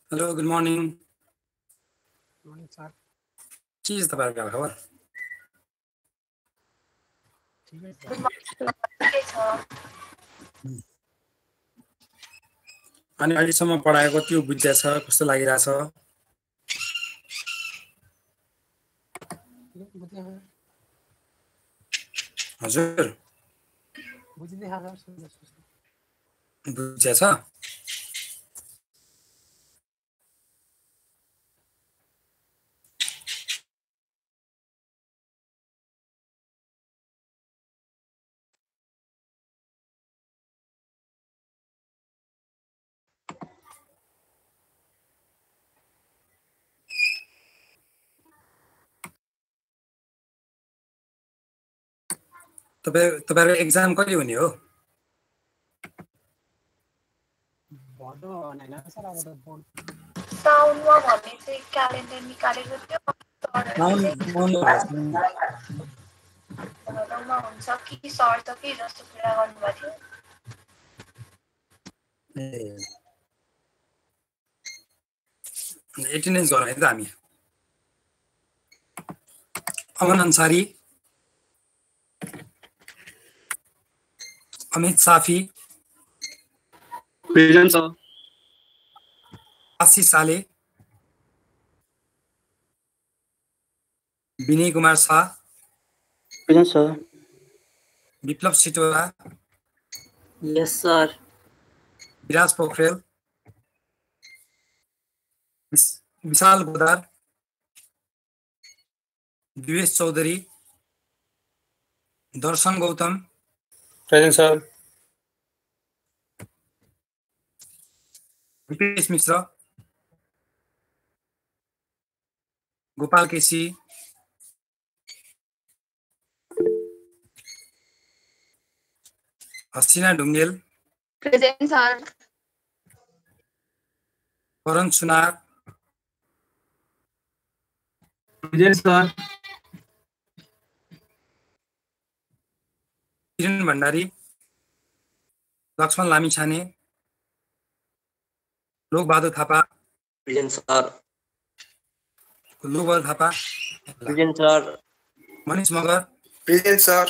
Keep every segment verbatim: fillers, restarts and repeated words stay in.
Hello good morning. Morning sir. के छ तपाईँहरूको खबर? ठिकै छ। अनि अहिलेसम्म पढाएको के बुझ्दैछ, कस्तो लागिरहेछ? हजुर बुझिँदैछ सर, सुन्दैछु। बुझ्दैछ? तपाईँ तपाईँहरूको एक्जाम कहिले हुने हो? भदौ होइन सर, अब त बोर्ड साउनमा भन्ने चाहिँ क्यालेन्डर निकालेको थियो। भदौमा हुन्छ कि सर्छ कि जस्तो कुरा गर्नुभएको थियो। एटेन्डेन्स गरौँ है त हामी। Aman Ansari, Amit Safi, present sir. Ashish Sale, Vinay Kumar Shah, present sir. Biplav Sitaula, yes sir. Viraj Pokharel, Vishal Godar, Divesh Chaudhary, Darshan Gautam, present sir. Ripesh Mishra, Gopal KC, Hasina Dhungel, present sir. Karan Sunar, present sir. Kiran Bhandari, Laxman Lamichhane, Lokbahadur Thapa, present sir. Lokbahadur Thapa, present sir. Manish Magar, present sir.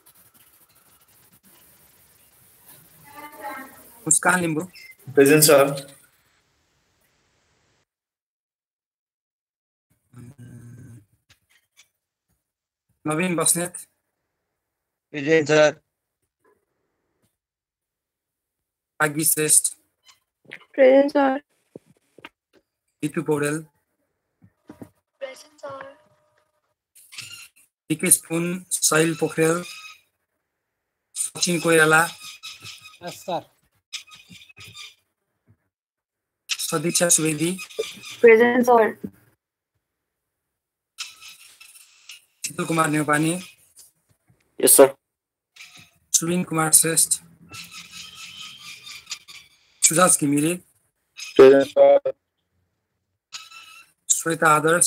Muskan Limbu, present sir. Naveen Basnet, present sir. Bhagya Shrestha, present sir. Ritu Paudel, present sir. Bikesh Pun, Sahil Pokharel, Sachin Koirala, yes sir. Sadikshya Subedi, present sir. Sheetal Kumar Neupane, yes sir. Subin Kumar Shrestha, Sujas Ghimire, present sir. Shweta Adarsh,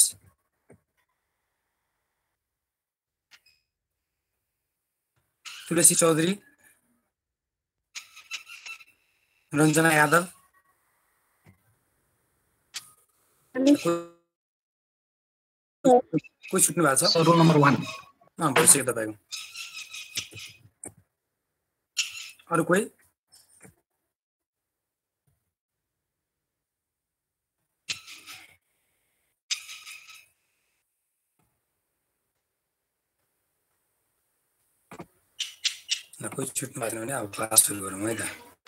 Tulsi Chaudhary, Ranjana Yadav, कोही छुट्नु भएको छ? Roll number one. अँ भइसक्यो तपाईँको। अरू कोही? कोही छुट्नु भएको भने अब क्लास सुरु गरौँ है त।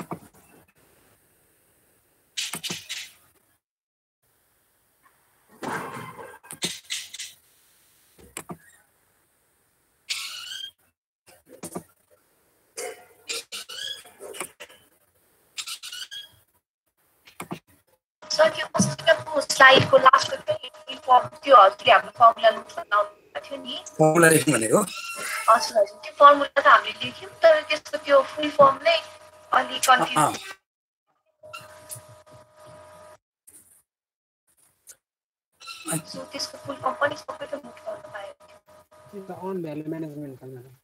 सर त्यो अस्तिको स्लाइडको लास्टको त्यो फर्म त्यो हजुरले हाम्रो फर्मुला बनाउनु थियो नि। फर्मुला लेख्नु भनेको? हजुर हजुर त्यो फर्मुला त हामीले लेख्यौँ तर त्यसको त्यो फुल फर्म नै अलि कन्फ्युज। सो त्यसको फुल फर्म पनि सबैले नोट गर्न पाएको थियो। त्यो त अन भ्यालु म्यानेजमेन्ट हो मेरो।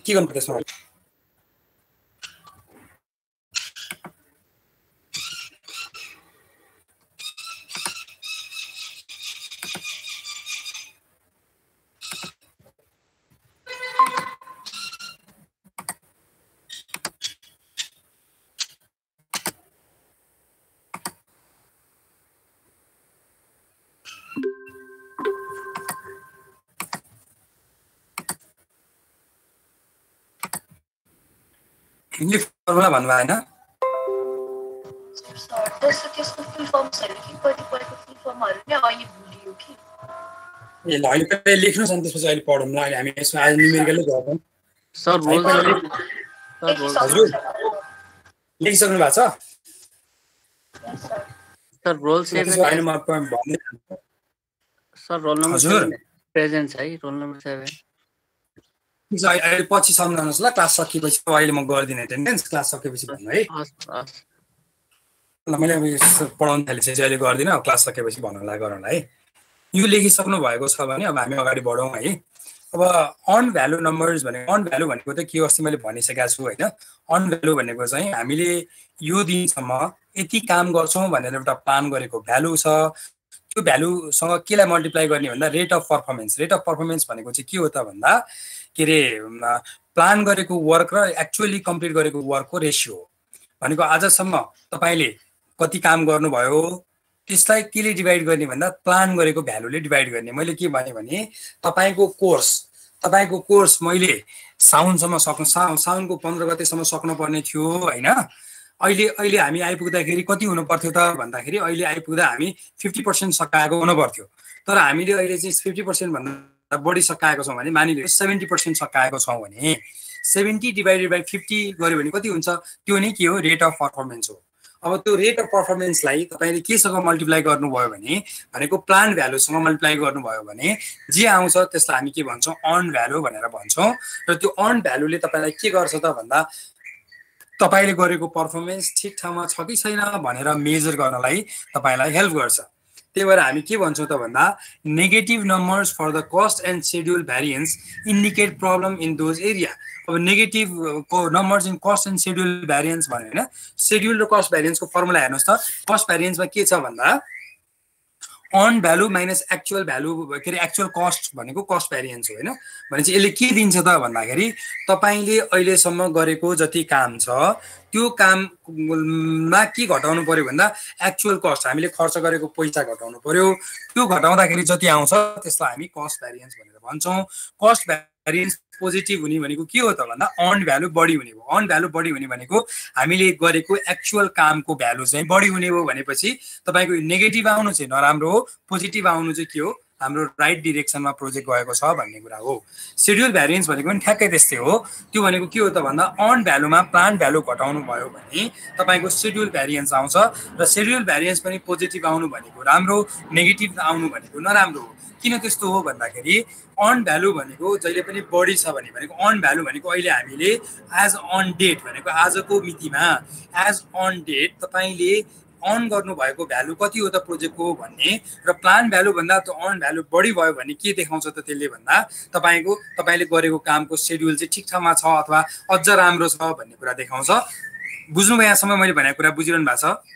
के गर्नु पर्छ त्यसमा इङ्ग्लिस फर्मुला भन्नुभयो हैन सर त्यसको त्यसको फुल फर्म्सहरु के कतिपयको फुल फर्महरु नै अहिले भुलियो कि ए ल अहिले पहिला लेख्नुस् अनि त्यसपछि अहिले पढौँ ल अहिले हामी यसमा आज न्युमेरिकलै गरौँ सर रोल सर रोल हजुर लेखिसक्नु भएको छ सर रोल त्यसो सेभेन हैन म भन्दै सर रोल नम्बर हजुर। सेभेन प्रेजेन्ट छ है रोल नम्बर सेभेन ठिक छ अहिले अहिले पछि सम्झाउनुहोस् ल क्लास सकिएपछि अब अहिले म गर्दिनँ एटेन्डेन्स क्लास सकेपछि भन्नु है हस् हस् ल मैले अब यो पढाउन थालिसकेपछि अहिले गर्दिनँ अब क्लास सकेपछि भन्नलाई गरौँला है यो लेखिसक्नु भएको छ भने अब हामी अगाडि बढौँ है अब अन भ्यालु नम्बर्स भनेको अन भ्यालु भनेको त के अस्ति मैले भनिसकेको छु होइन अन भ्यालु भनेको चाहिँ हामीले यो दिनसम्म यति काम गर्छौँ भनेर एउटा प्लान गरेको भ्यालु छ त्यो भ्यालुसँग केलाई मल्टिप्लाई गर्ने भन्दा rate of performance rate of performance भनेको चाहिँ के हो त भन्दा के अरे प्लान गरेको वर्क र एक्चुअली कम्प्लिट गरेको वर्कको रेसियो हो भनेको आजसम्म तपाईँले कति काम गर्नुभयो त्यसलाई केले डिभाइड गर्ने भन्दा प्लान गरेको भ्यालुले डिभाइड गर्ने मैले के भने भने तपाईँको कोर्स तपाईँको कोर्स मैले साउनसम्म सक्नु सा साउनको पन्ध्र गतेसम्म सक्नुपर्ने थियो होइन अहिले अहिले हामी आइपुग्दाखेरि कति हुनु पर्थ्यो त भन्दाखेरि अहिले आइपुग्दा हामी फिफ्टी पर्सेन्ट सकाएको हुनु पर्थ्यो तर हामीले अहिले चाहिँ फिफ्टी पर्सेन्ट भन्दा बढी सकाएको छौँ भने मानिलिनु सेभेन्टी पर्सेन्ट सकाएको छौँ भने सेभेन्टी डिभाइडेड बाई फिफ्टी गऱ्यो भने कति हुन्छ त्यो नै के हो रेट अफ पर्फर्मेन्स हो अब त्यो रेट अफ पर्फर्मेन्सलाई तपाईँले केसँग मल्टिप्लाई गर्नुभयो भने भनेको प्लान भ्यालुसँग मल्टिप्लाई गर्नुभयो भने जे आउँछ त्यसलाई हामी के भन्छौँ अन भ्यालु भनेर भन्छौँ र त्यो अन भ्यालुले तपाईँलाई के गर्छ त भन्दा तपाईँले गरेको पर्फर्मेन्स ठिक ठाउँमा छ कि छैन भनेर मेजर गर्नलाई तपाईँलाई हेल्प गर्छ त्यही भएर हामी के भन्छौँ त भन्दा negative numbers for the cost and schedule variance indicate problem in those area अब negative numbers in cost and schedule variance भन्यो होइन सेड्युल र कस्ट भ्यारिएन्सको फर्मुला हेर्नुहोस् त कस्ट भ्यारिएन्समा के छ भन्दा earn value minus actual value के अरे एक्चुअल कस्ट भनेको कस्ट भ्यारिएन्स हो होइन भनेपछि यसले के दिन्छ त भन्दाखेरि तपाईँले अहिलेसम्म गरेको जति काम छ त्यो काममा के घटाउनु पर्यो भन्दा एक्चुअल कस्ट हामीले खर्च गरेको पैसा घटाउनु पर्यो त्यो घटाउँदाखेरि जति आउँछ त्यसलाई हामी कस्ट भ्यारिएन्स भनेर भन्छौँ कस्ट भ्यारिएन्स पोजिटिभ हुने भनेको के हो त भन्दा अन भ्यालु बढी हुने हो अन भ्यालु बढी हुने भनेको हामीले गरेको एक्चुअल कामको भ्यालु चाहिँ बढी हुने हो भनेपछि तपाईँको नेगेटिभ आउनु चाहिँ नराम्रो हो पोजिटिभ आउनु चाहिँ के हो हाम्रो राइट डिरेक्सनमा प्रोजेक्ट गएको छ भन्ने कुरा हो सेड्युल भ्यारिएन्स भनेको पनि ठ्याक्कै त्यस्तै हो त्यो भनेको के हो त भन्दा अन भ्यालुमा प्लान भ्यालु घटाउनु भयो भने तपाईँको सेड्युल भ्यारिएन्स आउँछ र सेड्युल भ्यारिएन्स पनि पोजिटिभ आउनु भनेको राम्रो नेगेटिभ आउनु भनेको नराम्रो हो किन त्यस्तो हो भन्दाखेरि अन भ्यालु भनेको जहिले पनि बढी छ भने भनेको अन भ्यालु भनेको अहिले हामीले एज अन डेट भनेको आजको मितिमा एज अन डेट तपाईँले अन गर्नुभएको भ्यालु कति हो त प्रोजेक्टको भन्ने र प्लान भ्यालु भन्दा त्यो अन भ्यालु बढी भयो भने के देखाउँछ त त्यसले भन्दा तपाईँको तपाईँले गरेको कामको सेड्युल चाहिँ ठिक ठाउँमा छ अथवा अझ राम्रो छ भन्ने कुरा देखाउँछ बुझ्नुभयो यहाँसम्म मैले भनेको कुरा बुझिरहनु भएको छ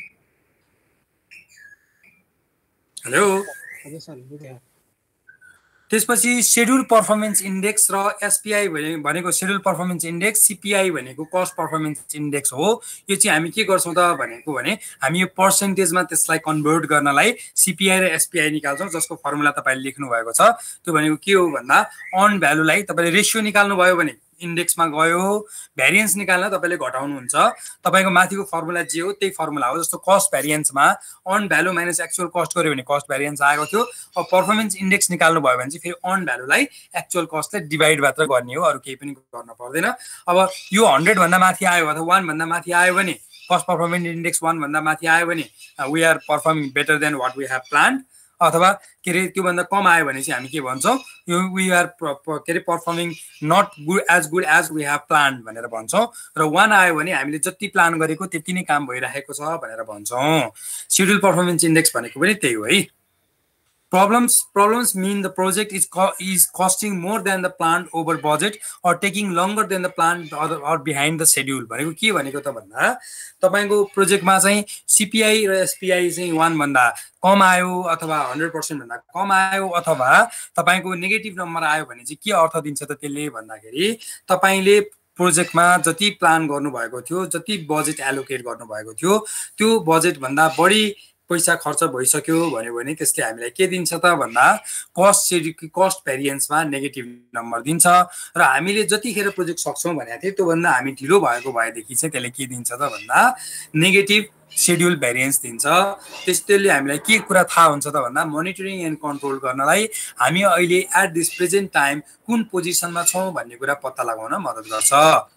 हेलो हजुर सर बुझेँ त्यसपछि सेड्युल पर्फर्मेन्स इन्डेक्स र एसपिआई भनेको सेड्युल पर्फर्मेन्स इन्डेक्स सिपिआई भनेको कस्ट पर्फर्मेन्स इन्डेक्स हो यो चाहिँ हामी के गर्छौँ त भनेको भने हामी यो पर्सेन्टेजमा त्यसलाई कन्भर्ट गर्नलाई सिपिआई र एसपिआई निकाल्छौँ जसको फर्मुला तपाईँले लेख्नु भएको छ त्यो भनेको के हो भन्दा अन भ्यालुलाई तपाईँले रेसियो निकाल्नु भयो भने इन्डेक्समा गयो भ्यारिएन्स निकाल्न तपाईँले घटाउनुहुन्छ तपाईँको माथिको फर्मुला जे हो त्यही फर्मुला हो जस्तो कस्ट भ्यारिएन्समा earn value minus actual cost गर्यो भने कस्ट भ्यारिएन्स आएको थियो अब पर्फर्मेन्स इन्डेक्स निकाल्नु भयो भने चाहिँ फेरि अन भ्यालुलाई एक्चुअल कस्टलाई डिभाइड मात्र गर्ने हो अरू केही पनि गर्न पर्दैन अब यो हन्ड्रेड भन्दा माथि आयो अथवा वान भन्दा माथि आयो भने कस्ट पर्फर्मेन्स इन्डेक्स वान भन्दा माथि आयो भने we are performing better than what we have planned अथवा के अरे त्योभन्दा कम आयो भने चाहिँ हामी के भन्छौँ यो वी आर के अरे performing not good as good as we have plan भनेर भन्छौँ र वान आयो भने हामीले जति प्लान गरेको त्यति नै काम भइरहेको छ भनेर भन्छौँ सेड्युल पर्फर्मेन्स इन्डेक्स भनेको पनि त्यही हो है Problems problems mean the project is co is costing more than the planned over budget or taking longer than the planned or, or behind the schedule. भनेको के भनेको त भन्दा तपाईको प्रोजेक्टमा चाहिँ सीपीआई र एसपीआई चाहिँ one भन्दा कम आयो अथवा one hundred percent भन्दा कम आयो अथवा तपाईको नेगेटिभ नम्बर आयो भने चाहिँ के अर्थ दिन्छ त त्यसले भन्दाखेरि तपाईले प्रोजेक्टमा जति प्लान गर्नु भएको थियो जति बजेट एलोकेट गर्नु भएको थियो त्यो बजेट भन्दा बढी पैसा खर्च भइसक्यो भन्यो भने त्यसले हामीलाई के दिन्छ त भन्दा कस्ट सेड्युल कस्ट भेरिएन्समा नेगेटिभ नम्बर दिन्छ र हामीले जतिखेर प्रोजेक्ट सक्छौं भनेको थियो त्यो भन्दा हामी ढिलो भएको भएदेखि चाहिँ त्यसले के दिन्छ त भन्दा नेगेटिभ शेड्युल भेरिएन्स दिन्छ। त्यसैले हामीलाई के कुरा थाहा हुन्छ त भन्दा मोनिटरिङ एन्ड कन्ट्रोल गर्नलाई हामी अहिले एट दिस प्रेजेन्ट टाइम कुन पोजिसनमा छौं भन्ने कुरा पत्ता लगाउन मद्दत गर्छ।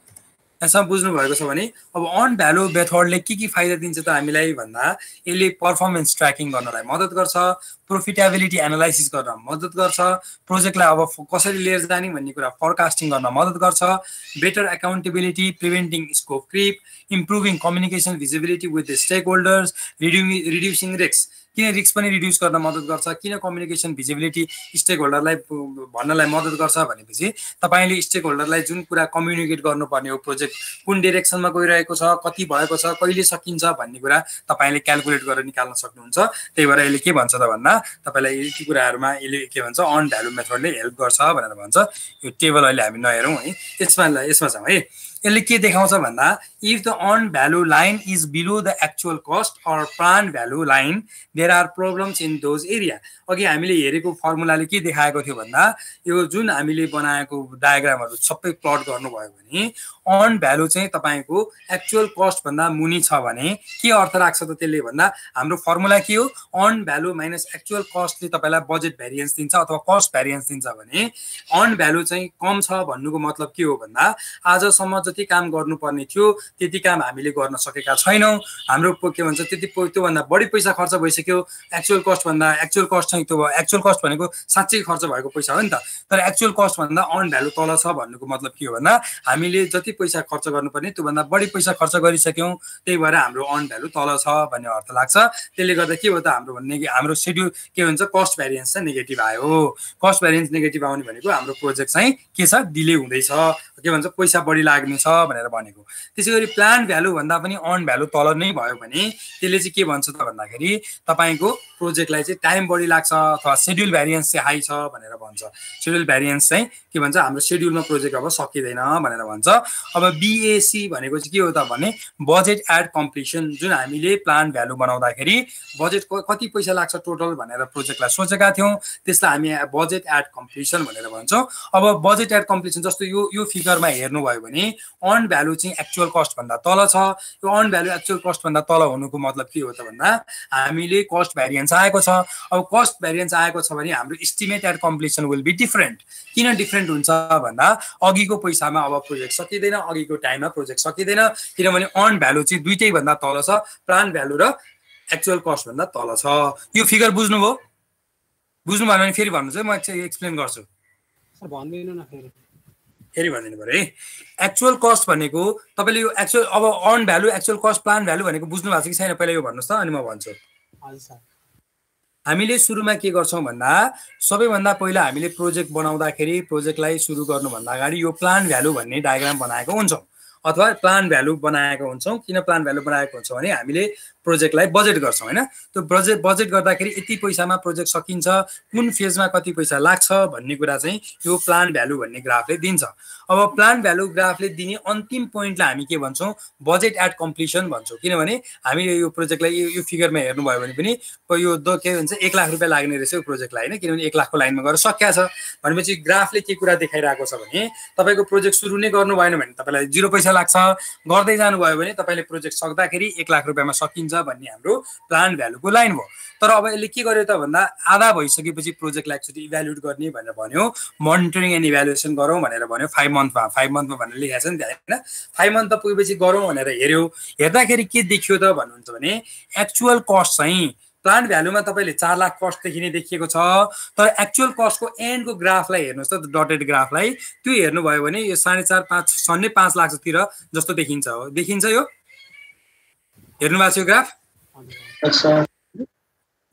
यसमा बुझ्नु भएको छ भने अब अन भ्यालु मेथडले के के फाइदा दिन्छ त हामीलाई भन्दा यसले परफर्मेन्स ट्र्याकिङ गर्नलाई मद्दत गर्छ, प्रोफिटेबिलिटी एनालाइसिस गर्न मद्दत गर्छ, प्रोजेक्टलाई अब कसरी लिएर जाने भन्ने कुरा फोरकास्टिङ गर्न मद्दत गर्छ, better accountability, preventing scope creep, improving communication visibility with the stakeholders, reducing risk. किन रिस्क पनि रिड्युस गर्न मद्दत गर्छ, किन कम्युनिकेसन भिजिबिलिटी स्टेक होल्डरलाई भन्नलाई मद्दत गर्छ भनेपछि तपाईले स्टेक होल्डरलाई जुन कुरा कम्युनिकेट गर्नुपर्ने हो प्रोजेक्ट कुन डाइरेक्सनमा गइरहेको छ, कति भएको छ, कहिले सकिन्छ भन्ने कुरा तपाईले क्याल्कुलेट गरेर निकाल्न सक्नुहुन्छ। त्यही भएर यसले के भन्छ त भन्दा तपाईलाई यी कुराहरुमा यसले के भन्छ अन भ्यालु मेथडले हेल्प गर्छ भनेर भन्छ। यो टेबल अहिले हामी नहेरौं है, यसमा यसमा छौं है। यसले के देखाउँछ भन्दा if the on value line is below the actual cost or planned value line there are problems in those area। अघि हामीले हेरेको फर्मुलाले के देखाएको थियो भन्दा यो जुन हामीले बनाएको डायग्रामहरु सबै प्लट गर्नुभयो भने on भ्यालु चाहिँ तपाईको एक्चुअल कस्ट भन्दा मुनि छ भने के अर्थ राख्छ त त्यसले भन्दा हाम्रो फर्मुला के हो on भ्यालु माइनस एक्चुअल कस्टले तपाईलाई बजेट भेरिएन्स दिन्छ अथवा कस्ट भेरिएन्स दिन्छ भने on भ्यालु चाहिँ कम छ भन्नुको मतलब के हो भन्दा आजसम्म जति काम गर्नुपर्ने थियो त्यति काम हामीले गर्न सकेका छैनौं, हाम्रो के भन्छ त्यति त्यो भन्दा बढी पैसा खर्च भइसक्यो, एक्चुअल कस्ट भन्दा एक्चुअल कस्ट चाहिँ त्यो एक्चुअल कस्ट भनेको साच्चै खर्च भएको पैसा हो नि त, तर एक्चुअल कस्ट भन्दा on भ्यालु तल छ भन्नुको मतलब के हो भन्दा हामीले जति पैसा खर्च गर्नुपर्ने त्यो भन्दा बढी पैसा खर्च गरिसक्यौं, त्यही भएर हाम्रो on भ्यालु तल छ भन्ने अर्थ लाग्छ। त्यसले गर्दा के हो त हाम्रो भन्ने हाम्रो शेड्युल के भन्छ कस्ट भेरिएन्स चाहिँ नेगेटिभ आयो। कस्ट भेरिएन्स नेगेटिभ आउने भनेको हाम्रो प्रोजेक्ट चाहिँ के छ डिले हुँदैछ, के भन्छ पैसा बढी लाग्ने छ भनेर भनेको। त्यसैगरी प्लान भ्यालु भन्दा पनि on भ्यालु तल नै भयो भने त्यसले चाहिँ के भन्छ त भन्दाखेरि तपाईको प्रोजेक्टलाई चाहिँ टाइम बढी लाग्छ अथवा शेड्युल भेरिएन्स चाहिँ हाई छ भनेर भन्छ। शेड्युल भेरिएन्स चाहिँ के भन्छ हाम्रो शेड्युलमा प्रोजेक्ट अब सकिदैन भनेर भन्छ। अब बीएसी भनेको चाहिँ के हो त भने बजेट एट कम्प्लिसन, जुन हामीले प्लान भ्यालु बनाउँदाखेरि बजेट कति पैसा लाग्छ टोटल भनेर प्रोजेक्टलाई सोचेका थियौं, त्यसलाई हामी बजेट एट कम्प्लिसन भनेर भन्छौं। अब बजेट एट कम्प्लिसन जस्तो यो यो फिगरमा हेर्नु भयो भने on भ्यालु चाहिँ एक्चुअल कस्ट भन्दा तल छ। यो on भ्यालु एक्चुअल कस्ट भन्दा तल हुनुको मतलब के हो त भन्दा हामीले कस्ट भेरिएन्स आएको छ। अब कस्ट भेरिएन्स आएको छ भने हाम्रो estimate at completion will be different. किन डिफरेन्ट हुन्छ भन्दा अघिको पैसामा अब प्रोजेक्ट सकिदैन, अघिको टाइममा प्रोजेक्ट सकिदैन, किनभने on भ्यालु चाहिँ दुईटै भन्दा तल छ, प्लान भ्यालु र एक्चुअल कस्ट भन्दा तल छ। यो फिगर बुझ्नुभयो? बुझ्नु भयो भने फेरि भन्नुस् है, म एक्सप्लेन गर्छु। सर भन्दिनु न फेरि। फेरि भन्दिनु पर्यो है। एक्चुअल कस्ट भनेको तपाईले यो एक्चुअल अब on value actual cost plan value भनेको बुझ्नु भएको छ कि छैन पहिला यो भन्नुस् त अनि म भन्छु। हजुर सर। हामीले सुरुमा के गर्छौं भन्दा सबैभन्दा पहिला हामीले प्रोजेक्ट बनाउँदाखेरि प्रोजेक्टलाई सुरु गर्नुभन्दा अगाडि यो प्लान भ्यालु भन्ने डायग्राम बनाएको हुन्छौं अथवा प्लान भ्यालु बनाएको हुन्छौं। किन प्लान भ्यालु बनाएको हुन्छौं भने हामीले प्रोजेक्टलाई बजेट गर्छौं हैन, त्यो बजेट बजेट गर्दाखेरि यति पैसामा प्रोजेक्ट सकिन्छ, कुन फेजमा कति पैसा लाग्छ भन्ने कुरा चाहिँ यो प्लान भ्यालु भन्ने ग्राफले दिन्छ। अब प्लान भ्यालु ग्राफले दिने अन्तिम पोइन्टलाई हामी के भन्छौं बजेट एट कम्प्लिसन भन्छौं। किनभने हामीले यो प्रोजेक्टलाई यो फिगरमा हेर्नु भयो भने पनि यो के भन्छ एक लाख रुपैयाँ लाग्ने रहेछ यो प्रोजेक्टलाई हैन, किनभने एक लाखको लाइनमा गएर सकिया छ भनेपछि ग्राफले के कुरा देखाइरहेको छ भने तपाईको प्रोजेक्ट सुरु नै गर्नु भएन भने तपाईलाई जिरो पैसा लाग्छ, गर्दै जानु भयो भने तपाईले प्रोजेक्ट सक्दाखेरि एक लाख रुपैयाँमा सकिन्छ भन्ने हाम्रो प्लान भ्यालुको लाइन भयो। तर अब यसले के गर्यो त भन्दा आधा भइसकेपछि प्रोजेक्टलाई एक्चुअली इभ्यालुएट गर्ने भनेर भन्यो, मोनिटरिङ एन्ड इभ्यालुएसन गरौँ भनेर भन्यो फाइभ मन्थमा फाइभ मन्थमा भनेर लेखेको छ नि त्यहाँ हैन। फाइभ मन्थ त पुगेपछि गरौँ भनेर हेर्यो, हेर्दाखेरि के देखियो त भन्नुहुन्छ भने एक्चुअल कस्ट चाहिँ प्लान भ्यालुमा तपाईले चार लाख कस्टदेखि नै देखिएको छ, तर एक्चुअल कस्टको एन्डको ग्राफलाई हेर्नुस् त डटेड ग्राफलाई, त्यो हेर्नु भयो भने यो साढे चार पाँच सन्ने पाँच लाखतिर जस्तो देखिन्छ हो देखिन्छ यो हेर्नु भएको छ यो ग्राफ।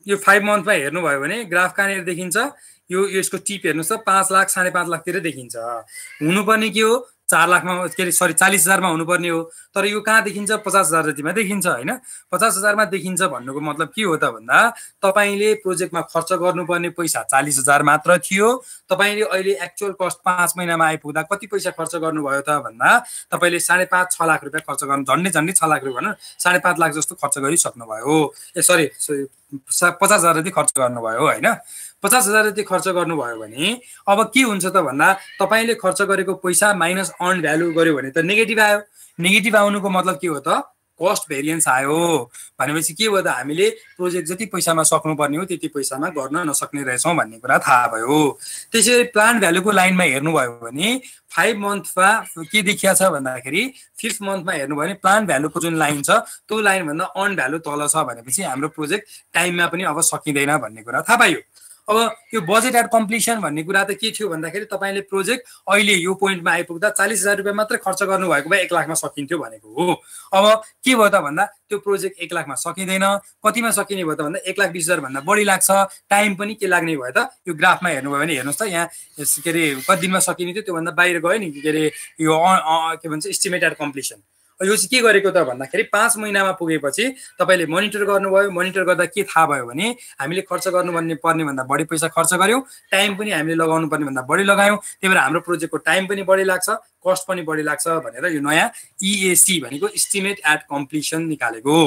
यो फाइभ मन्थमा हेर्नुभयो भने ग्राफ कहाँनिर देखिन्छ यो यसको टिप हेर्नुहोस् त पाँच लाख साढे पाँच लाखतिर देखिन्छ हुनुपर्ने के हो चार लाखमा के अरे सरी चालिस हजारमा हुनुपर्ने हो तर यो कहाँ देखिन्छ पचास हजार जतिमा देखिन्छ होइन पचास हजारमा देखिन्छ भन्नुको मतलब के हो त भन्दा तपाईँले प्रोजेक्टमा खर्च गर्नुपर्ने पैसा चालिस हजार मात्र थियो तपाईँले अहिले एक्चुअल कस्ट पाँच महिनामा आइपुग्दा कति पैसा खर्च गर्नुभयो त भन्दा तपाईँले साढे पाँच छ लाख रुपियाँ खर्च गर्नु झन्डै झन्डै छ लाख रुपियाँ भनौँ साढे पाँच लाख जस्तो खर्च गरिसक्नुभयो ए सरी पचास हजार जति खर्च गर्नुभयो होइन पचास हजार जति खर्च गर्नुभयो भने अब के हुन्छ त भन्दा तपाईँले खर्च गरेको पैसा माइनस अर्न भ्यालु गर्यो भने त नेगेटिभ आयो नेगेटिभ आउनुको मतलब के हो त कस्ट भेरिएन्स आयो भनेपछि के भयो त हामीले प्रोजेक्ट जति पैसामा सक्नुपर्ने हो त्यति पैसामा गर्न नसक्ने रहेछौँ भन्ने कुरा थाहा भयो त्यसैले प्लान भ्यालुको लाइनमा हेर्नुभयो भने फाइभ मन्थमा के देखिया छ भन्दाखेरि फिफ्थ मन्थमा हेर्नुभयो भने प्लान भ्यालुको जुन लाइन छ त्यो लाइनभन्दा अर्न भ्यालु तल छ भनेपछि हाम्रो प्रोजेक्ट टाइममा पनि अब सकिँदैन भन्ने कुरा थाहा पायो अब यो बजेट एट कम्प्लिसन भन्ने कुरा त के थियो भन्दाखेरि तपाईँले प्रोजेक्ट अहिले यो पोइन्टमा आइपुग्दा चालिस हजार रुपियाँ मात्रै खर्च गर्नुभएको भए एक लाखमा सकिन्थ्यो भनेको हो अब के भयो त भन्दा त्यो प्रोजेक्ट एक लाखमा सकिँदैन कतिमा सकिने भयो त भन्दा एक लाख बिस हजारभन्दा बढी लाग्छ टाइम पनि के लाग्ने भयो त यो ग्राफमा हेर्नुभयो भने हेर्नुहोस् त यहाँ के अरे कति दिनमा सकिने थियो त्योभन्दा बाहिर गयो नि के अरे यो के भन्छ इस्टिमेट एट कम्प्लिसन यो चाहिँ के गरेको त भन्दाखेरि पाँच महिनामा पुगेपछि तपाईँले मोनिटर गर्नुभयो मोनिटर गर्दा के थाहा भयो भने हामीले खर्च गर्नुपर्ने पर्ने भन्दा बढी पैसा खर्च गर्यौँ टाइम पनि हामीले लगाउनु पर्ने भन्दा बढी लगायौँ त्यही भएर हाम्रो प्रोजेक्टको टाइम पनि बढी लाग्छ कस्ट पनि बढी लाग्छ भनेर यो नयाँ इएसी भनेको इस्टिमेट एट कम्प्लिसन निकालेको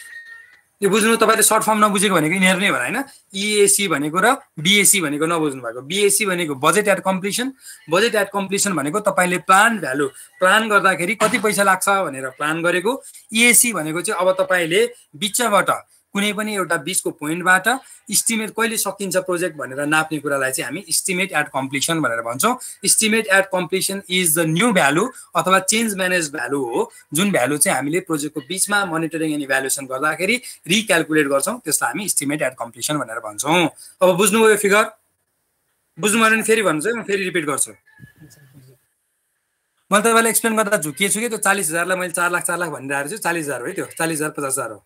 यो बुझ्नु तपाईँले सर्ट फर्म नबुझेको भनेको यिनीहरू नै हो होइन इएसी भनेको र बिएसी भनेको नबुझ्नु भएको बिएसी भनेको budget at completion budget at completion भनेको तपाईँले प्लान भ्यालु प्लान गर्दाखेरि कति पैसा लाग्छ भनेर प्लान गरेको इएसी भनेको चाहिँ अब तपाईँले बिचबाट कुनै पनि एउटा बिचको पोइन्टबाट इस्टिमेट कहिले सकिन्छ प्रोजेक्ट भनेर नाप्ने कुरालाई चाहिँ हामी इस्टिमेट एट कम्प्लिसन भनेर भन्छौँ estimate at completion is the new value अथवा चेन्ज म्यानेज भ्यालु हो जुन भ्यालु चाहिँ हामीले प्रोजेक्टको बिचमा मोनिटरिङ एन्ड इभ्यालुएसन गर्दाखेरि रिक्यालकुलेट गर्छौँ त्यसलाई हामी इस्टिमेट एट कम्प्लिसन भनेर भन्छौँ अब बुझ्नुभयो यो फिगर बुझ्नुभयो भने फेरि भन्नुहोस् है म फेरि रिपिट गर्छु मैले तपाईँलाई एक्सप्लेन गर्दा झुकिएछु कि त्यो चालिस हजारलाई मैले चार लाख चार लाख भनिरहेको छु चालिस हजार हो है त्यो चालिस हजार पचास हजार हो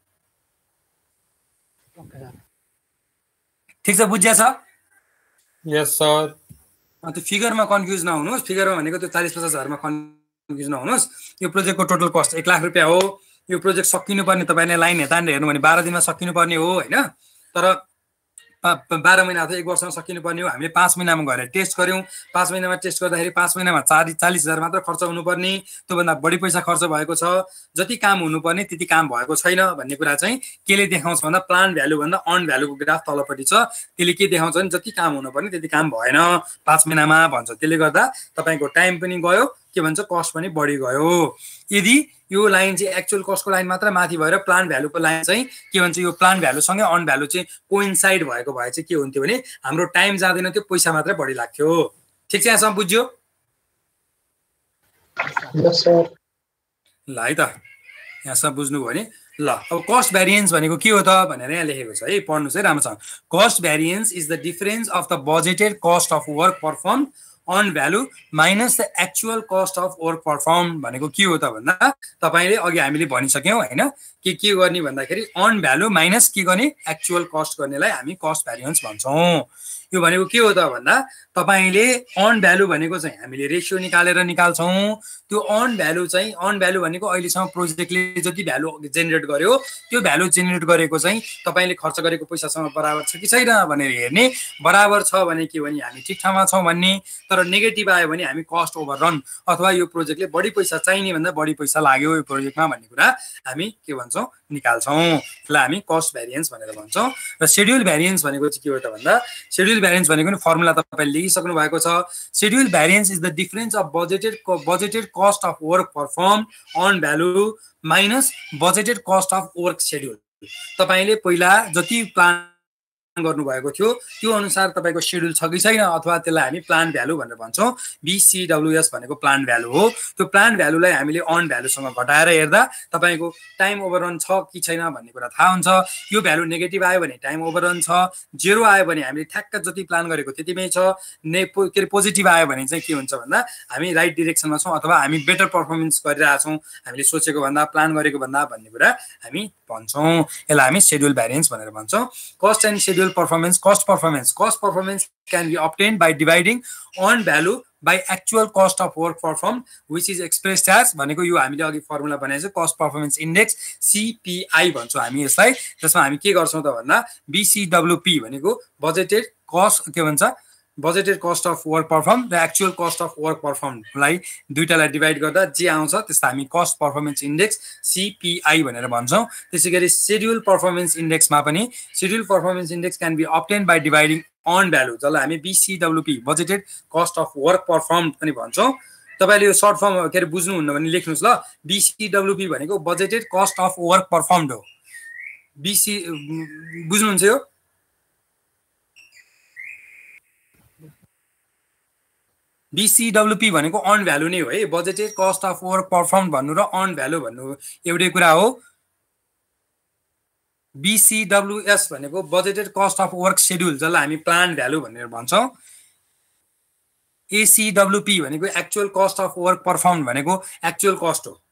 ठिक छ बुझ्या छ यस सर त्यो फिगरमा कन्फ्युज नहुनुहोस् फिगरमा भनेको त्यो चालिस पचास हजारमा कन्फ्युज नहुनुहोस् यो प्रोजेक्टको टोटल कस्ट एक लाख रुपियाँ हो यो प्रोजेक्ट सकिनुपर्ने तपाईँले लाइन हेतानेर हेर्नु भने बाह्र दिनमा सकिनुपर्ने हो होइन तर बाह्र महिना अथवा एक वर्षमा सकिनुपर्ने हो हामीले पाँच महिनामा गएर टेस्ट गऱ्यौँ पाँच महिनामा टेस्ट गर्दाखेरि पाँच महिनामा चार चालिस हजार मात्र खर्च हुनुपर्ने त्योभन्दा बढी पैसा खर्च भएको छ जति काम हुनुपर्ने त्यति काम भएको छैन भन्ने कुरा चाहिँ केले देखाउँछ भन्दा प्लान भ्यालुभन्दा अर्न भ्यालुको ग्राफ तलपट्टि छ त्यसले के देखाउँछ भने जति काम हुनुपर्ने त्यति काम भएन पाँच महिनामा भन्छ त्यसले गर्दा तपाईँको टाइम पनि गयो के भन्छ कस्ट पनि बढी गयो यदि यो लाइन चाहिँ एक्चुअल कस्टको लाइन मात्र माथि भएर प्लान भ्यालुको लाइन चाहिँ के भन्छ यो प्लान भ्यालुसँगै अर्न भ्यालु चाहिँ कोइन्साइड भएको भए चाहिँ के हुन्थ्यो भने हाम्रो टाइम जाँदैन थियो पैसा मात्रै बढी लाग्थ्यो ठिक छ यहाँसम्म बुझ्यो ल है त यहाँसम्म बुझ्नुभयो भने ल अब कस्ट भ्यारिएन्स भनेको के हो त भनेर यहाँ लेखेको छ है पढ्नुहोस् है राम्रोसँग cost variance is the difference of the budgeted cost of work perform earn value minus the actual cost of work perform भनेको के हो त भन्दा तपाईँले अघि हामीले भनिसक्यौँ होइन के के गर्ने भन्दाखेरि अर्न भ्यालु माइनस के गर्ने एक्चुअल कस्ट गर्नेलाई हामी कस्ट भ्यारिएन्स भन्छौँ यो भनेको के हो त भन्दा तपाईँले अर्न भ्यालु भनेको चाहिँ हामीले रेसियो निकालेर निकाल्छौँ त्यो अर्न भ्यालु चाहिँ अर्न भ्यालु भनेको अहिलेसम्म प्रोजेक्टले जति भ्यालु जेनेरेट गर्यो त्यो भ्यालु जेनेरेट गरेको चाहिँ तपाईँले खर्च गरेको पैसासँग बराबर छ कि छैन भनेर हेर्ने बराबर छ भने के भने हामी ठिक ठाउँमा छौँ भन्ने तर नेगेटिभ आयो भने हामी कस्ट ओभररन अथवा यो प्रोजेक्टले बढी पैसा चाहिने भन्दा बढी पैसा लाग्यो यो प्रोजेक्टमा भन्ने कुरा हामी के भन्छौँ निकाल्छौँ त्यसलाई हामी कस्ट भ्यारिएन्स भनेर भन्छौँ र सेड्युल भ्यारिएन्स भनेको चाहिँ के हो त भन्दा सेड्युल भ्यारिएन्स भनेको नि फर्मुला तपाईँले लेखिसक्नु भएको छ schedule variance is the difference of budgeted budgeted cost of work perform earn value minus budgeted cost of work schedule तपाईँले पहिला जति प्लान गर्नुभएको थियो त्यो अनुसार तपाईँको सेड्युल छ कि छैन अथवा त्यसलाई हामी प्लान भ्यालु भनेर भन्छौँ। बीसीडब्ल्युएस भनेको प्लान भ्यालु हो। त्यो प्लान भ्यालुलाई हामीले अन भ्यालुसँग घटाएर हेर्दा तपाईँको टाइम ओभररन छ कि छैन भन्ने कुरा थाहा हुन्छ। यो भ्यालु नेगेटिभ आयो भने टाइम ओभररन छ, जेरो आयो भने हामीले ठ्याक्क जति प्लान गरेको त्यतिमै छ, ने के अरे पोजिटिभ आयो भने चाहिँ के हुन्छ भन्दा हामी राइट डिरेक्सनमा छौँ अथवा हामी बेटर पर्फर्मेन्स गरिरहेछौँ हामीले सोचेको भन्दा प्लान गरेको भन्दा भन्ने कुरा हामी भन्छौँ। यसलाई हामी शेड्युल भ्यारिएन्स भनेर भन्छौँ। Cost and schedule performance cost performance cost performance can be obtained by dividing on value by actual cost of work performed which is expressed as भनेको यो हामीले अघि फर्मुला बनाएको छ cost performance index सीपीआई भन्छौँ हामी यसलाई। जसमा हामी के गर्छौँ त भन्दा बीसीडब्ल्युपी भनेको बजेटेड कस्ट के भन्छ budgeted cost of work perform र एक्चुअल कस्ट अफ वर्क पर्फर्मलाई दुईटालाई डिभाइड गर्दा जे आउँछ त्यसलाई हामी कस्ट पर्फर्मेन्स इन्डेक्स सीपीआई भनेर भन्छौँ। त्यसैगरी शेड्युल पर्फर्मेन्स इन्डेक्समा पनि schedule performance index can be obtain by dividing earn value जसलाई हामी BCWP budgeted cost of work perform पनि भन्छौँ। तपाईँले यो सर्ट फर्म के अरे बुझ्नुहुन्न भने लेख्नुहोस् ल। बीसीडब्ल्युपी भनेको budgeted cost of work performed हो। बीसी बुझ्नुहुन्छ यो? बीसीडब्ल्युपी भनेको अन भ्यालु नै हो है। Budgeted cost of work perform भन्नु र अन भ्यालु भन्नु एउटै कुरा हो। बीसीडब्ल्युएस भनेको budgeted cost of work schedule जसलाई हामी प्लान भ्यालु भनेर भन्छौँ। एसीडब्ल्युपी भनेको actual cost of work perform भनेको एक्चुअल कस्ट हो।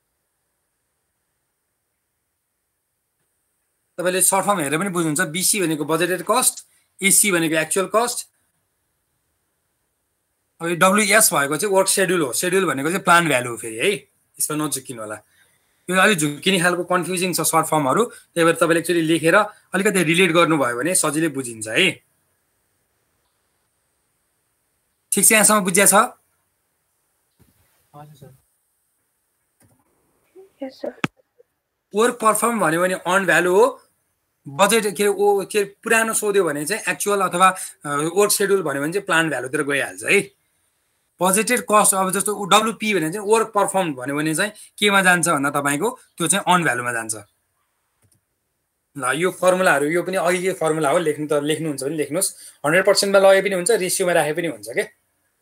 तपाईँले सर्ट फर्म हेरेर पनि बुझ्नुहुन्छ। बीसी भनेको बजेटेड कस्ट, एसी भनेको एक्चुअल कस्ट, अब डब्लुएस भएको चाहिँ वर्क शेड्युल हो। शेड्युल भनेको चाहिँ प्लान भ्यालु हो फेरि है। यसमा नझुक्किनु होला, यो अलिक झुक्किने खालको कन्फ्युजिङ छ सर्ट फर्महरू। त्यही भएर तपाईँले एक्चुअली लेखेर अलिकति रिलेट गर्नुभयो भने सजिलै बुझिन्छ है। ठिक छ, यहाँसम्म बुझ्या छ? वर्क पर्फर्म भन्यो भने अन भ्यालु हो। बजेट के ओ के पुरानो सोध्यो भने चाहिँ एक्चुअल अथवा वर्क शेड्युल भन्यो भने चाहिँ प्लान भ्यालुतिर गइहाल्छ है। बजेटेड कस्ट अब जस्तो डब्लुपी भने चाहिँ वर्क पर्फर्म भन्यो भने चाहिँ केमा जान्छ भन्दा तपाईँको त्यो चाहिँ अन भ्यालुमा जान्छ। ल यो फर्मुलाहरू यो पनि अघि के फर्मुला हो, लेख्नु त लेख्नुहुन्छ भने लेख्नुहोस्। हन्ड्रेड पर्सेन्टमा लगे पनि हुन्छ, रेसियोमा राखे पनि हुन्छ क्या।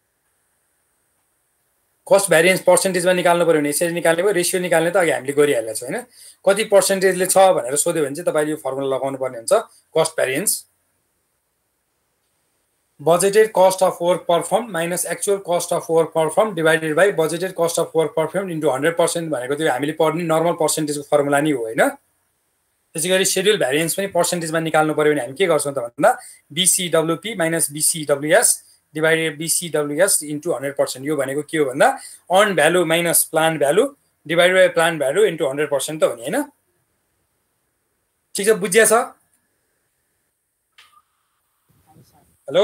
कस्ट भ्यारिएन्स पर्सेन्टेजमा निकाल्नु पऱ्यो भने यसरी निकाल्ने भयो, रेसियो निकाल्ने त अघि हामीले गरिहालेको छ होइन। कति पर्सेन्टेजले छ भनेर सोध्यो भने चाहिँ तपाईँले यो फर्मुला लगाउनु पर्ने हुन्छ। Cost variance budgeted cost of work perform minus actual cost of work perform divided by budgeted cost of work perform into hundred percent भनेको त्यो हामीले पढ्ने नर्मल पर्सेन्टेजको फर्मुला नै हो होइन। त्यसै गरी शेड्युल भ्यारिएन्स पनि पर्सेन्टेजमा निकाल्नु पऱ्यो भने हामी के गर्छौँ त भन्दा BCWP minus BCWS divided BCWS into hundred percent. यो भनेको के हो भन्दा earn value minus plan value divided by plan value into hundred percent त हो नि होइन। ठिक छ, बुझिया छ? हेलो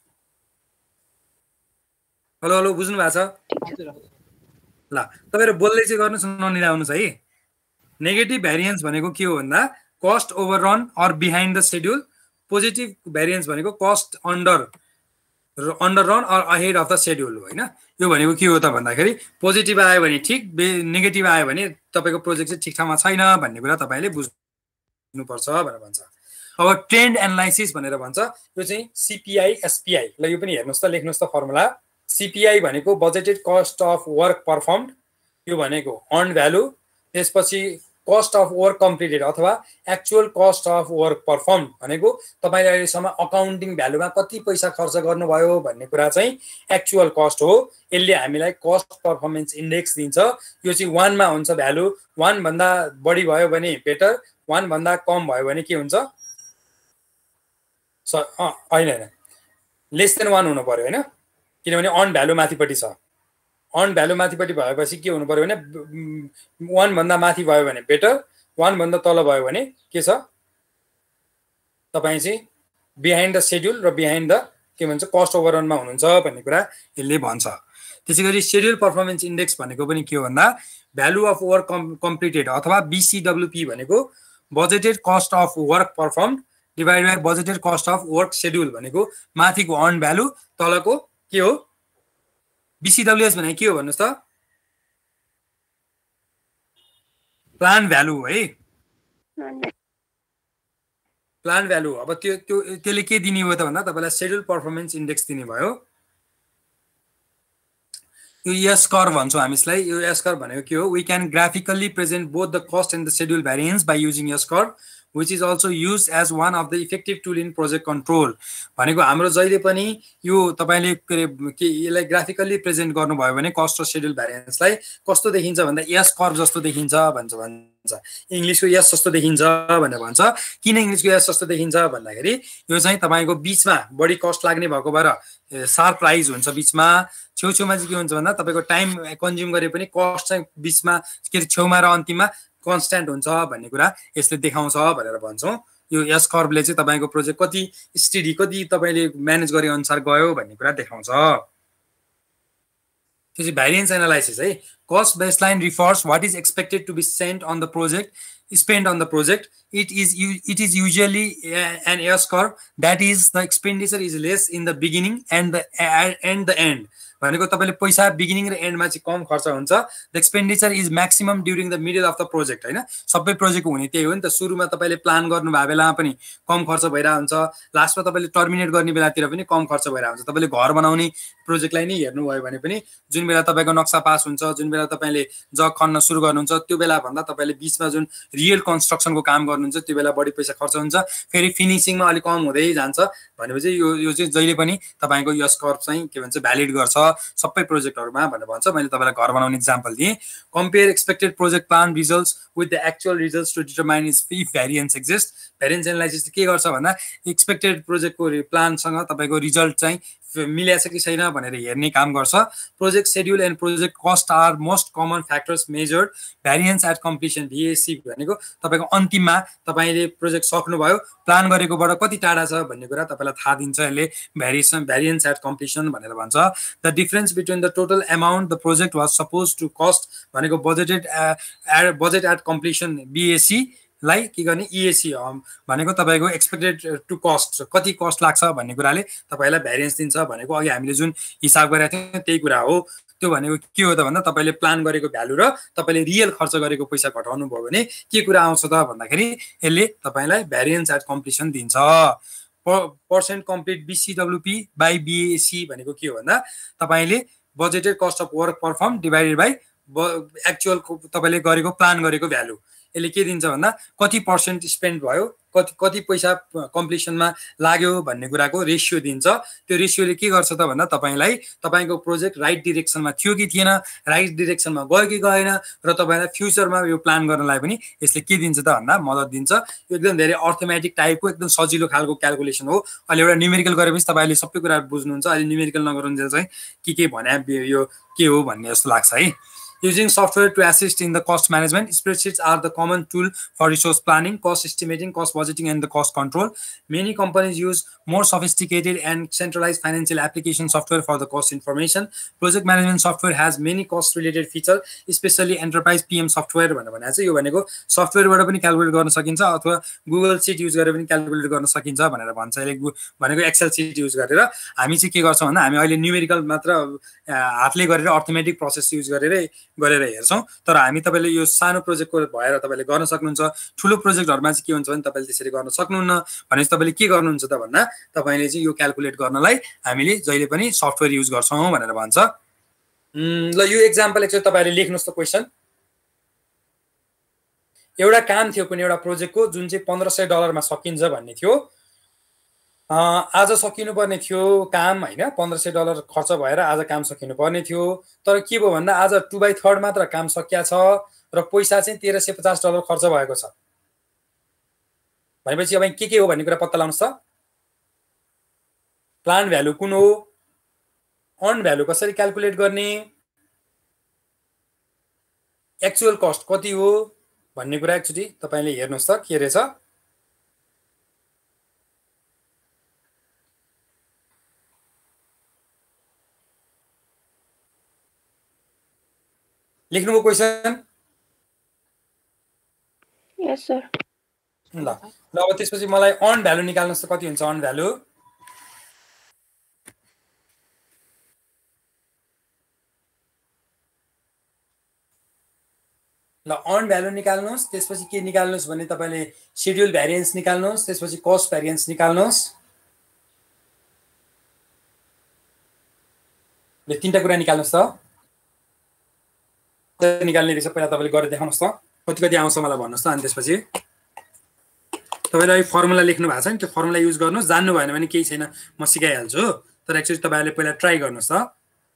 हेलो हेलो बुझ्नु भएको छ? ल तपाईँहरू बोल्दै चाहिँ गर्नुहोस्, ननिराउनुहोस् है। नेगेटिभ भ्यारिएन्स भनेको के हो भन्दा cost overrun or behind the schedule. Positive variance भनेको cost under underrun or ahead of the schedule हो होइन। यो भनेको के हो त भन्दाखेरि पोजिटिभ आयो भने ठिक, नेगेटिभ आयो भने तपाईँको प्रोजेक्ट चाहिँ ठिक ठाउँमा छैन भन्ने कुरा तपाईँले बुझ्नुपर्छ भनेर भन्छ। अब ट्रेन्ड एनालाइसिस भनेर भन्छ। यो चाहिँ सीपीआई एसपीआई। ल यो पनि हेर्नुहोस् त, लेख्नुहोस् त फर्मुला। सीपीआई भनेको budgeted cost of work performed, यो भनेको अन भ्यालु, त्यसपछि कस्ट अफ वर्क कम्प्लिटेड अथवा actual cost of work perform भनेको तपाईँले अहिलेसम्म अकाउन्टिङ भ्यालुमा कति पैसा खर्च गर्नुभयो भन्ने कुरा चाहिँ एक्चुअल कस्ट हो। यसले हामीलाई कस्ट पर्फर्मेन्स इन्डेक्स दिन्छ। यो चाहिँ वानमा हुन्छ भ्यालु। वानभन्दा बढी भयो भने बेटर, वानभन्दा कम भयो भने के हुन्छ? स होइन होइन लेस देन वान हुनु पऱ्यो होइन, किनभने अन भ्यालु माथिपट्टि छ। अन भ्यालु माथिपट्टि भएपछि के हुनु पऱ्यो भने वानभन्दा माथि भयो भने बेटर, वानभन्दा तल भयो भने के छ तपाईँ चाहिँ बिहाइन्ड द शेड्युल र बिहाइन्ड द के भन्छ कस्ट ओभररनमा हुनुहुन्छ भन्ने कुरा यसले भन्छ। त्यसै गरी शेड्युल पर्फर्मेन्स इन्डेक्स भनेको पनि के हो भन्दा भ्यालु अफ वर्क कम्प्लिटेड अथवा बीसीडब्ल्युपी भनेको budgeted cost of work perform divide by budgeted cost of work schedule भनेको माथिको अन भ्यालु, तलको के हो बीसीडब्ल्युएस भने के हो भन्नुहोस् त? प्लान भ्यालु है। प्लान भ्यालु अब त्यो त्यो त्यसले के दिने हो त भन्दा तपाईलाई शेड्युल पर्फर्मेन्स इन्डेक्स दिने भयो यो यस कर्भ भन्छौँ हामी यसलाई यो यस कर्भ भनेको के हो we can graphically present both the cost and the schedule variance by using S curve which is also used as one of the effective tool in project control भनेको हाम्रो जहिले पनि यो तपाईले के यसलाई ग्राफिकली प्रेजेन्ट गर्नुभयो भने कस्ट र शेड्युल भ्यारिएन्सलाई कस्तो देखिन्छ भन्दा यस कर्भ जस्तो देखिन्छ भन्छ भन्छ इंग्लिशको यस जस्तो देखिन्छ भनेर भन्छ किन इंग्लिशको यस जस्तो देखिन्छ भन्दाखेरि यो चाहिँ तपाईको बीचमा बढी कस्ट लाग्ने भएको भएर शार्प राइज हुन्छ बीचमा छेउछेउमा चाहिँ के हुन्छ भन्दा तपाईको टाइम कन्ज्युम गरे पनि कस्ट चाहिँ बीचमा के छेउमा र अन्तिममा कन्स्ट्यान्ट हुन्छ भन्ने कुरा यसले देखाउँछ भनेर भन्छौं यो यस कर्भले चाहिँ तपाईको प्रोजेक्ट कति स्टडी कति तपाईले म्यानेज गरे अनुसार गयो भन्ने कुरा देखाउँछ त्यो चाहिँ भ्यारिएन्स एनालाइसिस है cost baseline refers what is expected to be spent on the project spent on the project it is it is usually an S curve that is the expenditure is less in the beginning and the and the end भनेको तपाईले पैसा beginning र एन्डमा चाहिँ कम खर्च हुन्छ the expenditure is maximum during the middle of the project हैन सबै प्रोजेक्टको हुने त्यही हो नि त सुरुमा तपाईले प्लान गर्नु भए बेलामा पनि कम खर्च भइरा हुन्छ लास्टमा तपाईले टर्मिनेट गर्ने बेलातिर पनि कम खर्च भइरा हुन्छ तपाईले घर बनाउने प्रोजेक्टलाई नै हेर्नु भयो भने पनि जुन बेला तपाईको नक्सा पास हुन्छ जुन बेला तपाईले जग खन्न सुरु गर्नुहुन्छ त्यो बेला भन्दा तपाईले बीचमा जुन रियल कन्स्ट्रक्सनको काम गर्नुहुन्छ त्यो बेला बढी पैसा खर्च हुन्छ फेरि फिनिशिङमा अलि कम हुँदै जान्छ भनेपछि यो यो चाहिँ जहिले पनि तपाईको यस कर्भ चाहिँ के भन्छ भ्यालिड गर्छ सबै प्रोजेक्टहरुमा भनेर भन्छ मैले तपाईलाई घर बनाउने एक्जाम्पल दिए compare expected project plan results with the actual results to determine if variance exist variance analysis के गर्छ भन्दा एक्सपेक्टेड प्रोजेक्टको प्लानसँग तपाईको रिजल्ट चाहिँ मिलेछ कि छैन भनेर हेर्ने काम गर्छ project schedule and project cost are most common factors measured variance at completion VAC भनेको तपाईको अन्तिममा तपाईले प्रोजेक्ट सक्नुभयो प्लान गरेकोबाट कति टाढा छ भन्ने कुरा तपाईलाई थाहा दिन्छ यसले भ्यारिएसन भ्यारिएन्स एट कम्प्लिसन भनेर भन्छ the difference between the total amount the project was suppose to cost भनेको budgeted budget at completion BAC लाई के गर्ने ईएसी भनेको तपाईको एक्सपेक्टेड टु कस्ट कति कस्ट लाग्छ भन्ने कुराले तपाईलाई भ्यारिएन्स दिन्छ भनेको अघि हामीले जुन हिसाब गरेका थियौं त्यही कुरा हो त्यो भनेको के हो त भन्दा तपाईले प्लान गरेको भ्यालु र तपाईले रियल खर्च गरेको पैसा घटाउनु भयो भने के कुरा आउँछ त भन्दाखेरि यसले तपाईलाई भ्यारिएन्स एट कम्प्लिसन दिन्छ percent complete BCWP by BAC भनेको के हो भन्दा तपाईले budgeted cost of work perform divided by actual तपाईले गरेको प्लान गरेको भ्यालु यसले के दिन्छ भन्दा कति पर्सेन्ट स्पेन्ड भयो कति कति पैसा कम्प्लिसनमा लाग्यो भन्ने कुराको रेशियो दिन्छ त्यो रेशियोले के गर्छ त भन्दा तपाईलाई तपाईको प्रोजेक्ट राइट डाइरेक्सनमा थियो कि थिएन राइट डाइरेक्सनमा गयो कि गएन र तपाईलाई फ्युचरमा यो प्लान गर्नलाई पनि यसले के दिन्छ त भन्दा मद्दत दिन्छ यो एकदम धेरै अर्थमेटिक टाइपको एकदम सजिलो खालको क्याल्कुलेसन हो अहिले एउटा न्युमेरिकल गरेपछि तपाईले सबै कुरा बुझ्नुहुन्छ अहिले न्युमेरिकल नगरुन्जेल चाहिँ के के भने यो के हो भन्ने जस्तो लाग्छ है Using software to assist in the cost management, spreadsheets are the common tool for resource planning, cost estimating, cost budgeting, and the cost control. Many companies use more sophisticated and centralized financial application software for the cost information. Project management software has many cost-related features, especially enterprise P M software. भनेको चाहिँ यो भनेको सफ्टवेयरबाट पनि calculate गर्न सकिन्छ अथवा Google seat use गरेर पनि क्याल्कुलेट गर्न सकिन्छ भनेर भन्छ यसले भनेको एक्सेल सिट युज गरेर हामी चाहिँ के गर्छौं भन्दा हामी अहिले न्युमेरिकल मात्र हातले गरेर अर्थमेटिक प्रोसेस युज गरेर गरेर हेर्छौं तर हामी तपाईले यो सानो प्रोजेक्टको भएर तपाईले गर्न सक्नुहुन्छ ठुलो प्रोजेक्टहरुमा चाहिँ के हुन्छ भने तपाईले त्यसरी गर्न सक्नुहुन्न भनेपछि तपाईले के गर्नुहुन्छ त भन्दा तपाईले चाहिँ यो क्याल्कुलेट गर्नलाई हामीले जहिले पनि सफ्टवेयर युज गर्छौं भनेर भन्छ ल यो एक्जाम्पल एकचोटी तपाईले लेख्नुस् त क्वेशन एउटा काम थियो कुनै एउटा प्रोजेक्टको जुन चाहिँ पन्ध्र सय डलरमा सकिन्छ भन्ने थियो आज सकिनु पर्ने थियो काम हैन पन्ध्र सय डलर खर्च भएर आज काम सकिनु पर्ने थियो तर के भयो भन्दा आज टु बाइ थर्ड मात्र काम सकिया छ र पैसा चाहिँ तेह्र सय पचास डलर खर्च भएको छ भनेपछि अब के के हो भन्ने कुरा पत्ता लगाउनुस् त प्लान भ्यालु कुन हो अन भ्यालु कसरी क्याल्कुलेट गर्ने एक्चुअल कस्ट कति हो भन्ने कुरा एकचोटी तपाईले हेर्नुस् त के रहेछ लेख्नुको क्वेशन यस सर ल ल अब त्यसपछि मलाई अन भ्यालु निकाल्नुस् त कति हुन्छ अन भ्यालु ल अन भ्यालु निकाल्नुहोस्, त्यसपछि के निकाल्नुहोस् भने तपाईले शेड्युल भ्यारिएन्स निकाल्नुहोस्, त्यसपछि कस्ट भ्यारिएन्स निकाल्नुहोस्। ल तीनटा कुरा निकाल्नुहोस् त। निकाल्ने रहेछ पहिला तपाईले गरेर देखाउनुहोस् त कति कति आउँछ मलाई भन्नुहोस् त। अनि त्यसपछि तपाईले अहिले फर्मुला लेख्नु भएको छ नि, त्यो फर्मुला युज गर्नुहोस्। जान्नु भएन भने केही छैन, म सिकाइहाल्छु, तर एक्चुअली तपाईले पहिला ट्राई गर्नुहोस् त।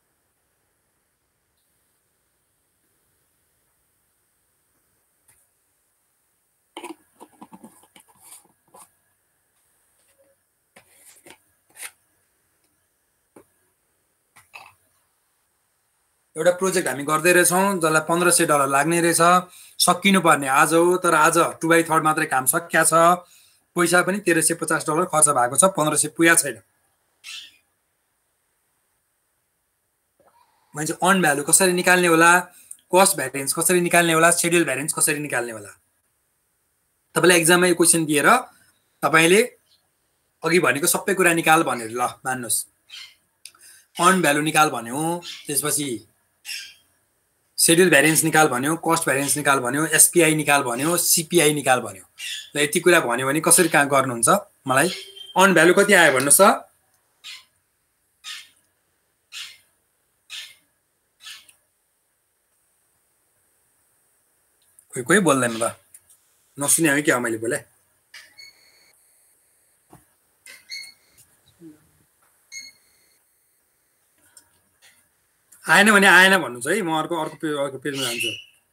एउटा प्रोजेक्ट हामी गर्दै रहेछौँ जसलाई पन्ध्र सय डलर लाग्ने रहेछ, सकिनु पर्ने आज हो, तर आज टु बाई थर्ड मात्रै काम सकिया छ, पैसा पनि तेह्र सय पचास डलर खर्च भएको छ, पन्ध्र सय पुगेको छैन। मान्छे अन भ्यालु कसरी निकाल्ने होला, कस्ट भ्यारिएन्स कसरी निकाल्ने होला, शेड्युल भ्यारिएन्स कसरी निकाल्ने होला। तपाईँलाई एक्जाममा यो क्वेसन दिएर तपाईँले अघि भनेको सबै कुरा निकाल भनेर ल मान्नुहोस्, अन भ्यालु निकाल भन्यो, त्यसपछि शेड्युल भ्यारिएन्स निकाल भन्यो, कस्ट भ्यारिएन्स निकाल भन्यो, एसपीआई निकाल भन्यो, सीपीआई निकाल भन्यो। ल यति कुरा भन्यो भने कसरी काम गर्नुहुन्छ मलाई अन भ्यालु कति आयो भन्नुहोस् त। कोही कोही बोल्दैन त, नसुने हो क्या मैले बोले। आएन भने आएन भन्नुहुन्छ है, म अर्को अर्को पेज अर्को पेजमा जान्छु।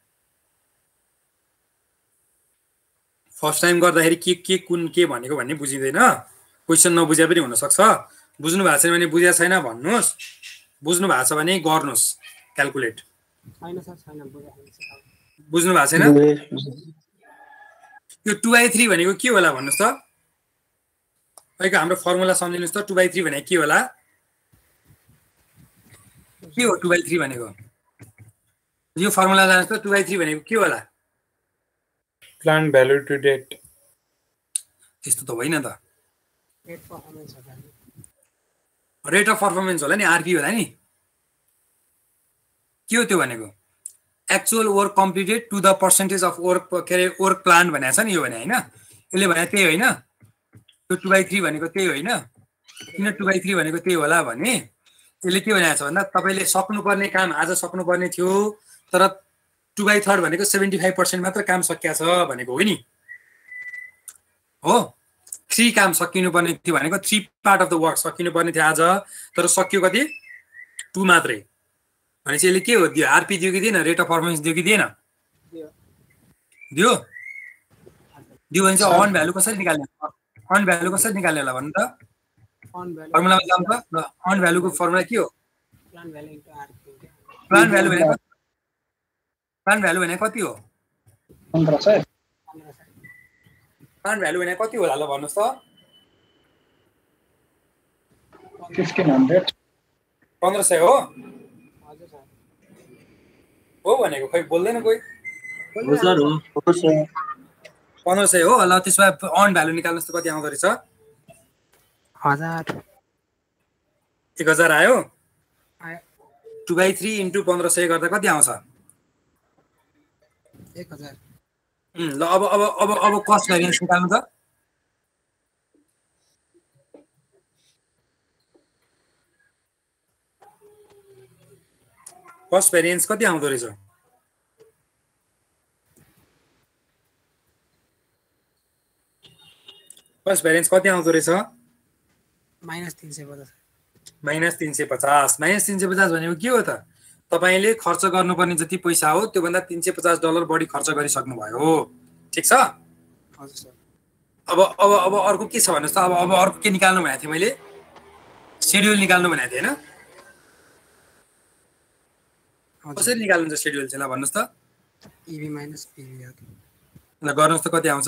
फर्स्ट टाइम गर्दाखेरि के के कुन के भनेको भन्ने बुझिँदैन, क्वेसन नबुझे पनि हुनसक्छ। बुझ्नु भएको छैन भने बुझेको छैन भन्नुहोस्, बुझ्नु भएको छ भने गर्नुहोस् क्यालकुलेट। बुझ्नु भएको छैन यो टु बाई थ्री भनेको के होला भन्नुहोस् त। अहिले हाम्रो फर्मुला सम्झिनुहोस् त, टु बाई थ्री भनेको के होला, के हो टु बाई थ्री भनेको। यो फर्मुला जानुहोस् त, टु बाई थ्री भनेको के होला, प्लान भ्यालु टु डेट। त्यस्तो त होइन त, रेट अफ पर्फर्मेन्स होला नि, आरपी होला नि। के हो त्यो भनेको, actual work completed to the percentage of work, के अरे वर्क प्लान भनेको छ नि यो भने होइन। यसले भने त्यही होइन, त्यो टु बाई थ्री भनेको त्यही होइन। किन टु बाई थ्री भनेको त्यही होला भने यसले के भनेको छ भन्दा तपाईँले सक्नुपर्ने काम आज सक्नुपर्ने थियो, तर टु बाई थर्ड भनेको सेभेन्टी फाइभ पर्सेन्ट मात्र काम सकिया छ भनेको हो नि हो। थ्री काम सकिनुपर्ने थियो भनेको three part of the work सकिनुपर्ने थियो आज, तर सक्यो कति, टू मात्रै। भनेपछि यसले के हो दियो, आरपी दियो कि दिएन, रेट अफ पर्फर्मेन्स दियो कि दिएन, दियो दियो भने चाहिँ अन भ्यालु कसरी निकाल्ने, अन भ्यालु कसरी निकाल्ने होला भन्नु त। फर्मुलामा जाऊँ त। ल अन भ्यालुको फर्मुला के हो, प्लान भ्यालु भनेको, प्लान भ्यालु भनेको कति हो, प्लान भ्यालु भनेको कति होला ल भन्नुहोस् त। पन्ध्र सय हो हो भनेको, खै बोल्दैन कोही। पन्ध्र सय हो। ल त्यसो भए अन भ्यालु निकाल्नुहोस् त कति आउँदो रहेछ, हजार एक हजार आयो। टु बाई थ्री इन्टु पन्ध्र सय गर्दा कति आउँछ, एक हजार। ल अब अब अब अब कस्ट भ्यारिएन्स निकाल्नु त। कस्ट भ्यारिएन्स कति आउँदो रहेछ, कस्ट भ्यारिएन्स कति आउँदो रहेछ, माइनस तिन सय पचास। माइनस तिन सय पचास। माइनस तिन सय पचास भनेको के हो त, तपाईँले खर्च गर्नुपर्ने जति पैसा हो त्योभन्दा तिन सय पचास डलर बढी खर्च गरिसक्नु भयो, ठिक छ। हजुर सर। अब अब अब अर्को के छ भन्नुहोस् त। अब अब अर्को के निकाल्नु भनेको थिएँ मैले, सेड्युल निकाल्नु भनेको थिएँ होइन। कसरी निकाल्नुहुन्छ सेड्युल चाहिँ ल भन्नुहोस् त। इभी माइनस पिभी हो। ल गर्नुहोस् त कति आउँछ,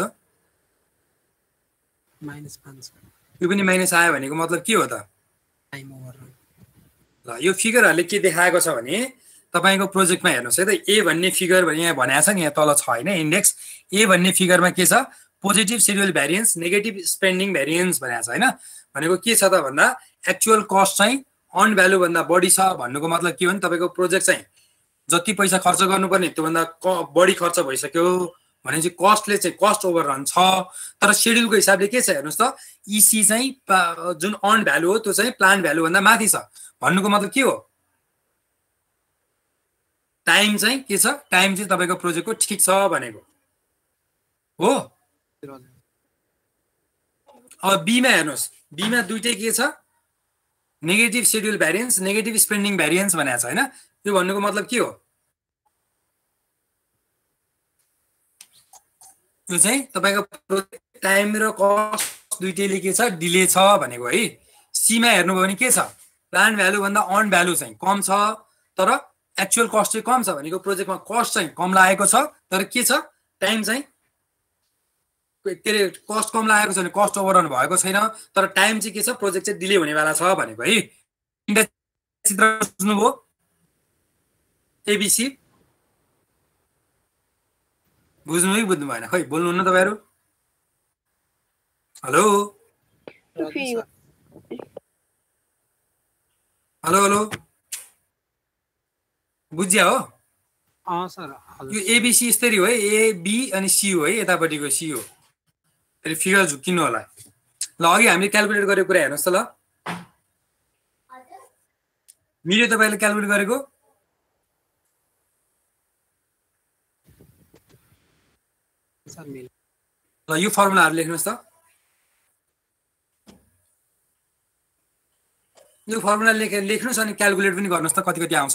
माइनस पाँच सय। यो पनि माइनस आयो भनेको मतलब के हो त, टाइम ओभर। ल यो फिगरहरूले के देखाएको छ भने तपाईँको प्रोजेक्टमा हेर्नुहोस् है त, ए भन्ने फिगर भने यहाँ भनेको छ नि, यहाँ तल छ होइन इन्डेक्स। ए भन्ने फिगरमा के छ, positive schedule variance, negative spending variance भनेको छ होइन। भनेको के छ त भन्दा एक्चुअल कस्ट चाहिँ अन भ्यालु भन्दा बढी छ भन्नुको मतलब के हो भने तपाईँको प्रोजेक्ट चाहिँ जति पैसा खर्च गर्नुपर्ने त्योभन्दा बढी खर्च भइसक्यो भने चाहिँ कस्टले चाहिँ कस्ट ओभररन छ। तर सेड्युलको हिसाबले के छ हेर्नुहोस् त, इसी चाहिँ जुन अर्न भ्यालु हो त्यो चाहिँ प्लान भ्यालु भन्दा माथि छ। भन्नुको मतलब के हो, टाइम चाहिँ के छ, टाइम चाहिँ तपाईँको प्रोजेक्टको ठिक छ भनेको हो। अब बीमा हेर्नुहोस्, बीमा दुइटै के छ, negative schedule variance, negative spending variance भनेको छ होइन। त्यो भन्नुको मतलब के हो, त्यो चाहिँ तपाईँको प्रोजेक्ट टाइम र कस्ट दुइटैले के छ, डिले छ भनेको है। सीमा हेर्नुभयो भने के छ, प्लान भ्यालु भन्दा अर्न भ्यालु चाहिँ कम छ तर एक्चुअल कस्ट चाहिँ कम छ भनेको प्रोजेक्टमा कस्ट चाहिँ कम लागेको छ तर के छ, टाइम चाहिँ के अरे कस्ट कम लागेको छ भने कस्ट ओभररन भएको छैन तर टाइम चाहिँ के छ, प्रोजेक्ट चाहिँ डिले हुनेवाला छ भनेको है। चित्र बुझ्नुभयो, एबिसी बुझ्नु कि बुझ्नु भएन, खै बोल्नुहुन्न तपाईँहरू। हेलो हेलो हेलो बुझ्या हो? अँ सर यो एबिसी यस्तरी हो है, ए बी अनि सी हो है, यतापट्टिको सी हो। फेरि फिगर झुक्किनु होला। ल अघि हामीले क्यालकुलेट गरेको कुरा हेर्नुहोस् त ल, मिल्यो तपाईँले क्यालकुलेट गरेको? ल यो फर्मुलाहरू लेख्नुहोस् त, यो फर्मुला लेख लेख्नुहोस् अनि क्यालकुलेट पनि गर्नुहोस् त कति कति आउँछ।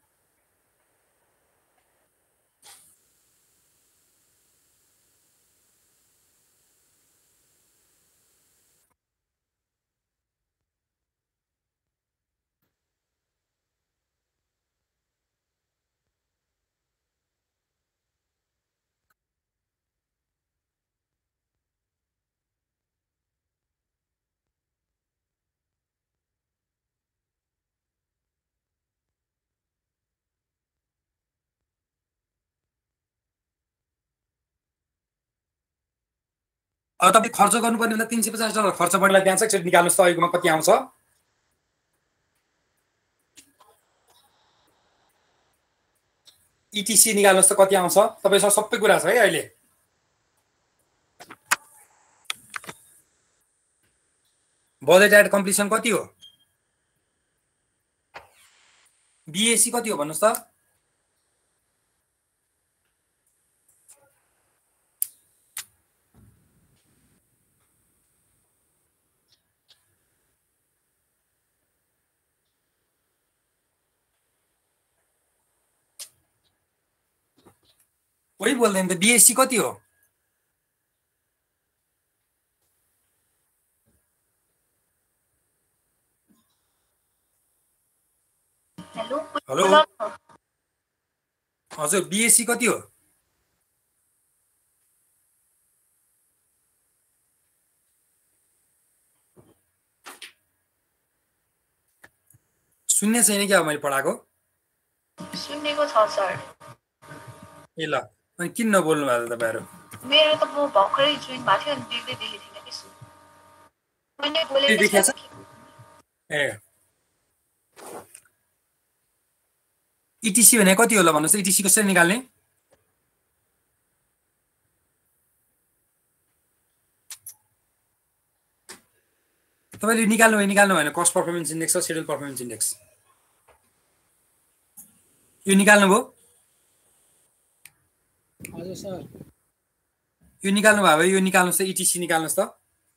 अब तपाईँ खर्च गर्नुपर्ने भन्दा तीन सय पचास डलर खर्च बढीलाई त्यहाँ छ, एकचोटि निकाल्नुहोस् त अहिलेकोमा कति आउँछ। इटिसी निकाल्नुहोस् त कति आउँछ, तपाईँसँग सबै कुरा छ है अहिले। बजेट एट कम्प्लिसन कति हो, बिएसी कति हो भन्नुहोस् त। कोही बोल्दैन त, बिएससी कति हो? हेलो हजुर, बिएससी कति हो? सुन्ने छैन क्या मैले पढाएको? सुन्नेको छ सर। ए ल अनि किन नबोल्नु भएको तपाईँहरू? मेरो त म भर्खरै जोइन भएको थियो अनि देख्दै देखेको थिइनँ कि सुन मैले बोलेको देखेछ ए। इटिसी भने कति होला भन्नुहोस् त, इटिसी कसरी निकाल्ने? तपाईँले निकाल्नु भयो निकाल्नु भएन, कस्ट पर्फर्मेन्स इन्डेक्स र सेड्युल पर्फर्मेन्स इन्डेक्स यो निकाल्नु भयो? हजुर सर। यो निकाल्नु भयो भने यो निकाल्नुहोस् त, इटिसी निकाल्नुहोस् त।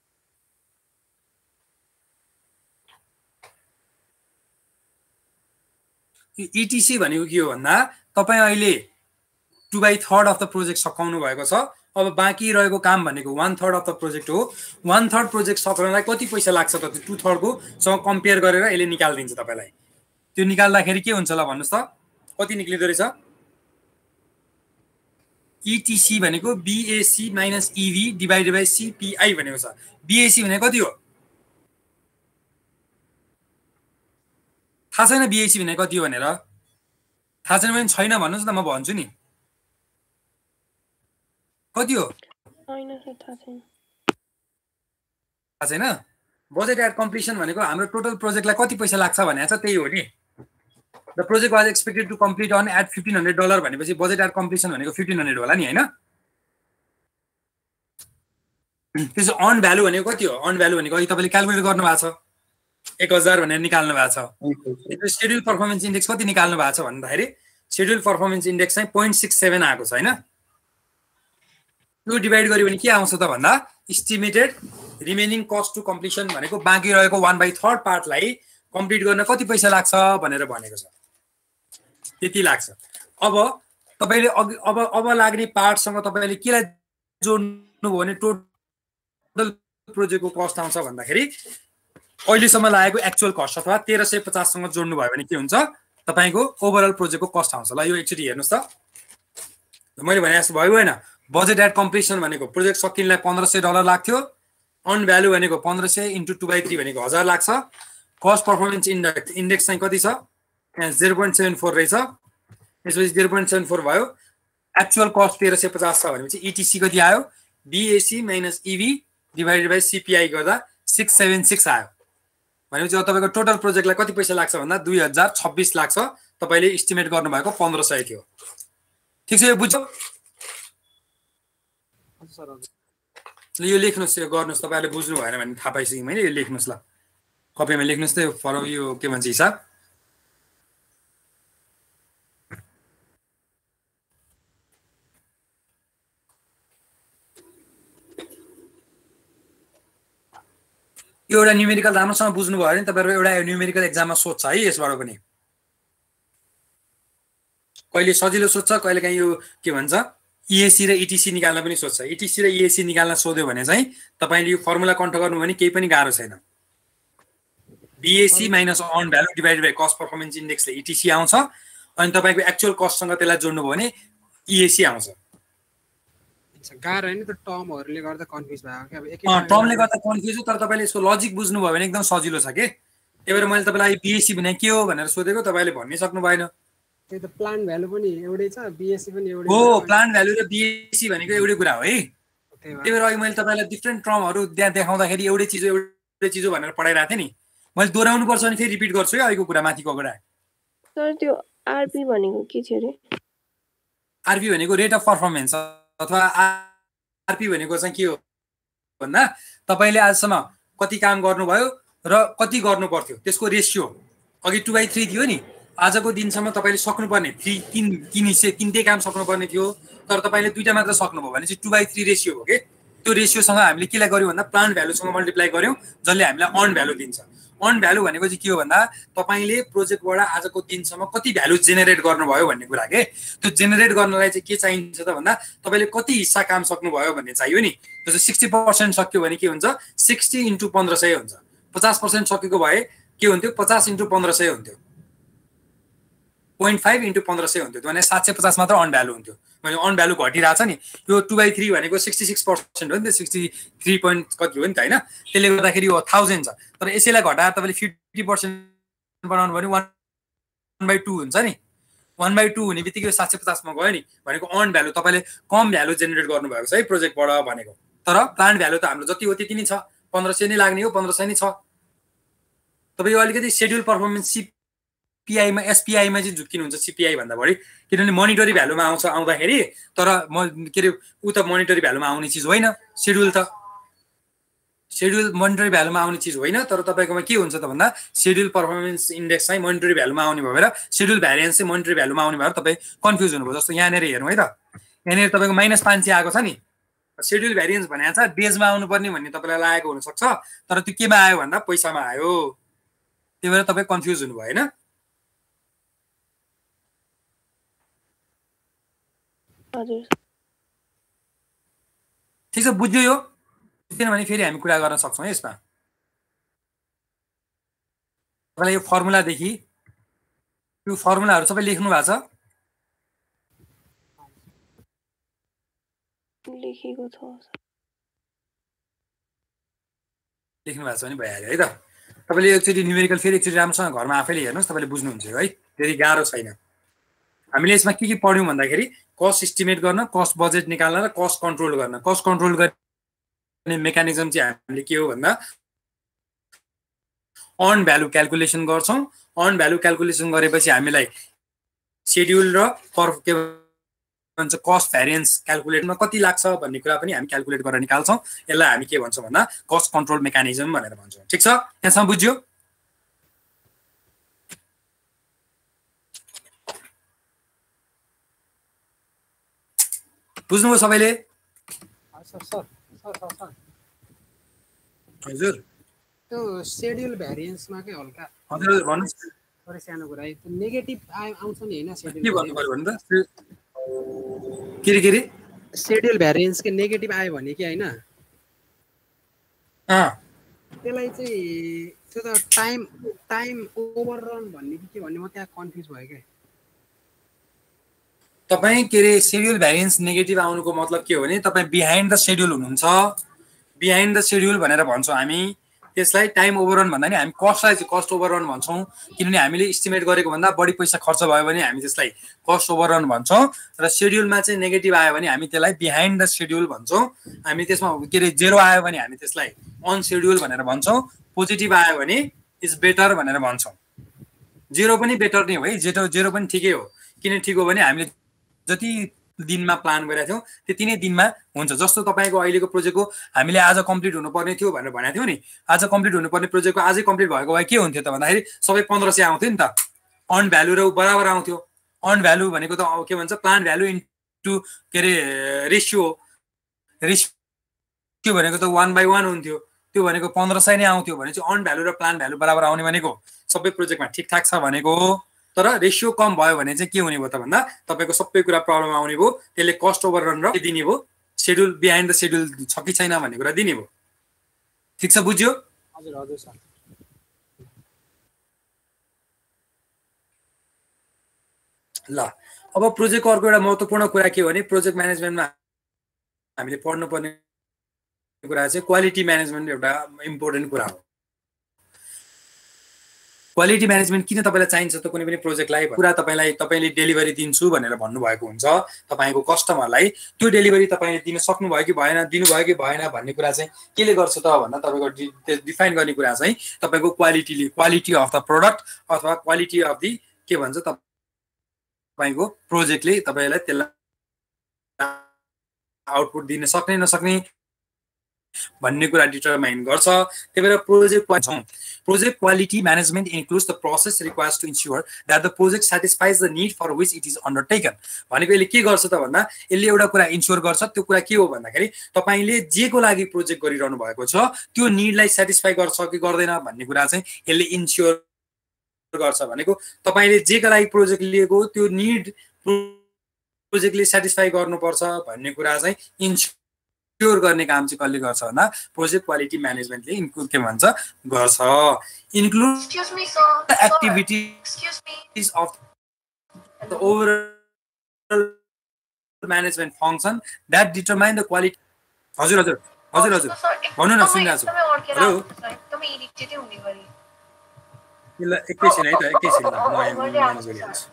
इटिसी भनेको के हो भन्दा तपाईँ अहिले two by third of the project सकाउनु भएको छ, अब बाँकी रहेको काम भनेको one third of the project हो। वान थर्ड प्रोजेक्ट सकाउनलाई कति पैसा लाग्छ त, त्यो टु थर्डको सँग कम्पेयर गरेर यसले निकालिदिन्छ तपाईँलाई। त्यो निकाल्दाखेरि के हुन्छ ल भन्नुहोस् त, कति निक्लिँदो रहेछ? इटिसी भनेको BAC minus EV divided by CPI भनेको छ। बिएसी भनेको कति हो थाहा छैन? बिएसी भनेको कति हो भनेर थाहा छैन भने छैन भन्नुहोस् न, म भन्छु नि कति हो। थाहा छैन? बजेट एट कम्प्लिसन भनेको हाम्रो टोटल प्रोजेक्टलाई कति पैसा लाग्छ भनेको छ, त्यही हो नि। The project was expected to complete on at fifteen hundred dollar भनेपछि बजेट एट कम्प्लिसन भनेको फिफ्टिन हन्ड्रेड होला नि होइन त्यसो अन भ्यालु भनेको कति हो अन भ्यालु भनेको अघि तपाईँले क्यालकुलेट गर्नु भएको छ एक हजार भनेर निकाल्नु भएको छ सेड्युल पर्फर्मेन्स इन्डेक्स कति निकाल्नु भएको छ भन्दाखेरि सेड्युल पर्फर्मेन्स इन्डेक्स चाहिँ पोइन्ट सिक्स सेभेन आएको छ होइन त्यो डिभाइड गर्यो भने के आउँछ त भन्दा estimated remaining cost to completion भनेको बाँकी रहेको वान बाई थर्ड पार्टलाई कम्प्लिट गर्न कति पैसा लाग्छ भनेर भनेको छ त्यति लाग्छ अब तपाईँले अघि अब अब लाग्ने पार्टसँग तपाईँले केलाई जोड्नुभयो भने टोटल प्रोजेक्टको कस्ट आउँछ भन्दाखेरि अहिलेसम्म लागेको एक्चुअल कस्ट अथवा तेह्र सय पचाससँग जोड्नु भयो भने के हुन्छ तपाईँको ओभरअल प्रोजेक्टको कस्ट आउँछ ल यो एकचोटि हेर्नुहोस् त मैले भने जस्तो भयो होइन बजेट एट कम्प्लिसन भनेको प्रोजेक्ट सकिनलाई पन्ध्र सय डलर लाग्थ्यो अन भ्यालु भनेको पन्ध्र सय इन्टु टू बाई थ्री भनेको हजार लाग्छ कस्ट पर्फर्मेन्स इन्डेक्स इन्डेक्स चाहिँ कति छ त्यहाँ जिरो पोइन्ट सेभेन फोर रहेछ त्यसपछि जिरो पोइन्ट सेभेन फोर भयो एक्चुअल कस्ट तेह्र सय पचास छ भनेपछि इटिसी कति आयो BAC minus EV divided by CPI गर्दा सिक्स सेभेन सिक्स आयो भनेपछि अब तपाईँको टोटल प्रोजेक्टलाई कति पैसा लाग्छ भन्दा दुई हजार छब्बिस लाग्छ तपाईँले इस्टिमेट गर्नुभएको पन्ध्र सय थियो ठिक छ यो बुझ्यो यो लेख्नुहोस् यो गर्नुहोस् तपाईँले बुझ्नु भएन भने थाहा पाइसकेँ मैले यो लेख्नुहोस् ल कपीमा लेख्नुहोस् त यो फरक यो के भन्छ हिसाब यो एउटा न्युमेरिकल राम्रोसँग बुझ्नु भयो भने तपाईँहरूको एउटा न्युमेरिकल एक्जाममा सोध्छ है यसबाट पनि कहिले सजिलो सोध्छ कहिले काहीँ यो के भन्छ इएसी र इटिसी निकाल्न पनि सोध्छ इटिसी र इएसी निकाल्न सोध्यो भने चाहिँ तपाईँले यो फर्मुला कन्ट्रोल गर्नु भने केही पनि गाह्रो छैन BAC minus earn value divided by cost performance इन्डेक्सले इटिसी आउँछ अनि तपाईँको एक्चुअल कस्टसँग त्यसलाई जोड्नुभयो भने इएसी आउँछ गाह्रो हैन त टर्महरुले गर्दा कन्फ्युज भयो के अब एक अ टर्मले गर्दा कन्फ्युज हो तर तपाईले यसको लजिक बुझ्नु भयो भने एकदम सजिलो छ के त्यही भएर मैले तपाईलाई बिएसी भने के हो भनेर सोधेको तपाईले भन्नै सक्नु भएन त्यही त प्लान भ्यालु पनि एउटै छ बिएसी पनि एउटै हो प्लान भ्यालु र बिएसी भनेको एउटै कुरा हो है त्यही भएर अघि मैले तपाईलाई डिफरेन्ट टर्महरु त्यहाँ देखाउँदाखेरि एउटै चिज एउटै चिज भनेर पढाइराथे नि मैले दोहोऱ्याउनु पर्छ अनि फेरि रिपिट गर्छु है अहिलेको कुरा माथिको कुरा सर त्यो आरपी भनेको के छ रे आरपी भनेको रेट अफ पर्फर्मेन्स अथवा आरपी भनेको चाहिँ के हो भन्दा तपाईले आजसम्म कति काम गर्नुभयो र कति गर्नु पर्थ्यो त्यसको रेशियो अघि टू बाई थ्री थियो नि आजको दिनसम्म तपाईले सक्नुपर्ने थ्री तीन तीन हिस्से तीनटै काम सक्नुपर्ने थियो तर तपाईले दुईटा मात्र सक्नुभयो भने चाहिँ टू बाई थ्री रेशियो हो के त्यो रेशियोसँग हामीले केलाई गर्यौं भन्दा प्लान भ्यालुसँग मल्टिप्लाई गर्यौं जसले हामीलाई अर्न भ्यालु दिन्छ अर्न भ्यालु भनेको चाहिँ के हो भन्दा तपाईले प्रोजेक्टबाट आजको दिनसम्म कति भ्यालु जेनेरेट गर्नुभयो भन्ने कुरा के त्यो जेनेरेट गर्नलाई चाहिँ के चाहिन्छ त भन्दा तपाईले कति हिस्सा काम सक्नुभयो भन्ने चाहियो नि त्यो चाहिँ सिक्सटी पर्सेन्ट सक्यो भने के हुन्छ सिक्सटी इन्टु पन्ध्र सय हुन्छ पचास पर्सेन्ट सकेको भए के हुन्थ्यो पचास इन्टु पन्ध्र सय हुन्थ्यो पोइन्ट फाइभ इन्टु पन्ध्र सय हुन्थ्यो भने सात सय पचास मात्र अन भ्यालु हुन्थ्यो मैले अन भ्यालु घटिरहेछ नि यो टू बाई थ्री भनेको सिक्सटी सिक्स पर्सेन्ट हो नि त सिक्सटी थ्री पोइन्ट कति हो नि त होइन त्यसले गर्दाखेरि यो थाउजन्ड छ तर यसैलाई घटाएर तपाईँले फिफ्टी पर्सेन्ट बनाउनु भने वान बाई टू हुन्छ नि वान बाई टू हुने बित्तिकै सात सय पचासमा गयो नि भनेको अन भ्यालु तपाईँले कम भ्यालु जेनेरेट गर्नुभएको छ है प्रोजेक्टबाट भनेको तर प्लान भ्यालु त हाम्रो जति हो त्यति नै छ पन्ध्र सय नै लाग्ने हो पन्ध्र सय नै छ तपाईँ यो अलिकति सेड्युल पर्फर्मेन्स सिपिआईमा एसपिआईमा चाहिँ झुक्किनुहुन्छ सिपिआई भन्दा बढी किनभने मोनिटरी भ्यालुमा आउँछ आउँदाखेरि तर म के अरे ऊ त मोनिटरी भ्यालुमा आउने चिज होइन सेड्युल त सेड्युल मोनिटरी भ्यालुमा आउने चिज होइन तर तपाईँकोमा के हुन्छ त भन्दा सेड्युल पर्फर्मेन्स इन्डेक्स चाहिँ मोनिटरी भ्यालुमा आउने भएर सेड्युल भ्यारिएन्स चाहिँ मोनिटरी भ्यालुमा आउने भएर तपाईँ कन्फ्युज हुनुभयो जस्तो यहाँनिर हेर्नु है त यहाँनिर तपाईँको माइनस पाँच सय आएको छ नि सेड्युल भ्यारिएन्स भनेको छ डेजमा आउनुपर्ने भन्ने तपाईँलाई लागेको हुनसक्छ तर त्यो केमा आयो भन्दा पैसामा आयो त्यही भएर तपाईँ कन्फ्युज हुनुभयो होइन ठिक छ बुझ्यो यो बुझ्दैन भने फेरि हामी कुरा गर्न सक्छौँ है यसमा तपाईँलाई यो फर्मुलादेखि यो फर्मुलाहरू सबै लेख्नु भएको छ लेखेको छ लेख्नु भएको छ भने भइहाल्यो है त तपाईँले एकचोटि न्युमेरिकल फेरि एकचोटि राम्रोसँग घरमा आफैले हेर्नुहोस् तपाईँले बुझ्नुहुन्छ है धेरै गाह्रो छैन हामीले यसमा के के पढ्यौँ भन्दाखेरि कस्ट इस्टिमेट गर्न कस्ट बजेट निकाल्न र कस्ट कन्ट्रोल गर्न कस्ट कन्ट्रोल गर्ने मेकानिजम चाहिँ हामीले के हो भन्दा अन भ्यालु क्याल्कुलेसन गर्छौँ। अन भ्यालु क्याल्कुलेसन गरेपछि हामीलाई शेड्युल र पर के भन्छ कस्ट भ्यारिएन्स क्याल्कुलेटमा कति लाग्छ भन्ने कुरा पनि हामी क्याल्कुलेट गरेर निकाल्छौँ। यसलाई हामी के भन्छौँ भन्दा कस्ट कन्ट्रोल मेकानिजम भनेर भन्छौँ। ठिक छ, यहाँसम्म बुझ्यो? बुझ्नुभयो सबैले? सर सर सर सर हजुर त्यो शेड्युल भ्यारिएन्समा के हल्का हजुर भन्नुहोस् थोरै सानो कुरा है, त्यो नेगेटिभ आउँछ नि होइन के शेड्युल भन्नु पर्यो भने त के रे के रे शेड्युल भ्यारिएन्स के नेगेटिभ आयो भने कि होइन अँ त्यसलाई चाहिँ त्यो त टाइम टाइम ओभररन भन्ने कि के भन्ने म त्यहाँ कन्फ्युज भयो क्या। तपाईँ के अरे शेड्युल भ्यारिएन्स नेगेटिभ आउनुको मतलब के हो भने तपाईँ बिहाइन्ड द शेड्युल हुनुहुन्छ। बिहाइन्ड द शेड्युल भनेर भन्छौँ हामी त्यसलाई। टाइम ओभररन भन्दा नि हामी कस्टलाई चाहिँ कस्ट ओभररन भन्छौँ, किनभने हामीले इस्टिमेट गरेको भन्दा बढी पैसा खर्च भयो भने हामी त्यसलाई कस्ट ओभररन भन्छौँ। र शेड्युलमा चाहिँ नेगेटिभ आयो भने हामी त्यसलाई बिहाइन्ड द शेड्युल भन्छौँ। हामी त्यसमा के अरे जेरो आयो भने हामी त्यसलाई अन शेड्युल भनेर भन्छौँ। पोजिटिभ आयो भने इज बेटर भनेर भन्छौँ। जेरो पनि बेटर नै हो है, जेरो जेरो पनि ठिकै हो। किन ठिक हो भने हामीले जति दिनमा प्लान गरेका थियौँ त्यति नै दिनमा हुन्छ। जस्तो तपाईँको अहिलेको प्रोजेक्टको हामीले आज कम्प्लिट हुनुपर्ने थियो भनेर भनेको थियौँ नि, आज कम्प्लिट हुनुपर्ने प्रोजेक्टको आजै कम्प्लिट भएको भए के हुन्थ्यो त भन्दाखेरि सबै पन्ध्र सय आउँथ्यो नि त। अन भ्यालु र बराबर आउँथ्यो। अन भ्यालु भनेको त के भन्छ प्लान भ्यालु इन्टु के अरे रेसियो रेसियो भनेको त वान बाई वान हुन्थ्यो। त्यो भनेको पन्ध्र सय नै आउँथ्यो भने चाहिँ अन भ्यालु र प्लान भ्यालु बराबर आउने भनेको सबै प्रोजेक्टमा ठिकठाक छ भनेको। तर रेसियो कम भयो भने चाहिँ के हुने भयो त भन्दा तपाईँको सबै कुरा प्रब्लम आउने भयो। त्यसले कस्ट ओभररन र दिने भयो, शेड्युल बिहाइन्ड द शेड्युल छ कि छैन भन्ने कुरा दिने भयो। ठिक छ, बुझ्यो? हजुर हजुर सर। ल अब प्रोजेक्टको अर्को एउटा महत्त्वपूर्ण कुरा के हो भने प्रोजेक्ट म्यानेजमेन्टमा हामीले पढ्नुपर्ने कुरा चाहिँ क्वालिटी म्यानेजमेन्ट एउटा इम्पोर्टेन्ट कुरा हो। क्वालिटी म्यानेजमेन्ट किन तपाईँलाई चाहिन्छ त कुनै पनि प्रोजेक्टलाई कुरा तपाईँलाई तपाईँले डेलिभरी दिन्छु भनेर भन्नुभएको हुन्छ तपाईँको कस्टमरलाई। त्यो डेलिभरी तपाईँले दिन सक्नुभयो कि भएन, दिनुभयो कि भएन भन्ने कुरा चाहिँ केले गर्छ त भन्दा तपाईँको डिफाइन गर्ने कुरा चाहिँ तपाईँको क्वालिटीले क्वालिटी अफ द प्रोडक्ट अथवा क्वालिटी अफ दि के भन्छ तपाईँको प्रोजेक्टले तपाईँलाई त्यसलाई आउटपुट दिन सक्ने नसक्ने भन्ने कुरा डिटरमाइन गर्छ। त्यही भएर project project quality management includes the process requires to ensure that the project satisfies the need for which it is undertaken. भनेको यसले के गर्छ त भन्दा यसले एउटा कुरा इन्स्योर गर्छ। त्यो कुरा के हो भन्दाखेरि तपाईँले जेको लागि प्रोजेक्ट गरिरहनु भएको छ त्यो निडलाई सेटिस्फाई गर्छ कि गर्दैन भन्ने कुरा चाहिँ यसले इन्स्योर गर्छ। भनेको तपाईँले जेका लागि प्रोजेक्ट लिएको त्यो निड प्रोजेक्टले सेटिस्फाई गर्नुपर्छ भन्ने कुरा चाहिँ इन्स्योर स्योर गर्ने काम चाहिँ कसले गर्छ भन्दा प्रोजेक्ट क्वालिटी म्यानेजमेन्टले इन्क्लुड के भन्छ गर्छ। Include activities of the overall management function that determine the quality. हजुर हजुर हजुर हजुर भन्नु न, सुनिरहेको छु। हेलो एकैछिन है त, एकैछिन म म्यानेज गरिहाल्छु।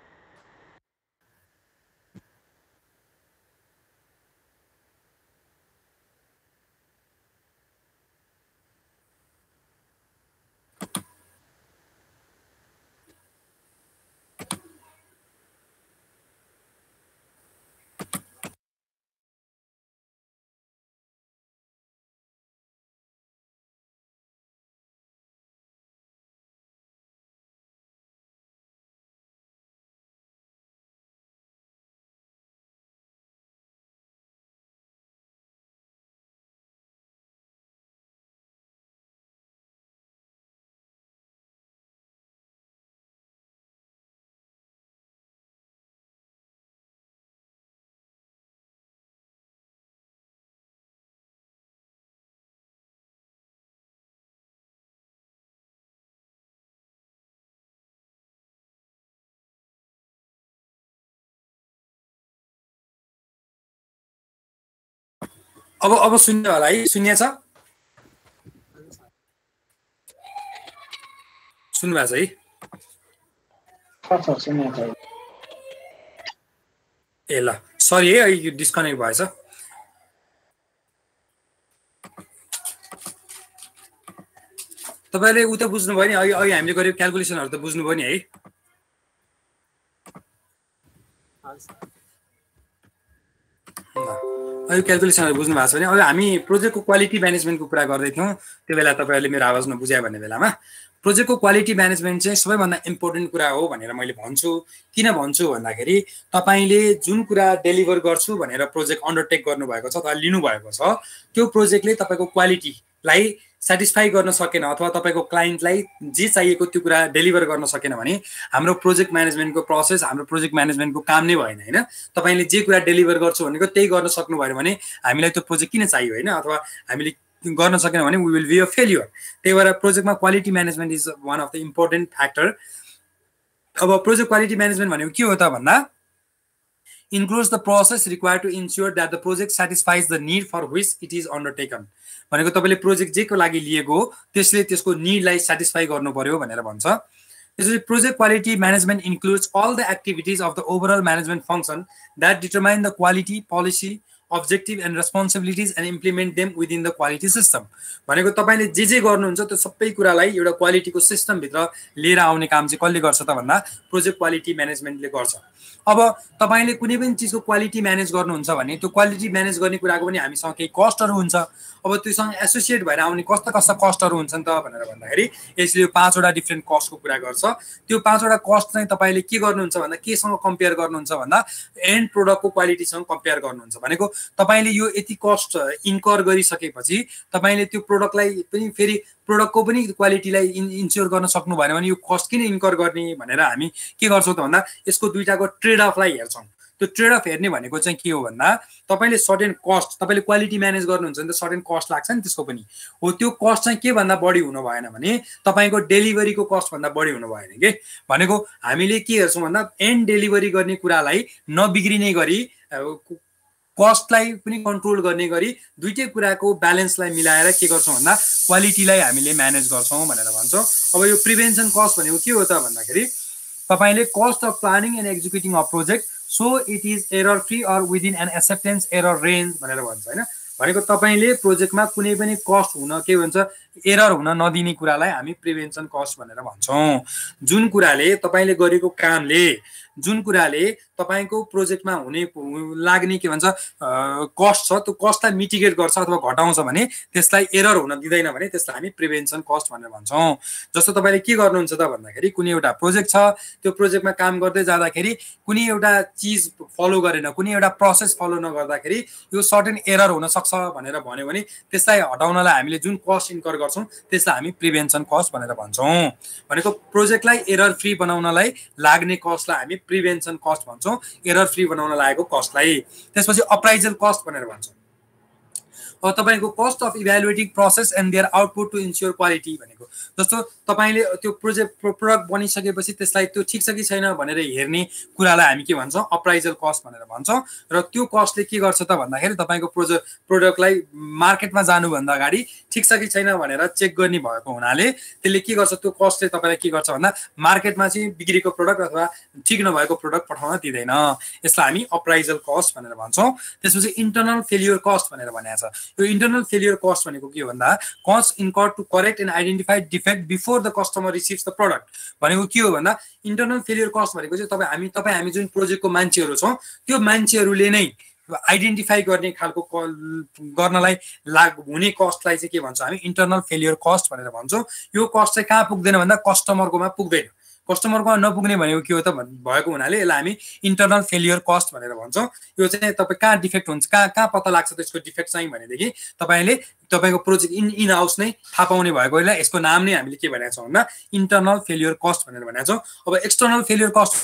अब अब सुन्नु होला है, सुनिया छ? सुन्नुभएको छ है? ए ल सरी है, यो डिस्कनेक्ट भएछ। तपाईले उ त बुझ्नुभयो नि, अघि अघि हामीले गरेको क्याल्कुलेसनहरु त बुझ्नुभयो नि है। अघि क्याल्कुलेसनहरु बुझ्नु भएको छ भने अब हामी प्रोजेक्टको क्वालिटी म्यानेजमेन्टको कुरा गर्दै थियौँ। त्यो बेला तपाईहरुले मेरो आवाज नबुझ्या भन्ने बेलामा प्रोजेक्टको क्वालिटी म्यानेजमेन्ट चाहिँ सबैभन्दा इम्पोर्टेन्ट कुरा हो भनेर मैले भन्छु। किन भन्छु भन्दाखेरि तपाईले जुन कुरा डेलिभर गर्छु भनेर प्रोजेक्ट अन्डरटेक गर्नुभएको छ अथवा लिनुभएको छ त्यो प्रोजेक्टले तपाईको क्वालिटीलाई सेटिस्फाई गर्न सकेन अथवा तपाईको क्लाइन्टलाई जे चाहिएको त्यो कुरा डेलिभर गर्न सकेन भने हाम्रो प्रोजेक्ट म्यानेजमेन्टको प्रोसेस, हाम्रो प्रोजेक्ट म्यानेजमेन्टको काम नै भएन हैन। तपाईले जे कुरा डेलिभर गर्छु भनेको त्यही गर्न सक्नु भएन भने हामीलाई त्यो प्रोजेक्ट किन चाहियो हैन, अथवा हामीले गर्न सकेन भने we will be a failure. त्यही भएर प्रोजेक्टमा quality management is one of the important factor. अब प्रोजेक्ट क्वालिटी म्यानेजमेन्ट भनेको के हो त भन्दा includes the process required to ensure that the project satisfies the need for which it is undertaken। भनेको तपाईले प्रोजेक्ट जेको लागि लिएको हो त्यसले त्यसको निडलाई सेटिस्फाई गर्नु पर्यो भनेर भन्छ। त्यसपछि project quality management includes all the activities of the overall management function that determine the quality, policy, objective and responsibilities and implement them within the quality system। भनेको तपाईले जे जे गर्नुहुन्छ त्यो सबै कुरालाई एउटा क्वालिटीको सिस्टम भित्र लिएर आउने काम चाहिँ कसले गर्छ त भन्दा प्रोजेक्ट क्वालिटी म्यानेजमेन्टले गर्छ। अब तपाईले कुनै पनि चीजको क्वालिटी म्यानेज गर्नुहुन्छ भने त्यो क्वालिटी म्यानेज गर्ने कुराको पनि हामीसँग केही कस्टहरु हुन्छ। अब त्योसँग एसोसिएट भएर आउने कस्ता कस्ता कस्टहरु हुन्छन् त भनेर भन्दाखेरि यसले यो पाँचवटा डिफरेन्ट कस्टको कुरा गर्छ। त्यो पाँचवटा कस्ट चाहिँ तपाईले के गर्नुहुन्छ भन्दा केसँग कम्पेयर गर्नुहुन्छ भन्दा एन्ड प्रोडक्टको क्वालिटीसँग कम्पेयर गर्नुहुन्छ। भनेको तपाईले यो यति कस्ट इन्कर गरिसकेपछि तपाईले त्यो प्रोडक्टलाई पनि फेरि प्रोडक्टको पनि क्वालिटीलाई इन्स्योर गर्न सक्नु भएन भने यो कस्ट किन इन्कर गर्ने भनेर हामी के गर्छौं त भन्दा यसको दुईटाको ट्रेड अफलाई हेर्छौं। त्यो ट्रेड अफ हेर्ने भनेको चाहिँ के हो भन्दा तपाईले सर्टेन कस्ट तपाईले क्वालिटी म्यानेज गर्नुहुन्छ भने त सर्टेन कस्ट लाग्छ नि त्यसको पनि हो। त्यो कस्ट चाहिँ के भन्दा बढी हुनु भएन भने तपाईको डेलिभरीको कस्ट भन्दा बढी हुनु भएन के। भनेको हामीले के हेर्छौं भन्दा एन्ड डेलिभरी गर्ने कुरालाई नबिग्रिने गरी कस्टलाई पनि कन्ट्रोल गर्ने गरी दुईटै कुराको ब्यालेन्सलाई मिलाएर के गर्छौं भन्दा क्वालिटीलाई हामीले म्यानेज गर्छौं भनेर भन्छौं। अब यो प्रिभेन्सन कस्ट भनेको के हो त भन्दाखेरि तपाईले cost of planning and executing a project so it is error free or within an acceptance error range भनेर भन्छ हैन। भनेको तपाईले प्रोजेक्टमा कुनै पनि कस्ट हुन के भन्छ एरर हुन नदिने कुरालाई हामी प्रिभेन्सन कस्ट भनेर भन्छौं। जुन कुराले तपाईले गरेको कामले जुन कुराले तपाईको प्रोजेक्टमा हुने लाग्ने के भन्छ कस्ट छ त्यो कस्टलाई मिटिगेट गर्छ अथवा घटाउँछ भने त्यसलाई एरर हुन दिदैन भने त्यसलाई हामी प्रिभेन्सन कस्ट भनेर भन्छौं। जस्तो तपाईले के गर्नुहुन्छ त भन्दाखेरि कुनै एउटा प्रोजेक्ट छ त्यो प्रोजेक्टमा काम गर्दै जाँदाखेरि कुनै एउटा चीज फलो गरेन कुनै एउटा प्रोसेस फलो नगर्दाखेरि यो सर्टेन एरर हुन सक्छ भनेर भन्यो भने त्यसलाई हटाउनलाई हामीले जुन कस्ट इन्कर गर्छौं त्यसलाई हामी प्रिभेन्सन कस्ट भनेर भन्छौं। भनेको प्रोजेक्टलाई एरर फ्री बनाउनलाई लाग्ने कस्टलाई हामी प्रिभेन्सन कस्ट भन्छौं, एरर फ्री बनाउन लागेको कस्टलाई। त्यसपछि अप्राइजल कस्ट भनेर भन्छौं। अब तपाईको cost of evaluating process and their output to ensure quality भनेको जस्तो तपाईले त्यो प्रोजेक्ट प्रोडक्ट बनिसकेपछि त्यसलाई त्यो ठीक छ कि छैन भनेर हेर्ने कुरालाई हामी के भन्छौं अप्राइजल कस्ट भनेर भन्छौं। र त्यो कस्टले के गर्छ त भन्दाखेरि तपाईको प्रोजेक्ट प्रोडक्टलाई मार्केटमा जानु भन्दा अगाडि ठीक छ कि छैन भनेर चेक गर्ने भएको हुनाले त्यसले के गर्छ त्यो कस्टले तपाईलाई के गर्छ भन्दा मार्केटमा चाहिँ बिग्रेको प्रोडक्ट अथवा ठीक नभएको प्रोडक्ट पठाउन दिदैन। यसलाई हामी अप्राइजल कस्ट भनेर भन्छौं। त्यसपछि इन्टरनल फेलियर कस्ट भनेर भनिएको छ। यो इन्टरनल फेलियर कस्ट भनेको के हो भन्दा cost incur to correct and identify defect before the customer receives the product भनेको के हो भन्दा इन्टरनल फेलियर कस्ट भनेको चाहिँ तपाई हामी तपाई हामी जुन प्रोजेक्टको मान्छेहरु छौं त्यो मान्छेहरुले नै आइडेन्टिफाई गर्ने खालको गर्नलाई लाग हुने कस्टलाई चाहिँ के भन्छ हामी इन्टरनल फेलियर कस्ट भनेर भन्छौं। यो कस्ट चाहिँ कहाँ पुग्दैन भन्दा कस्टमरकोमा पुग्दैन। कस्टमरकोमा नपुग्ने भनेको के हो त भएको हुनाले यसलाई हामी इन्टरनल फेलियर कस्ट भनेर भन्छौं। यो चाहिँ तपाई कहाँ डिफेक्ट हुन्छ कहाँ कहाँ पत्ता लाग्छ त्यसको डिफेक्ट चाहिँ भनेदेखि तपाईले तपाईको प्रोजेक्ट इन इन हाउस नै थाहा पाउने भएकोले यसको नाम नै हामीले के भनेका छौं भन्दा इन्टरनल फेलियर कस्ट भनेर भनेका छौं। अब एक्सटर्नल फेलियर कस्ट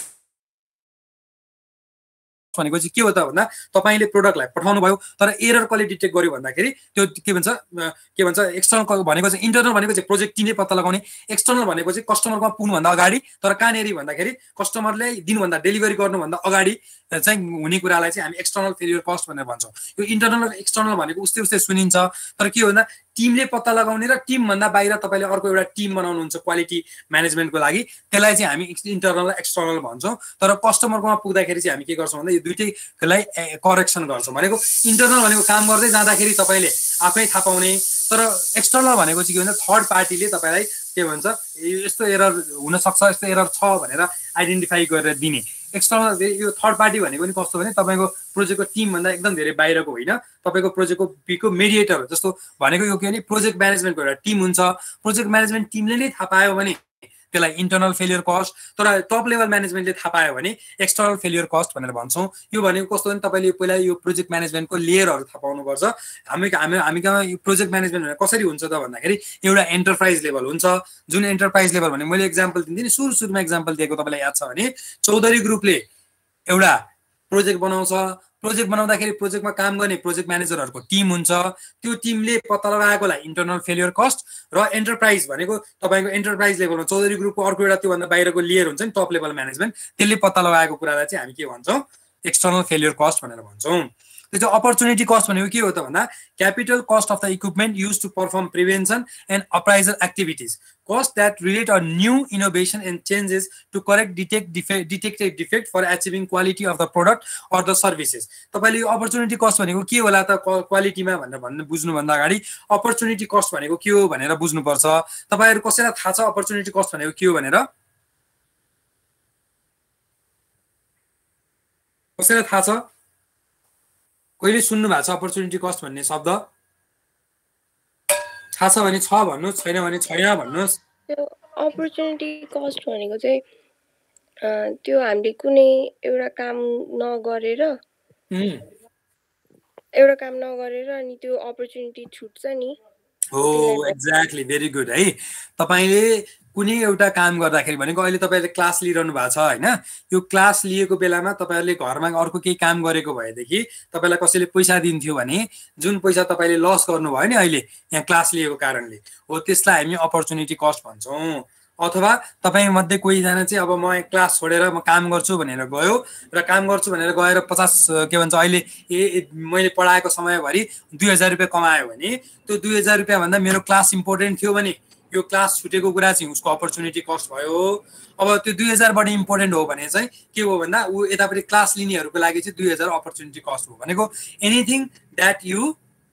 भनेको चाहिँ के हो त भन्दा तपाईले प्रोडक्टलाई पठाउनु भयो तर एरर कसले डिटेक्ट गर्यो भन्दाखेरि त्यो के भन्छ के भन्छ एक्सटर्नल भनेको चाहिँ इन्टरनल भनेको चाहिँ प्रोजेक्ट टिमले पत्ता लगाउने, एक्सटर्नल भनेको चाहिँ कस्टमरमा पुग्नु भन्दा अगाडि तर कहाँनेरि भन्दाखेरि कस्टमरले दिनुभन्दा डेलिभरी गर्नुभन्दा अगाडि चाहिँ हुने कुरालाई चाहिँ हामी एक्सटर्नल फेलियर कस्ट भनेर भन्छौं। यो इन्टरनल र एक्सटर्नल भनेको उस्तै उस्तै सुनिन्छ तर के हो भन्दा टिमले पत्ता लगाउने र टिमभन्दा बाहिर तपाईँले अर्को एउटा टिम बनाउनुहुन्छ क्वालिटी म्यानेजमेन्टको लागि, त्यसलाई चाहिँ हामी इन्टरनल र एक्सटर्नल भन्छौँ। तर कस्टमरकोमा पुग्दाखेरि चाहिँ हामी के गर्छौँ भन्दा यो दुइटैलाई करेक्सन गर्छौँ। भनेको इन्टरनल भनेको काम गर्दै जाँदाखेरि तपाईँले आफै थाहा पाउने, तर एक्सटर्नल भनेको चाहिँ के भन्छ थर्ड पार्टीले तपाईँलाई के भन्छ यस्तो एरर हुनसक्छ, यस्तो एरर छ भनेर आइडेन्टिफाई गरेर दिने। एक्सटर्नल यो थर्ड पार्टी भनेको नि कस्तो भने तपाईँको प्रोजेक्टको टिमभन्दा एकदम धेरै बाहिरको होइन, तपाईँको प्रोजेक्टको बिको मेडिएटर जस्तो भनेको यो के भने प्रोजेक्ट म्यानेजमेन्टको एउटा टिम हुन्छ। प्रोजेक्ट म्यानेजमेन्ट टिमले नै थाहा पायो भने त्यसलाई इन्टरनल फेलियर कस्ट, तर टप लेभल म्यानेजमेन्टले थाहा पायो भने एक्सटर्नल फेलियर कस्ट भनेर भन्छौँ। यो भनेको कस्तो भने तपाईँले पहिला यो प्रोजेक्ट म्यानेजमेन्टको लेयरहरू थाहा पाउनुपर्छ। हामी हामी हामी कहाँ यो प्रोजेक्ट म्यानेजमेन्ट भनेर कसरी हुन्छ त भन्दाखेरि एउटा एन्टरप्राइज लेभल हुन्छ, जुन एन्टरप्राइज लेभल भने मैले एक्जाम्पल दिन्थेँ नि सुरु सुरुमा एक्जाम्पल दिएको तपाईँलाई याद छ भने चौधरी ग्रुपले एउटा प्रोजेक्ट बनाउँछ। प्रोजेक्ट बनाउँदाखेरि प्रोजेक्टमा काम गर्ने प्रोजेक्ट म्यानेजरहरूको टिम हुन्छ, त्यो टिमले पत्ता लगाएकोलाई इन्टरनल फेलियर कस्ट र एन्टरप्राइज भनेको तपाईँको एन्टरप्राइज लेभलमा चौधरी ग्रुपको अर्को एउटा त्योभन्दा बाहिरको लेयर हुन्छ नि टप लेभल म्यानेजमेन्ट, त्यसले पत्ता लगाएको कुरालाई चाहिँ हामी के भन्छौँ एक्सटर्नल फेलियर कस्ट भनेर भन्छौँ। त्यो चाहिँ अपर्च्युनिटी कस्ट भनेको के हो त भन्दा capital cost of the equipment use to perform prevention and appraisal activities, costs that relate a new innovation and changes to correct detect defect detected defect for achieving quality of the product or the services। तपाईले opportunity cost भनेको के होला त क्वालिटीमा भनेर भन्ने बुझ्नु भन्दा अगाडि अपर्च्युनिटी कस्ट भनेको के हो भनेर बुझ्नु पर्छ। तपाईहरु कसैलाई थाहा छ अपर्च्युनिटी कस्ट भनेको के हो भनेर? कसैलाई थाहा छ? कहिले सुन्नु भएको छ अपर्च्युनिटी कस्ट भन्ने शब्द? थाहा छ भने छ भन्नुस्, छैन भने छैन भन्नुस्। त्यो अपर्च्युनिटी कस्ट भनेको चाहिँ त्यो हामीले कुनै एउटा काम नगरेर एउटा काम नगरेर अनि त्यो अपर्च्युनिटी छुट्छ नि। हो एक्ज्याक्टली, भेरी गुड है। तपाईले कुनै एउटा काम गर्दाखेरि भनेको अहिले तपाईले क्लास लिइरहनु भएको छ हैन, यो क्लास लिएको बेलामा तपाईहरुले घरमा अर्को केही काम गरेको भएदेखि तपाईलाई कसैले पैसा दिन्थ्यो भने जुन पैसा तपाईले लस गर्नुभयो नि अहिले यहाँ क्लास लिएको कारणले, हो त्यसलाई हामी अपर्च्युनिटी कस्ट भन्छौं। अथवा तपाई मध्ये कोही जना चाहिँ अब म क्लास छोडेर म काम गर्छु भनेर गयो र काम गर्छु भनेर गएर पचास के भन्छ अहिले ए मैले पढाएको समयभरि दुई हजार रुपैयाँ कमायो भने त्यो दुई हजार रुपैयाँ भन्दा मेरो क्लास इम्पोर्टेन्ट थियो भने यो क्लास छुटेको कुरा चाहिँ उसको अपर्च्युनिटी कस्ट भयो। अब त्यो दुई हजार बढी इम्पोर्टेन्ट हो भने चाहिँ के हो भन्दा ऊ यतापट्टि क्लास लिनेहरूको लागि चाहिँ दुई हजार अपर्च्युनिटी कस्ट हो। भनेको anything that you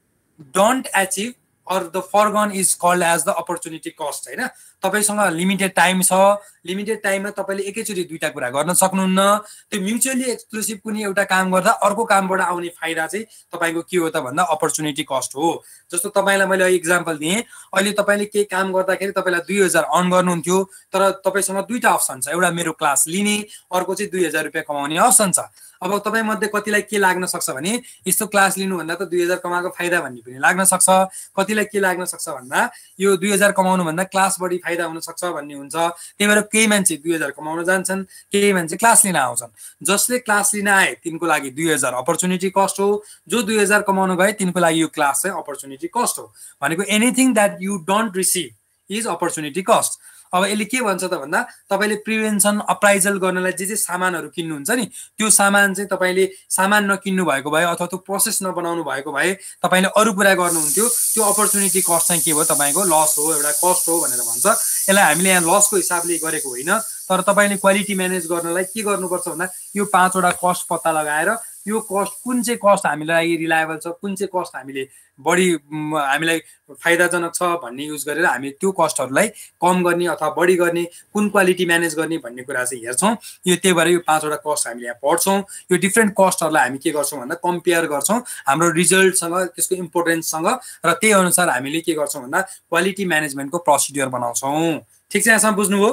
don't achieve or the foregone is called as the opportunity cost हैन। तपाईसँग लिमिटेड टाइम छ, लिमिटेड टाइममा तपाईले एकैचोटी दुईटा कुरा गर्न सक्नुहुन्न। त्यो म्युचुअली एक्सक्लुसिभ कुनै एउटा काम गर्दा अर्को कामबाट आउने फाइदा चाहिँ तपाईको के हो त भन्दा अपर्च्युनिटी कस्ट हो। जस्तो तपाईलाई मैले एक्जाम्पल दिएँ, अहिले तपाईले केही काम गर्दाखेरि तपाईलाई दुई हजार अर्न गर्नुहुन्थ्यो, तर तपाईसँग दुईटा अप्सन छ, एउटा मेरो क्लास लिने, अर्को चाहिँ दुई हजार रुपैयाँ कमाउने अप्सन छ। अब तपाई मध्ये कतिलाई के लाग्न सक्छ भने यस्तो क्लास लिनु भन्दा त दुई हजार कमाएको फाइदा भन्ने पनि लाग्न सक्छ। कतिलाई के लाग्न सक्छ भन्दा यो दुई हजार कमाउनु भन्दा क्लास बढी फाइदा हुन सक्छ भन्ने हुन्छ। त्यही भएर केही मान्छे दुई हजार कमाउन जान्छन्, केही मान्छे क्लास लिन आउँछन्। जसले क्लास लिन आए तिनको लागि दुई हजार अपर्च्युनिटी कस्ट हो, जो दुई हजार कमाउन गए तिनको लागि यो क्लास चाहिँ अपर्च्युनिटी कस्ट हो। भनेको anything that you don't receive is opportunity cost. अब यसले के भन्छ त भन्दा तपाईले प्रिभेन्सन अप्राइजल गर्नलाई जे जे सामानहरु किन्नुहुन्छ नि त्यो सामान चाहिँ तपाईले सामान नकिन्नु भएको भए अथवा त्यो प्रोसेस नबनाउनु भएको भए तपाईले अरु कुरा गर्नुहुन्थ्यो, त्यो अपर्च्युनिटी कस्ट चाहिँ के हो तपाईको लस हो, एउटा कस्ट हो भनेर भन्छ। यसलाई हामीले यहाँ लसको हिसाबले गरेको होइन, तर तपाईले क्वालिटी म्यानेज गर्नलाई के गर्नुपर्छ भन्दा यो पाँचवटा कस्ट पत्ता लगाएर यो कस्ट कुन चाहिँ कस्ट हामीलाई रिलायबल छ, कुन चाहिँ कस्ट हामीले बढी हामीलाई फाइदाजनक छ भन्ने युज गरेर हामी त्यो कस्टहरुलाई कम गर्ने अथवा बढी गर्ने, कुन क्वालिटी म्यानेज गर्ने भन्ने कुरा चाहिँ हेर्छौं। यो त्यही भएर यो पाँचवटा कस्ट हामीले यहाँ पढ्छौं। यो डिफरेन्ट कस्टहरुलाई हामी के गर्छौं भन्दा कम्पेयर गर्छौं हाम्रो रिजल्टसँग, त्यसको इम्पोर्टेन्ससँग, र त्यही अनुसार हामीले के गर्छौं भन्दा क्वालिटी म्यानेजमेन्टको प्रोसिड्युर बनाउँछौं। ठीक छ, यहाँसम्म बुझ्नुभयो?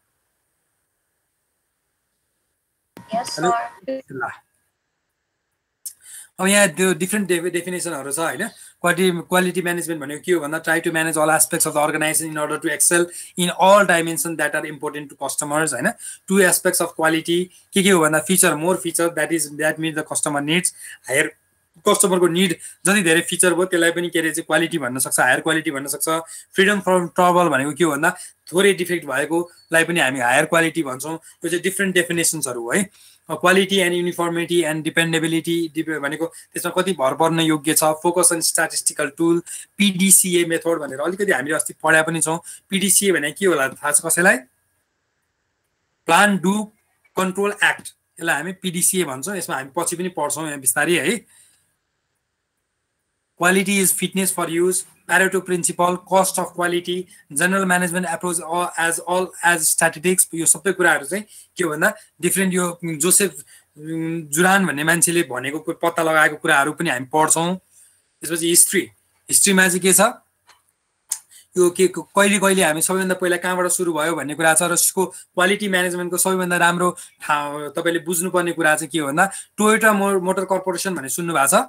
Yes sir. ल अब यहाँ त्यो डिफरेन्ट डेफिनेसनहरु छ हैन। क्वालिटी क्वालिटी म्यानेजमेन्ट भनेको के हो भन्दा try to manage all aspects of the organization in order to excel in all dimension that are important to customers हैन। टु एस्पेक्ट्स अफ क्वालिटी के के हो भन्दा feature, more feature that is that meet the customer needs, higher कस्टमरको need जति धेरै feature भयो त्यसलाई पनि के अरे चाहिँ क्वालिटी भन्न सक्छ, हायर क्वालिटी भन्न सक्छ। फ्रिडम फ्रम ट्रबल भनेको के हो भन्दा थोरै डिफेक्ट भएकोलाई पनि हामी हायर क्वालिटी भन्छौँ। यो चाहिँ डिफ्रेन्ट डेफिनेसन्सहरू हो है। Quality and uniformity and dependability भनेको त्यसमा कति भर पर्न योग्य छ। Focus on statistical tool, PDCA method भनेर अलिकति हामीले अस्ति पढाए पनि छौँ। पिडिसिए भने के होला थाहा छ कसैलाई? प्लान, डु, कन्ट्रोल, एक्ट, यसलाई हामी पिडिसिए भन्छौँ। यसमा हामी पछि पनि पढ्छौँ यहाँ बिस्तारै है। Quality is fitness for use, Pareto principle, cost of quality, general management approach as well as statistics, यो सबै कुराहरू चाहिँ के हो भन्दा डिफ्रेन्ट यो जोसेफ जुरान भन्ने मान्छेले भनेको पत्ता लगाएको कुराहरू पनि हामी पढ्छौँ। त्यसपछि हिस्ट्री, हिस्ट्रीमा चाहिँ के छ यो के कहिले कहिले हामी सबैभन्दा पहिला कहाँबाट सुरु भयो भन्ने कुरा छ। र यसको क्वालिटी म्यानेजमेन्टको सबैभन्दा राम्रो ठाउँ तपाईँले बुझ्नुपर्ने कुरा चाहिँ के हो भन्दा टोयोटा मोटर कर्पोरेसन भन्ने सुन्नु भएको छ?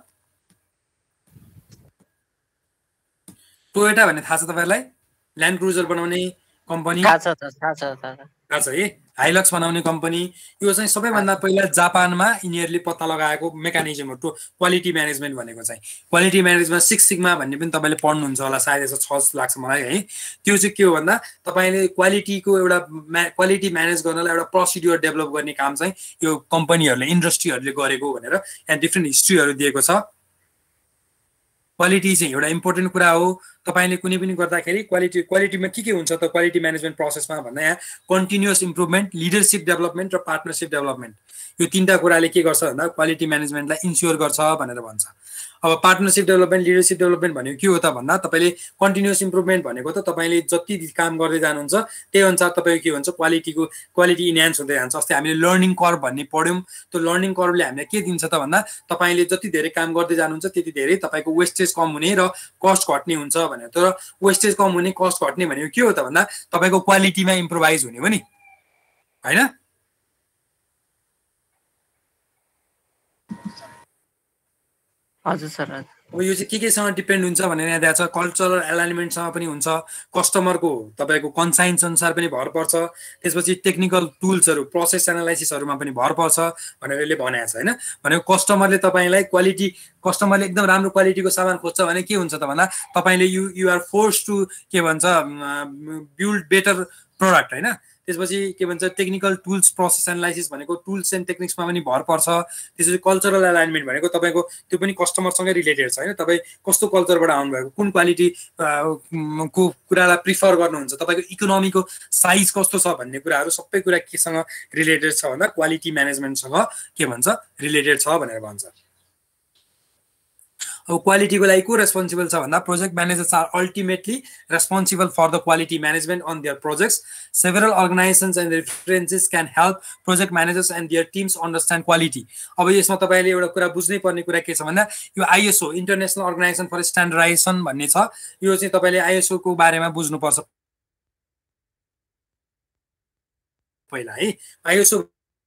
टोयोटा भन्ने थाहा छ तपाईँहरूलाई? ल्यान्ड क्रुजर बनाउने कम्पनी थाहा छ थाहा छ थाहा छ है। हाइलक्स बनाउने कम्पनी, यो चाहिँ सबैभन्दा पहिला जापानमा यिनीहरूले पत्ता लगाएको मेकानिजम हो क्वालिटी म्यानेजमेन्ट भनेको चाहिँ। क्वालिटी म्यानेजमेन्ट सिक्स सिग्मा भन्ने पनि तपाईँले पढ्नुहुन्छ होला सायद, यसो छ जस्तो लाग्छ मलाई है। त्यो चाहिँ के हो भन्दा तपाईँले क्वालिटीको एउटा म्या क्वालिटी म्यानेज गर्नलाई एउटा प्रोसिड्युर डेभलप गर्ने काम चाहिँ यो कम्पनीहरूले इन्डस्ट्रीहरूले गरेको भनेर यहाँ डिफ्रेन्ट हिस्ट्रीहरू दिएको छ। क्वालिटी चाहिँ एउटा इम्पोर्टेन्ट कुरा हो। तपाईँले कुनै पनि गर्दाखेरि क्वालिटी क्वालिटीमा के के हुन्छ त क्वालिटी म्यानेजमेन्ट प्रोसेसमा भन्दा यहाँ कन्टिन्युअस इम्प्रुभमेन्ट, लिडरसिप डेभलपमेन्ट र पार्टनरसिप डेभलपमेन्ट, यो तिनवटा कुराले के गर्छ भन्दा क्वालिटी म्यानेजमेन्टलाई इन्स्योर गर्छ भनेर भन्छ। अब पार्टनरसिप डेभलपमेन्ट, लिडरसिप डेभलपमेन्ट भनेको के हो त भन्दा तपाईँले कन्टिन्युअस इम्प्रुभमेन्ट भनेको त तपाईँले जति काम गर्दै जानुहुन्छ त्यही अनुसार तपाईँको के हुन्छ क्वालिटीको क्वालिटी इन्हान्स हुँदै जान्छ। अस्ति हामीले लर्निङ कर्भ भन्ने पढ्यौँ। त्यो लर्निङ कर्भले हामीलाई के दिन्छ त भन्दा तपाईँले जति धेरै काम गर्दै जानुहुन्छ त्यति धेरै तपाईँको वेस्टेज कम हुने र कस्ट घट्ने हुन्छ भनेर। तर वेस्टेज कम हुने कस्ट घट्ने भनेको के हो त भन्दा तपाईँको क्वालिटीमा इम्प्रोभाइज हुने हो नि होइन। हजुर सर। अब यो चाहिँ के केसँग डिपेन्ड हुन्छ भनेर यहाँ दिएको छ। कल्चरल एलाइनमेन्टसँग पनि हुन्छ, कस्टमरको तपाईँको कन्साइन्स अनुसार पनि भर पर्छ, त्यसपछि टेक्निकल टुल्सहरू प्रोसेस एनालाइसिसहरूमा पनि भर पर्छ भनेर यसले भनेको छ होइन। भनेको कस्टमरले तपाईँलाई क्वालिटी कस्टमरले एकदम राम्रो क्वालिटीको सामान खोज्छ भने के हुन्छ त भन्दा तपाईँले you you are force to के भन्छ बिल्ड बेटर प्रडक्ट होइन। त्यसपछि के भन्छ टेक्निकल टुल्स प्रोसेस एनालाइसिस भनेको टुल्स एन्ड टेक्निक्समा पनि भर पर्छ। त्यसपछि कल्चरल एलाइनमेन्ट भनेको तपाईँको त्यो पनि कस्टमरसँगै रिलेटेड छ होइन। तपाईँ कस्तो कल्चरबाट आउनुभएको, कुन क्वालिटी को कुरालाई प्रिफर गर्नुहुन्छ, तपाईँको इकोनोमीको साइज कस्तो छ भन्ने कुराहरू सबै कुरा केसँग रिलेटेड छ भन्दा क्वालिटी म्यानेजमेन्टसँग के भन्छ रिलेटेड छ भनेर भन्छ। अब क्वालिटीको लागि को रेस्पोन्सिबल छ भन्दा project managers are ultimately responsible for the quality management on their projects. Several organizations and references can help project managers and their teams understand quality. अब यसमा तपाईँले एउटा कुरा बुझ्नै पर्ने कुरा के छ भन्दा यो ISO international organization for standardization भन्ने छ। यो चाहिँ तपाईँले आइएसओ को बारेमा बुझ्नुपर्छ पहिला है। आइएसओ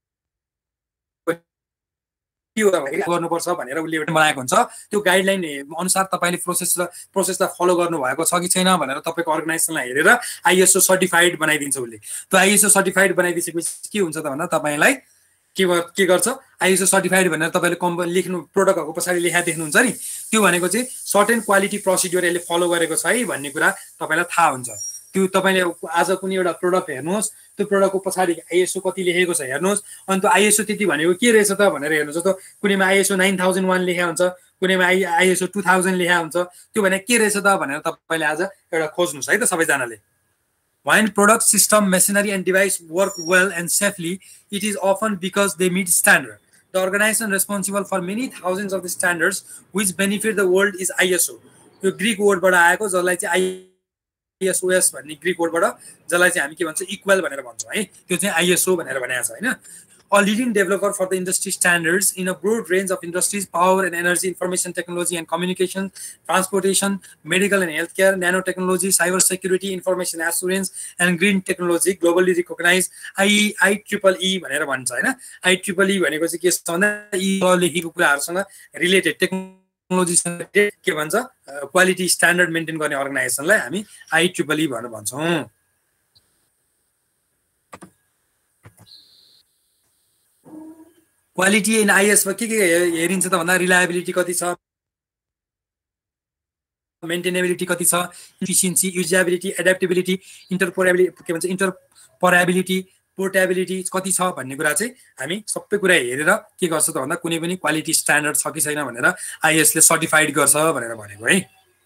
गर्नुपर्छ भनेर उसले एउटा बनाएको हुन्छ। त्यो गाइडलाइन अनुसार तपाईँले प्रोसेस र प्रोसेसलाई फलो गर्नुभएको छ कि छैन भनेर तपाईँको अर्गनाइजेसनलाई हेरेर आइएसओ सर्टिफाइड बनाइदिन्छ उसले। त्यो आइएसओ सर्टिफाइड बनाइदिएपछि के हुन्छ त भन्दा तपाईँलाई के के गर्छ आइएसओ सर्टिफाइड भनेर तपाईँले कम्पनी लेख्नु प्रोडक्टहरूको पछाडि लेखा देख्नुहुन्छ नि, त्यो भनेको चाहिँ सर्टेन क्वालिटी प्रोसिड्युर यसले फलो गरेको छ है भन्ने कुरा तपाईँलाई थाहा हुन्छ। त्यो तपाईँले आज कुनै एउटा प्रोडक्ट हेर्नुहोस्, त्यो प्रोडक्टको पछाडि आइएसओ कति लेखेको छ हेर्नुहोस्। अनि त्यो आइएसओ त्यति भनेको के रहेछ त भनेर हेर्नुहोस्। त कुनैमा आइएसओ नाइन थाउजन्ड वान लेखा हुन्छ, कुनैमा आई आइएसओ टू थाउजन्ड लेखा हुन्छ। त्यो भने के रहेछ त भनेर तपाईँले आज एउटा खोज्नुहोस् है त सबैजनाले। When product, system, machinery and device work well and safely, it is often because they meet standard. The organization responsible for many thousands of the standards which benefit the world is ISO. यो Greek वर्डबाट आएको जसलाई चाहिँ आइएसओएस भन्ने Greek वर्डबाट जसलाई चाहिँ हामी के भन्छ इक्वल भनेर भन्छौँ है। त्यो चाहिँ आइएसओ भनेर भनेको छ हैन। A leading developer for the industry standards in a broad range of industries, power and energy, information technology and communication, transportation, medical and healthcare, nanotechnology, cyber security, information assurance, and green technology, globally recognized I IEEE भनेर भन्छ हैन। I triple E भनेको चाहिँ के छ भन्दा यी लेखेको कुराहरुसँग रिलेटेड टेक्नोलोजीसँग के भन्छ क्वालिटी स्ट्यान्डर्ड मेन्टेन गर्ने अर्गनाइजेसनलाई हामी I triple E भनेर भन्छौं। क्वालिटी इन आइएसमा के के हेरिन्छ त भन्दा रिलायबिलिटी कति छ, मेन्टेनेबिलिटी कति छ, इफिसियन्सी, युजेबिलिटी, एडाप्टेबिलिटी, इन्टरपोरेबिलिटी के भन्छ इन्टरपोरेबिलिटी, पोर्टेबिलिटी कति छ भन्ने कुरा चाहिँ हामी सबै कुरा हेरेर के गर्छ त भन्दा कुनै पनि क्वालिटी स्ट्यान्डर्ड छ कि छैन भनेर आइएसले सर्टिफाइड गर्छ भनेर भनेको है।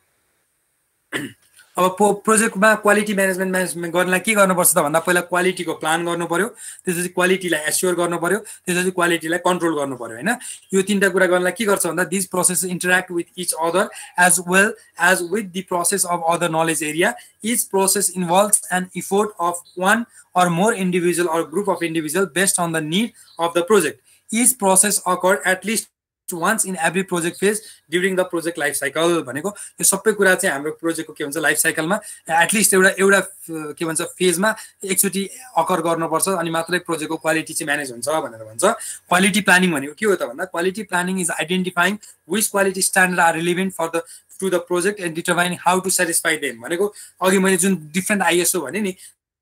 अब प्रोजेक्टमा क्वालिटी म्यानेजमेन्ट म्यानेजमेन्ट गर्नलाई के गर्नुपर्छ त भन्दा पहिला क्वालिटीको प्लान गर्नु पर्यो, त्यसपछि क्वालिटीलाई एस्योर गर्नु पर्यो, त्यसपछि क्वालिटीलाई कन्ट्रोल गर्नु पर्यो हैन। यो तीनटा कुरा गर्नलाई के गर्छ भन्दा this process interact with each other as well as with the process of other knowledge area. Each process involves an effort of one or more individual or group of individual based on the need of the project. Each process occurred at least once in every project phase during the project life cycle भनेको यो सबै कुरा चाहिँ हाम्रो प्रोजेक्टको के भन्छ life साइकलमा एटलिस्ट एउटा एउटा के भन्छ फेजमा एकचोटि अकर गर्नुपर्छ अनि मात्रै प्रोजेक्टको क्वालिटी चाहिँ म्यानेज हुन्छ भनेर भन्छ। क्वालिटी प्लानिङ भनेको के हो त भन्दा quality planning is identifying which quality standard are relevant for the to the project and determining how to satisfy them भनेको अघि मैले जुन डिफ्रेन्ट आइएसओ भने नि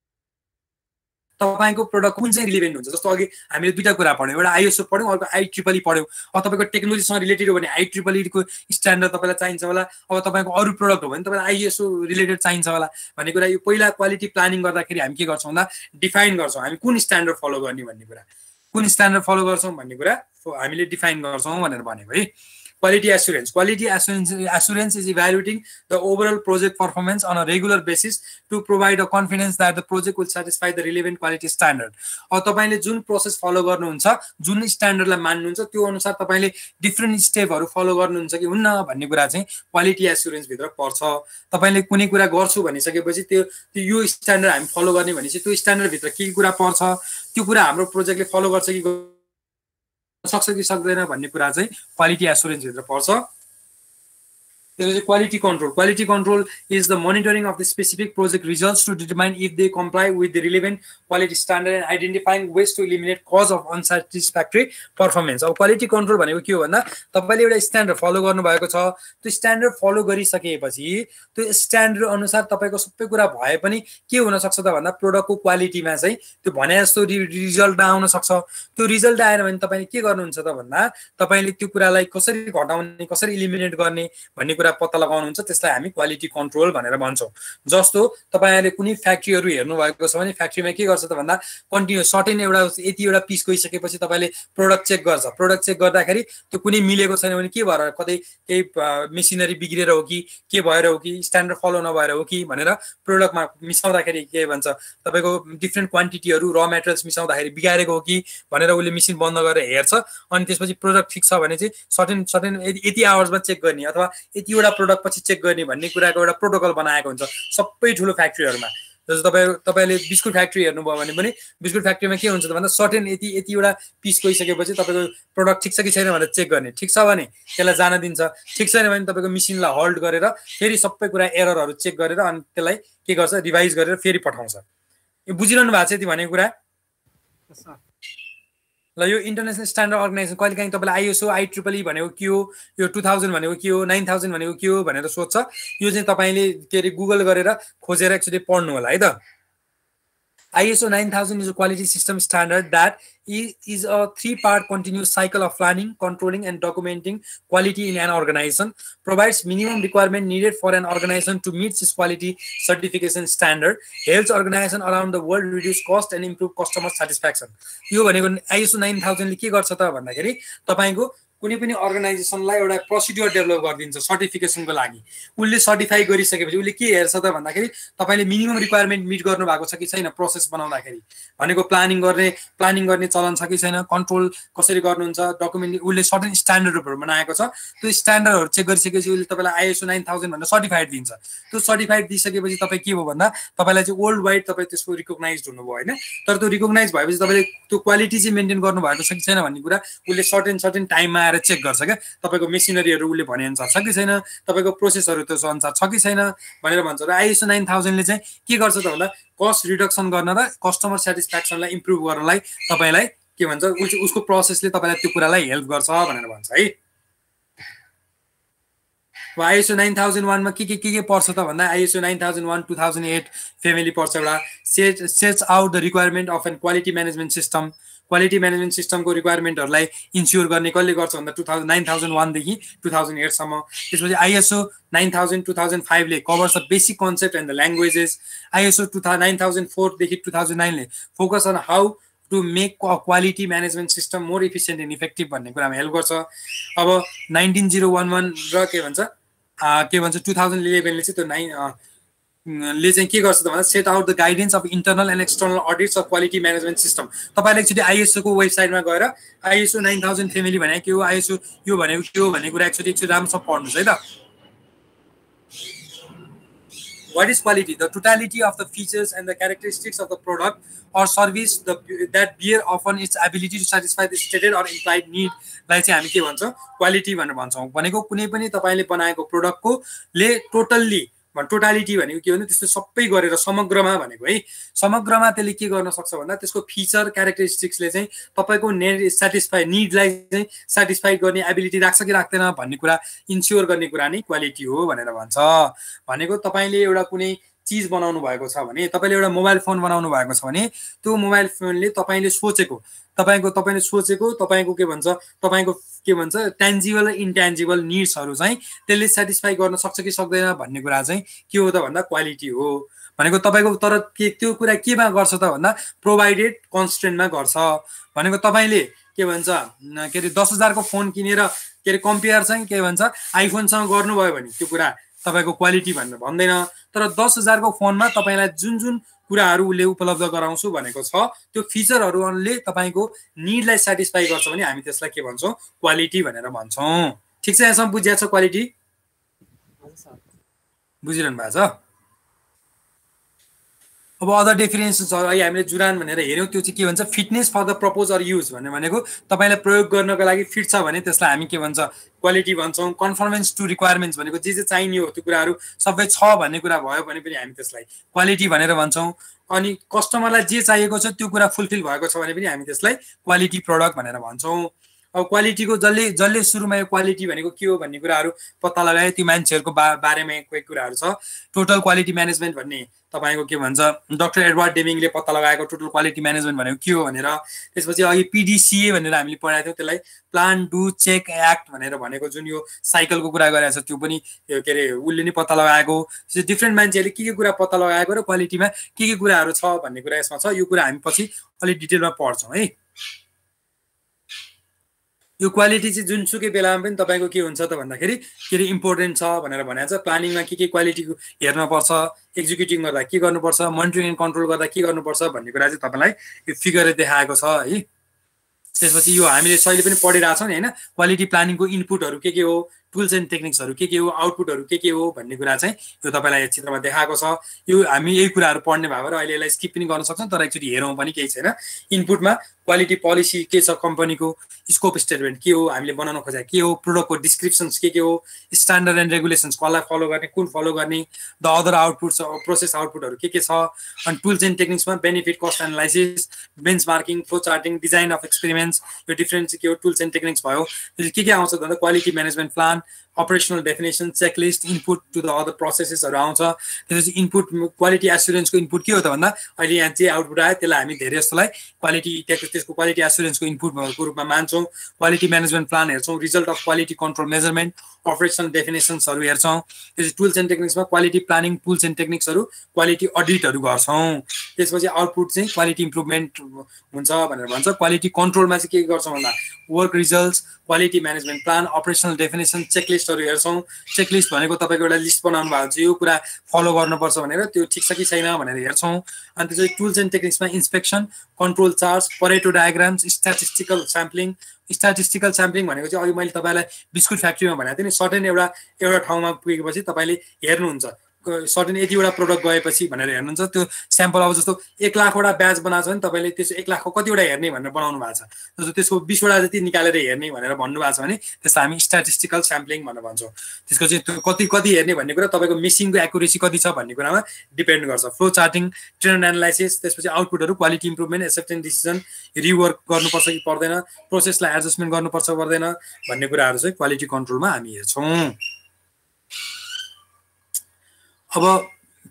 तपाईको प्रोडक्ट कुन चाहिँ रिलेभेन्ट हुन्छ। जस्तो अघि हामीले दुईटा कुरा पढ्यौँ, एउटा आइएसओ पढ्यौँ, अर्को आई ट्रिपल ई पढ्यौँ। अब तपाईँको टेक्नोलोजीसँग रिलेटेड हो भने आई ट्रिपल ईको स्ट्यान्डर्ड तपाईँलाई चाहिन्छ होला। अब तपाईँको अरू प्रोडक्ट हो भने तपाईँलाई आइएसओ रिलेटेड चाहिन्छ होला भन्ने कुरा। यो पहिला क्वालिटी प्लानिङ गर्दाखेरि हामी के गर्छौँ भन्दा डिफाइन गर्छौँ हामी कुन स्ट्यान्डर्ड फलो गर्ने भन्ने कुरा, कुन स्ट्यान्डर्ड फलो गर्छौँ भन्ने कुरा हामीले डिफाइन गर्छौँ भनेर भनेको है। Quality assurance. Quality assurance, assurance is evaluating the overall project performance on a regular basis to provide a confidence that the project will satisfy the relevant quality standard. अब तपाईले जुन प्रोसेस फलो गर्नुहुन्छ, जुन स्ट्यान्डर्डलाई मान्नुहुन्छ त्यो अनुसार तपाईले डिफरेन्ट स्टेपहरु फलो गर्नुहुन्छ कि हुन्न भन्ने कुरा चाहिँ क्वालिटी एस्युरेन्स भित्र पर्छ। तपाईले कुनै कुरा गर्छु भनिसकेपछि त्यो त्यो यो स्ट्यान्डर्ड हामी फलो गर्ने भनेपछि त्यो स्ट्यान्डर्ड भित्र के कुरा पर्छ, त्यो कुरा हाम्रो प्रोजेक्टले फलो गर्छ कि सक्छ कि सक्दैन भन्ने कुरा चाहिँ क्वालिटी एस्युरेन्स भित्र पर्छ। त्यसपछि quality control. Quality control is the monitoring of the specific project results to determine if they comply with the relevant quality standard and identifying ways to eliminate cause of unsatisfactory performance. अब quality control भनेको के हो भन्दा तपाईले एउटा standard follow गर्नु भएको छ, त्यो स्ट्यान्डर्ड फलो गरिसकेपछि त्यो स्ट्यान्डर्ड अनुसार तपाईको सबै कुरा भए पनि के हुन सक्छ त भन्दा प्रोडक्टको क्वालिटीमा चाहिँ त्यो भने जस्तो रिजल्ट आउन सक्छ। त्यो रिजल्ट आएन भने तपाईले के गर्नुहुन्छ त भन्दा तपाईले त्यो कुरालाई कसरी घटाउने, कसरी इलिमिनेट गर्ने भन्ने कुरा पत्ता लगाउनुहुन्छ। त्यसलाई हामी क्वालिटी कन्ट्रोल भनेर भन्छौं। जस्तो तपाईहरुले कुनै फ्याक्ट्रीहरु हेर्नु भएको छ भने फ्याक्ट्रीमा के गर्छ त भन्दा कन्टिन्यु सर्टेन एउटा यति एउटा पिस गइसकेपछि तपाईले प्रोडक्ट चेक गर्छ। प्रोडक्ट चेक गर्दाखेरि त्यो कुनै मिलेको छैन भने के भएर कतै केही मेसिनरी बिग्रेर हो कि के भएर हो कि स्ट्यान्डर्ड फलो नभएर हो कि भनेर प्रोडक्टमा मिसाउँदाखेरि के भन्छ तपाईको डिफरेन्ट क्वान्टिटीहरु र मेटेरियल्स मिसाउँदाखेरि बिगारेको हो कि भनेर उले मेसिन बन्द गरेर हेर्छ। अनि त्यसपछि प्रोडक्ट ठिक छ भने चाहिँ सर्टेन सर्टेन यति आवर्समा चेक गर्ने अथवा यति एउटा प्रोडक्ट पछि चेक गर्ने भन्ने कुराको एउटा प्रोटोकल बनाएको हुन्छ सबै ठुलो फ्याक्ट्रीहरुमा। जस्तो तपाई तपाईले बिस्कुट फ्याक्ट्री हेर्नुभयो भने पनि बिस्कुट फ्याक्ट्रीमा के हुन्छ त भन्दा सर्टेन यति यति एउटा पिस गइसकेपछि तपाईको प्रोडक्ट ठिक छ कि छैन भनेर चेक गर्ने। ठिक छ भने त्यसलाई जान दिन्छ, ठिक छैन भने तपाईको मेसिनलाई होल्ड गरेर फेरि सबै कुरा एररहरु चेक गरेर अनि त्यसलाई के गर्छ रिभाइज गरेर फेरि पठाउँछ। यो बुझिरहनु भएको छ यति भनेको कुरा? ल यो इन्टरनेशनल स्ट्यान्डर्ड अर्गनाइजेसन कहिले काहीँ तपाईलाई आइएसओ आई ट्रिपल ई भनेको के हो, यो टू थाउजन्ड भनेको के हो, नाइन थाउजन्ड भनेको के हो भनेर सोध्छ। यो चाहिँ तपाईले के अरे गुगल गरेर खोजेर एकचोटि पढ्नु होला है त। I S O nine thousand is a quality system standard that is a three-part continuous cycle of planning, controlling, and documenting quality in an organization. Provides minimum requirement needed for an organization to meet its quality certification standard. Helps organization around the world reduce cost and improve customer satisfaction. यो भनेको I S O nine thousand ले के गर्छ त भन्दाखेरि तपाईको कुनै पनि अर्गनाइजेसनलाई एउटा प्रोसिड्युर डेभलप गरिदिन्छ सर्टिफिकेसनको लागि। उले सर्टिफाई गरिसकेपछि उले के हेर्छ त भन्दाखेरि तपाईले मिनिमम रिक्वायरमेन्ट मिट गर्नु भएको छ कि छैन प्रोसेस बनाउँदाखेरि, भनेको प्लानिङ गर्ने प्लानिङ गर्ने चलन छ कि छैन, कन्ट्रोल कसरी गर्नुहुन्छ, डकुमेन्ट उले सर्टेन स्ट्यान्डर्डहरु बनाएको छ। त्यो स्ट्यान्डर्डहरु चेक गरिसकेपछि उले तपाईलाई I S O nine thousand भनेर सर्टिफाइड दिन्छ। त्यो सर्टिफाइड दिइसकेपछि तपाई के भयो भन्दा तपाईलाई चाहिँ वर्ल्ड वाइड तपाई त्यसको रिकग्नाइज्ड हुनुभयो हैन। तर त्यो रिकग्नाइज भएपछि तपाईले त्यो क्वालिटी चाहिँ मेन्टेन गर्नु भएको छ कि छैन भन्ने कुरा उले सर्टेन सर्टेन टाइममा चेक गर्छ क्या। तपाईको मेसिनरीहरु उले भने अनुसार छ कि छैन, तपाईको प्रोसेसहरु त्यो अनुसार छ कि छैन भनेर भन्छ। र I S O nine thousand ले चाहिँ के गर्छ त भन्दा कस्ट रिडक्सन गर्न र कस्टमर स्याटिस्फ्याक्सनलाई इम्प्रुभ गर्नलाई तपाईलाई के भन्छ उसको प्रोसेसले तपाईलाई त्यो कुरालाई हेल्प गर्छ भनेर भन्छ है। I S O nine thousand one मा के के के के पर्छ त भन्दा I S O nine thousand one two thousand eight family पर्छ। एउटा set sets out the requirement of an quality management system. Quality management सिस्टमको रिक्वायरमेन्टहरूलाई इन्स्योर गर्ने कसले गर्छ भन्दा टु थाउजन्ड नाइन थाउजन्ड वानदेखि टु थाउजन्ड एटसम्म। त्यसपछि ISO nine thousand two thousand फाइभले covers the basic concept and the languages. ISO two thousand nine thousand फोरदेखि टु थाउजन्ड नाइनले focus on how to make quality management system more efficient and effective भन्ने कुरामा help गर्छ। अब nineteen zero one one र के भन्छ के भन्छ टु थाउजन्ड इलेभेनले चाहिँ त्यो नाइन ले चाहिँ के गर्छ त भन्दा set out the guidance of internal and external audits of quality management system. तपाईँले एकचोटि आइएसओको वेबसाइटमा गएर आइएसओ नाइन थाउजन्ड फ्यामिली भनेको के हो, आइएसओ यो भनेको के हो भन्ने कुरा एकचोटि एकचोटि राम्रोसँग पढ्नुहोस् है त। What is quality? The totality of the features and the characteristics of the product or service the, that bear upon its ability to satisfy the stated or implied need लाई चाहिँ हामी के भन्छौँ क्वालिटी भनेर भन्छौँ। भनेको कुनै पनि तपाईँले बनाएको प्रोडक्टको ले टोटल्ली टोटालिटी भनेको के हो भने त्यस्तो सबै गरेर समग्रमा भनेको है समग्रमा त्यसले के गर्न सक्छ भन्दा त्यसको फिचर क्यारेक्टरिस्टिक्सले चाहिँ तपाईँको नेट सेटिस्फाई निडलाई चाहिँ सेटिस्फाई गर्ने एबिलिटी राख्छ कि राख्दैन भन्ने कुरा इन्स्योर गर्ने कुरा नै क्वालिटी हो भनेर भन्छ। भनेको तपाईँले एउटा कुनै चिज बनाउनु भएको छ भने तपाईँले एउटा मोबाइल फोन बनाउनु भएको छ भने त्यो मोबाइल फोनले तपाईँले सोचेको तपाईँको तपाईँले सोचेको तपाईँको के भन्छ तपाईँको के भन्छ ट्यान्जिबल र इन्ट्यान्जिबल निड्सहरू चाहिँ त्यसले सेटिस्फाई गर्न सक्छ कि सक्दैन भन्ने कुरा चाहिँ के हो त भन्दा क्वालिटी हो। भनेको तपाईँको तर के त्यो कुरा केमा गर्छ त भन्दा प्रोभाइडेड कन्स्टेन्टमा गर्छ। भनेको तपाईँले के भन्छ के अरे दस हजारको फोन किनेर के अरे कम्पेयर चाहिँ के भन्छ आइफोनसँग गर्नुभयो भने त्यो कुरा तपाईँको क्वालिटी भनेर भन्दैन। तर दस हजारको फोनमा तपाईँलाई जुन जुन कुराहरू उसले उपलब्ध गराउँछु भनेको छ त्यो फिचरहरूले तपाईँको निडलाई सेटिस्फाई गर्छ भने हामी त्यसलाई के भन्छौँ क्वालिटी भनेर भन्छौँ। ठिक छ, यहाँसम्म बुझिया छ क्वालिटी? बुझिरहनु भएको छ? अब अदर डेफिनेसन्सहरू अहिले हामीले जुरान भनेर हेऱ्यौँ त्यो चाहिँ के भन्छ fitness for the purpose or use भन्ने भनेको तपाईँलाई प्रयोग गर्नको लागि फिट छ भने त्यसलाई हामी के भन्छ क्वालिटी भन्छौँ। कन्फर्मेन्स टु रिक्वायरमेन्ट्स भनेको जे जे चाहिने हो त्यो कुराहरू सबै छ भन्ने कुरा भयो भने पनि हामी त्यसलाई क्वालिटी भनेर भन्छौँ। अनि कस्टमरलाई जे चाहिएको छ त्यो कुरा फुलफिल भएको छ भने पनि हामी त्यसलाई क्वालिटी प्रडक्ट भनेर भन्छौँ। अब क्वालिटीको जसले जसले सुरुमा यो क्वालिटी भनेको के हो भन्ने कुराहरू पत्ता लगाए त्यो मान्छेहरूको बा बारेमा कोही कुराहरू छ। टोटल क्वालिटी म्यानेजमेन्ट भन्ने तपाईँको के भन्छ डाक्टर एडवर्ड डेमिङले पत्ता लगाएको टोटल क्वालिटी म्यानेजमेन्ट भनेको के हो भनेर। त्यसपछि अघि पिडिसिए भनेर हामीले पढाएको थियौँ, त्यसलाई प्लान डु चेक एक्ट भनेर भनेको जुन यो साइकलको कुरा गरेको छ त्यो पनि के अरे उसले नै पत्ता लगाएको। डिफ्रेन्ट मान्छेहरूले के के कुरा पत्ता लगाएको र क्वालिटीमा के के कुराहरू छ भन्ने कुरा यसमा छ। यो कुरा हामी पछि अलिक डिटेलमा पढ्छौँ है। यो क्वालिटी चाहिँ जुनसुकै बेलामा पनि तपाईँको के हुन्छ त भन्दाखेरि के अरे इम्पोर्टेन्ट छ भनेर भनेको छ। प्लानिङमा के के क्वालिटीको हेर्नुपर्छ, एक्जिक्युटिङ गर्दा के गर्नुपर्छ, मोनिटरिङ एन्ड कन्ट्रोल गर्दा के गर्नुपर्छ भन्ने कुरा चाहिँ तपाईँलाई यो फिगरले देखाएको छ है। त्यसपछि यो हामीले सहिले पनि पढिरहेछौँ नि होइन क्वालिटी प्लानिङको इनपुटहरू के के हो, टुल्स एन्ड टेक्निक्सहरू के के हो, आउटपुटहरू के के हो भन्ने कुरा चाहिँ यो तपाईँलाई यस चित्रमा देखाएको छ। यो हामी यही कुराहरू पढ्ने भयो भने अहिले यसलाई स्किप पनि गर्न सक्छौँ तर एकचोटि हेरौँ पनि केही छैन। इनपुटमा क्वालिटी पोलिसी के छ, कम्पनीको स्कोप स्टेटमेन्ट के हो, हामीले बनाउन खोजेको के हो, प्रोडक्टको डिस्क्रिप्सन्स के के हो, स्ट्यान्डर्ड एन्ड रेगुलेसन्स कसलाई फलो गर्ने, कुन फलो गर्ने, द अदर आउटपुट्स प्रोसेस आउटपुटहरू के के छ। अनि टुल्स एन्ड टेक्निक्समा benefit cost analysis, benchmarking, flow charting, design of experiments, यो डिफ्रेन्ट चाहिँ के हो टुल्स एन्ड टेक्निक्स भयो। के के आउँछ भन्दा quality management plan, operational definition, checklist, input to the other प्रोसेसेसहरू आउँछ। त्यसपछि इनपुट क्वालिटी एस्युरेन्सको इनपुट के हो त भन्दा अहिले यहाँ जे आउटपुट आयो त्यसलाई हामी धेरै जस्तोलाई क्वालिटी त्यसको क्वालिटी एस्युरेन्सको इनपुटको रूपमा मान्छौँ। क्वालिटी म्यानेजमेन्ट प्लान हेर्छौँ, result of quality control measurement, operational डेफिनेसन्सहरू हेर्छौँ। त्यसपछि टुल्स एन्ड टेक्निक्समा क्वालिटी प्लानिङ, टुल्स एन्ड टेक्निक्सहरू, क्वालिटी अडिटहरू गर्छौँ। त्यसपछि आउटपुट चाहिँ क्वालिटी इम्प्रुभमेन्ट हुन्छ भनेर भन्छ। क्वालिटी कन्ट्रोलमा चाहिँ के गर्छौँ भन्दा work results, quality management plan, operational definition, चेकलिस्टहरू हेर्छौँ। चेकलिस्ट भनेको तपाईँको एउटा लिस्ट बनाउनु भएको छ यो कुरा फलो गर्नुपर्छ भनेर त्यो ठिक छ कि छैन भनेर हेर्छौँ। अनि त्यसपछि टुल्स एन्ड टेक्निक्समा inspection, control chart, Pareto diagrams, statistical sampling. Statistical sampling भनेको चाहिँ अघि मैले तपाईँलाई बिस्कुट फ्याक्ट्रीमा भनेको थिएँ नि सर्टेन एउटा एउटा ठाउँमा पुगेपछि तपाईँले हेर्नुहुन्छ सर्टेन यतिवटा प्रोडक्ट गएपछि भनेर हेर्नुहुन्छ त्यो स्याम्पल। अब जस्तो एक लाखवटा ब्याच बनाएको छ भने तपाईँले त्यसो एक लाखको कतिवटा हेर्ने भनेर बनाउनु भएको छ, जस्तो त्यसको बिसवटा जति निकालेर हेर्ने भनेर भन्नुभएको छ भने त्यसलाई हामी स्ट्याटिस्टिकल स्याम्पलिङ भनेर भन्छौँ। त्यसको चाहिँ त्यो कति कति हेर्ने भन्ने कुरा तपाईँको मेसिनको एक्युरेसी कति छ भन्ने कुरामा डिपेन्ड गर्छ। फ्लो चार्टिङ, ट्रेन्ड एनालाइसिस, त्यसपछि आउटपुटहरू, quality improvement, acceptance decision, rework गर्नुपर्छ कि पर्दैन, प्रोसेसलाई एडजस्टमेन्ट गर्नुपर्छ पर्दैन भन्ने कुराहरू चाहिँ क्वालिटी कन्ट्रोलमा हामी हेर्छौँ। अब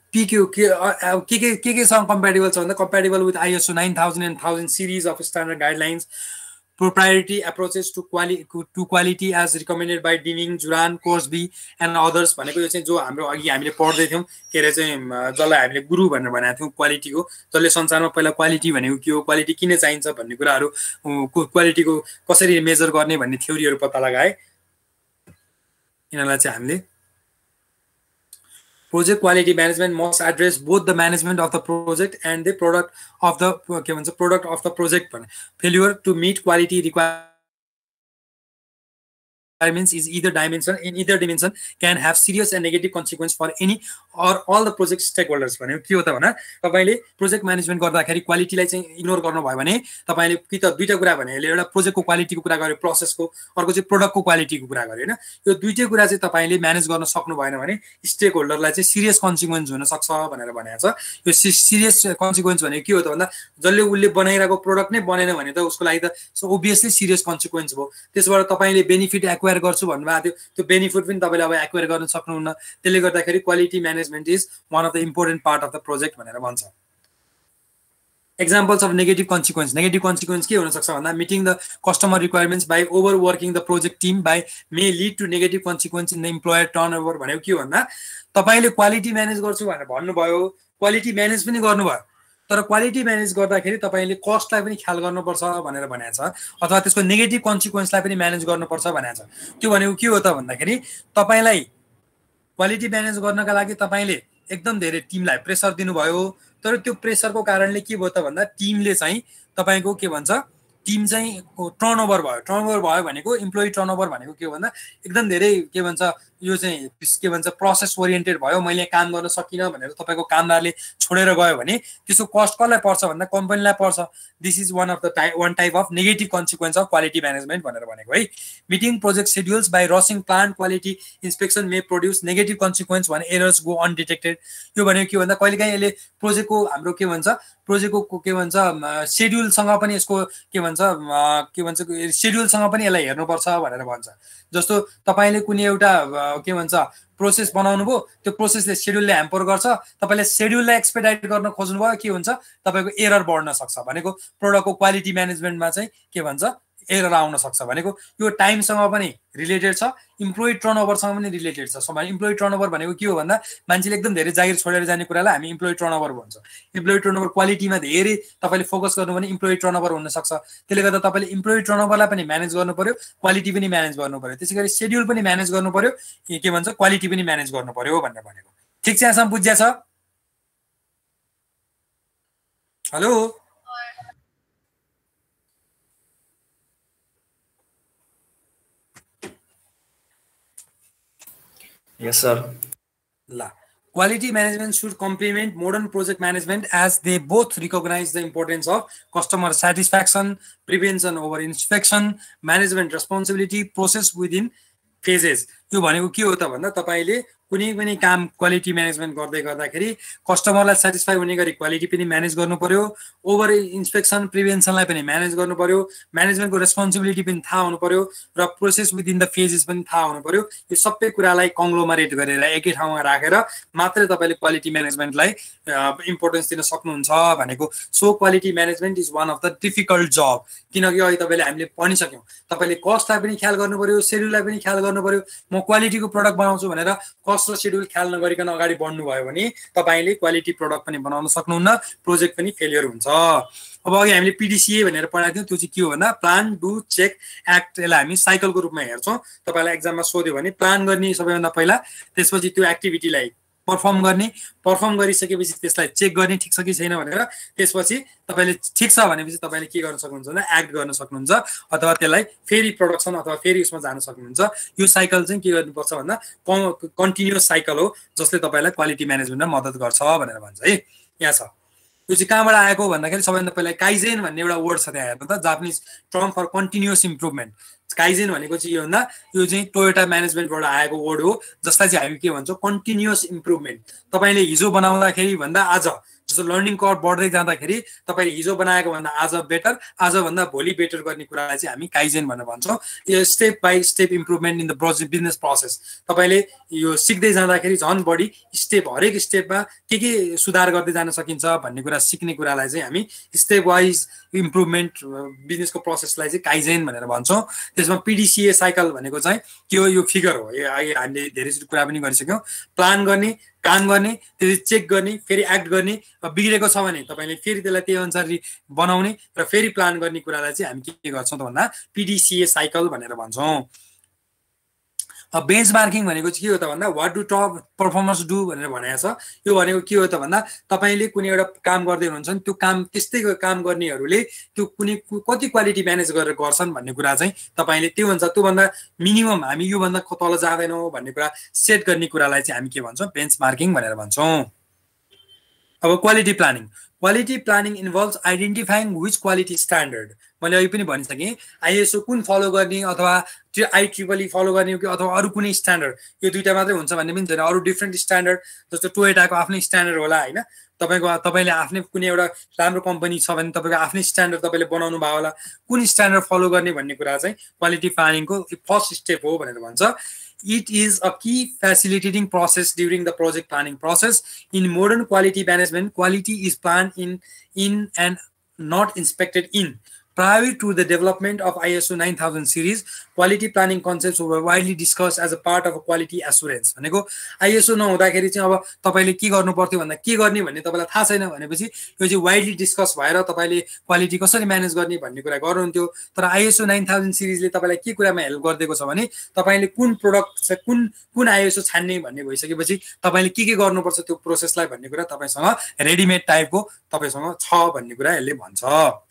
पिक्यू के के के के केसँग कम्प्याटेबल छ भन्दा compatible with ISO nine thousand and thousand series of standard guidelines proprietary approaches to quality to quality as recommended by Deming, Juran, Corsby and others भनेको यो चाहिँ जो हाम्रो अघि हामीले पढ्दै थियौं के अरे चाहिँ जसलाई हामीले गुरु भनेर भनेको थियौं क्वालिटीको जसले संसारमा पहिला क्वालिटी भनेको के हो क्वालिटी किन चाहिन्छ भन्ने कुराहरू क्वालिटीको कसरी मेजर गर्ने भन्ने थ्योरीहरू पत्ता लगाए यिनीलाई चाहिँ हामीले Project quality management must address both the management of the project and the product of the के भन्छ product of the project भने failure to meet quality requirements is either dimension in either dimension can have serious and negative consequence for any or all the project stakeholders भने के हो त भने तपाईले project management गर्दाखेरि क्वालिटीलाई चाहिँ इग्नोर गर्नु भयो भने तपाईले कि त दुईटा कुरा भने एउटा प्रोजेक्टको क्वालिटीको कुरा गर्यो प्रोसेसको अर्को चाहिँ प्रोडक्टको क्वालिटीको कुरा गर्यो हैन यो दुईटै कुरा चाहिँ तपाईले म्यानेज गर्न सक्नु भएन भने स्टेक होल्डरलाई चाहिँ सिरियस कन्सिक्वेन्स हुन सक्छ भनेर भनेको छ यो सिरियस कन्सिक्वेन्स भने के हो त भन्दा जसले उले बनाइराको प्रोडक्ट नै बनेन भने त उसको लागि त सो ओबियसली सिरियस कन्सिक्वेन्स भयो त्यसबाट तपाईले बेनिफिट एक्वायर गर्छु भन्नुभएको थियो त्यो बेनिफिट पनि तपाईले अब एक्वायर गर्न सक्नुहुन्न त्यसले गर्दाखेरि quality management is one of the important part of the project भनेर भन्छ examples of negative consequence negative consequence के हुन सक्छ भन्दा meeting the customer requirements by overworking the project team by may lead to negative consequence in the employer turnover भनेको के भन्दा तपाईले क्वालिटी म्यानेज गर्छु भनेर भन्नुभयो क्वालिटी म्यानेज पनि गर्नुभयो तर क्वालिटी म्यानेज गर्दाखेरि तपाईले कस्टलाई पनि ख्याल गर्नुपर्छ भनेर भनेको छ अथवा त्यसको नेगेटिभ कन्सिक्वेन्सलाई पनि म्यानेज गर्नुपर्छ भनेको छ त्यो भनेको के हो त भन्दाखेरि तपाईलाई क्वालिटी म्यानेज गर्नका लागि तपाईले एकदम धेरै टिमलाई प्रेसर दिनुभयो तर त्यो प्रेसरको कारणले के भयो त भन्दा टिमले चाहिँ तपाईको के भन्छ टिम चाहिँ टर्नओभर भयो टर्नओभर भयो भनेको इम्प्लोइ टर्नओभर भनेको के हो भन्दा एकदम धेरै के भन्छ यो चाहिँ के भन्छ प्रोसेस ओरिएन्टेड भयो मैले काम गर्न सकिन भनेर तपाईको कामदारले छोडेर गयो भने त्यसको कस्ट कसलाई पर्छ भन्दा कम्पनीलाई पर्छ this is one of the type one type of negative consequence of quality management भनेर भनेको है meeting project schedules by rushing planned quality inspection may produce negative consequence भने एरर्स गो अनडिटेक्टेड यो भनेको के भन्दा कहिलेकाहीँ यसले प्रोजेक्टको हाम्रो के भन्छ प्रोजेक्टको के भन्छ शेड्युलसँग पनि यसको के भन्छ के भन्छ शेड्युलसँग पनि यसलाई हेर्नुपर्छ भनेर भन्छ जस्तो तपाईले कुनै एउटा के भन्छ प्रोसेस बनाउनु भो त्यो प्रोसेसले शेड्युलले ह्याम्पर गर्छ तपाईले शेड्युललाई एक्सपेडाइट गर्न खोज्नु भयो के हुन्छ तपाईको एरर बढ्न सक्छ भनेको प्रोडक्टको क्वालिटी म्यानेजमेन्टमा चाहिँ के भन्छ एरर आउन सक्छ भनेको यो टाइमसँग पनि रिलेटेड छ इम्प्लोइ टर्नओभरसँग पनि रिलेटेड छ सो इम्प्लोइ टर्नओभर भनेको के हो भन्दा मान्छेले एकदम धेरै जागिर छोडेर जाने कुरालाई हामी इम्प्लोइ टर्नओभर भन्छ इम्प्लोइ टर्नओभर क्वालिटीमा धेरै तपाईले फोकस गर्नु भने इम्प्लोइ टर्नओभर हुन सक्छ त्यसले गर्दा तपाईले इम्प्लोइ टर्नओभरलाई पनि म्यानेज गर्नु पर्यो क्वालिटी पनि म्यानेज गर्नु पर्यो त्यसैगरी शेड्युल पनि म्यानेज गर्नु पर्यो के भन्छ क्वालिटी पनि म्यानेज गर्नु पर्यो भनेर भनेको ठीक छ यहाँसम्म बुझ्या छ hello Yes, sir. La. Quality management should complement modern project management as they both recognize the importance of customer satisfaction, prevention over inspection, management responsibility, process within phases. यो भनेको के हो त भन्दा तपाईले कुनै पनि काम क्वालिटी म्यानेजमेन्ट गर्दै गर्दाखेरि कस्टमरलाई सेटिस्फाई हुने गरी क्वालिटी पनि म्यानेज गर्नु पर्यो ओभर इन्स्पेक्सन प्रिभेन्सनलाई पनि म्यानेज गर्नु पर्यो म्यानेजमेन्टको रेस्पोन्सिबिलिटी पनि थाहा हुनु पर्यो र प्रोसेस विदिन द फेजेस पनि थाहा हुनु पर्यो यो सबै कुरालाई कङ्ग्लोमरेट गरेर एकै ठाउँमा राखेर मात्रै तपाईले क्वालिटी म्यानेजमेन्टलाई इम्पोर्टेन्स दिन सक्नुहुन्छ भनेको so quality management is one of the difficult job किनकि अहिले तपाईले हामीले भनिसक्यौं तपाईले कस्टलाई पनि ख्याल गर्नु पर्यो शेड्युललाई पनि ख्याल गर्नु पर्यो म क्वालिटीको प्रोडक्ट बनाउँछु भनेर कस्ट र शेड्युल ख्याल नगरिकन अगाडि बढ्नु भयो भने तपाईले क्वालिटी प्रोडक्ट पनि बनाउन सक्नुहुन्न प्रोजेक्ट पनि फेलियर हुन्छ अब अघि हामीले पीडीसीए भनेर पढाएको थियौं त्यो चाहिँ के हो भन्दा प्लान डु चेक एक्ट यसलाई हामी साइकलको रूपमा हेर्छौं तपाईलाई एक्जाममा सोध्यो भने प्लान गर्ने सबैभन्दा पहिला त्यसपछि त्यो एक्टिभिटीलाई पर्फर्म गर्ने पर्फर्म गरिसकेपछि त्यसलाई चेक गर्ने ठीक छ कि छैन भनेर त्यसपछि तपाईले ठीक छ भनेपछि तपाईले के गर्न सक्नुहुन्छ भन्दा एक्ट गर्न सक्नुहुन्छ अथवा त्यसलाई फेरि प्रोडक्सन अथवा फेरि उसमा जान सक्नुहुन्छ यो साइकल चाहिँ के गर्नुपर्छ भन्दा कन्टिन्युअस साइकल हो जसले तपाईलाई क्वालिटी म्यानेजमेन्टमा मद्दत गर्छ भनेर भन्छ है यहाँ छ यो चाहिँ कहाँबाट आएको भन्दाखेरि सबैभन्दा पहिला काइजेन भन्ने एउटा वर्ड छ त्यहाँ हेर्नु त Japanese term for continuous improvement kaizen भनेको चाहिँ यो भन्दा यो चाहिँ टोयोटा म्यानेजमेन्टबाट आएको वर्ड हो जसलाई चाहिँ हामी के भन्छौँ कन्टिन्युअस इम्प्रुभमेन्ट तपाईले हिजो बनाउँदाखेरि भन्दा आज जस्तो लर्निङ कर्भ बढ्दै जाँदाखेरि तपाईँले हिजो बनाएको भन्दा आज बेटर आजभन्दा भोलि बेटर गर्ने कुरालाई चाहिँ हामी काइजेन भनेर भन्छौँ। यो step by step improvement in the project business process. तपाईँले यो सिक्दै जाँदाखेरि झन् बढी स्टेप हरेक स्टेपमा के के सुधार गर्दै जान सकिन्छ भन्ने कुरा सिक्ने कुरालाई चाहिँ हामी स्टेप वाइज इम्प्रुभमेन्ट बिजनेसको प्रोसेसलाई चाहिँ काइजेन भनेर भन्छौँ। त्यसमा पिडिसिए साइकल भनेको चाहिँ के हो, यो फिगर हो। यो अघि हामीले धेरैचोटि कुरा पनि गरिसक्यौँ। प्लान गर्ने, काम गर्ने, त्यसपछि चेक गर्ने, फेरि एक्ट गर्ने, बिग्रेको छ भने तपाईँले फेरि त्यसलाई त्यही अनुसार बनाउने र फेरि प्लान गर्ने कुरालाई चाहिँ हामी के गर्छौँ त भन्दा पिडिसिए साइकल भनेर भन्छौँ। बेन्चमार्किङ भनेको चाहिँ के हो त भन्दा what do top performers do भनेर भनेको छ। यो भनेको के हो त भन्दा तपाईँले कुनै एउटा काम गर्दै हुनुहुन्छ नि त्यो काम त्यस्तै काम गर्नेहरूले त्यो कुनै कति क्वालिटी म्यानेज गरेर गर्छन् भन्ने कुरा चाहिँ तपाईँले त्यो भन्छ त्योभन्दा मिनिमम हामी योभन्दा तल जाँदैनौँ भन्ने कुरा सेट गर्ने कुरालाई चाहिँ हामी के भन्छौँ, बेन्चमार्किङ भनेर भन्छौँ। अब quality planning. Quality planning involves identifying which quality standard. मैले अघि पनि भनिसकेँ आइएसओ कुन फलो गर्ने अथवा त्यो आई ट्रिपल ई फलो गर्ने कि अथवा अरू कुनै स्ट्यान्डर्ड, यो दुईवटा मात्रै हुन्छ भन्ने पनि छैन। अरू डिफ्रेन्ट स्ट्यान्डर्ड जस्तो टोयोटाको आफ्नै स्ट्यान्डर्ड होला होइन, तपाईँको तपाईँले आफ्नै कुनै एउटा राम्रो कम्पनी छ भने तपाईँको आफ्नै स्ट्यान्डर्ड तपाईँले बनाउनु भयो होला। कुन स्ट्यान्डर्ड फलो गर्ने भन्ने कुरा चाहिँ क्वालिटी प्लानिङको फर्स्ट स्टेप हो भनेर भन्छ। It is a key facilitating process during the project planning process. In modern quality management, quality is planned in, in and not inspected in. Prior to the development of I S O nine thousand series, quality planning concepts were widely discussed as a part of a quality assurance. भनेको I S O नहुँदाखेरि चाहिँ अब तपाईले के गर्नु पर्थ्यो भन्दा के गर्ने भन्ने तपाईलाई थाहा छैन भनेपछि यो चाहिँ वाइडली डिस्कस भएर तपाईले क्वालिटी कसरी म्यानेज गर्ने भन्ने कुरा गर्नुहुन्थ्यो। तर I S O nine thousand सिरिजले तपाईलाई के कुरामा हेल्प गर्दैको छ भने तपाईले कुन प्रोडक्ट कुन कुन I S O छान्ने भन्ने भइसकेपछि तपाईले के के गर्नुपर्छ त्यो प्रोसेसलाई भन्ने कुरा तपाईसँग रेडिमेड टाइपको तपाईसँग छ भन्ने कुरा यसले भन्छ।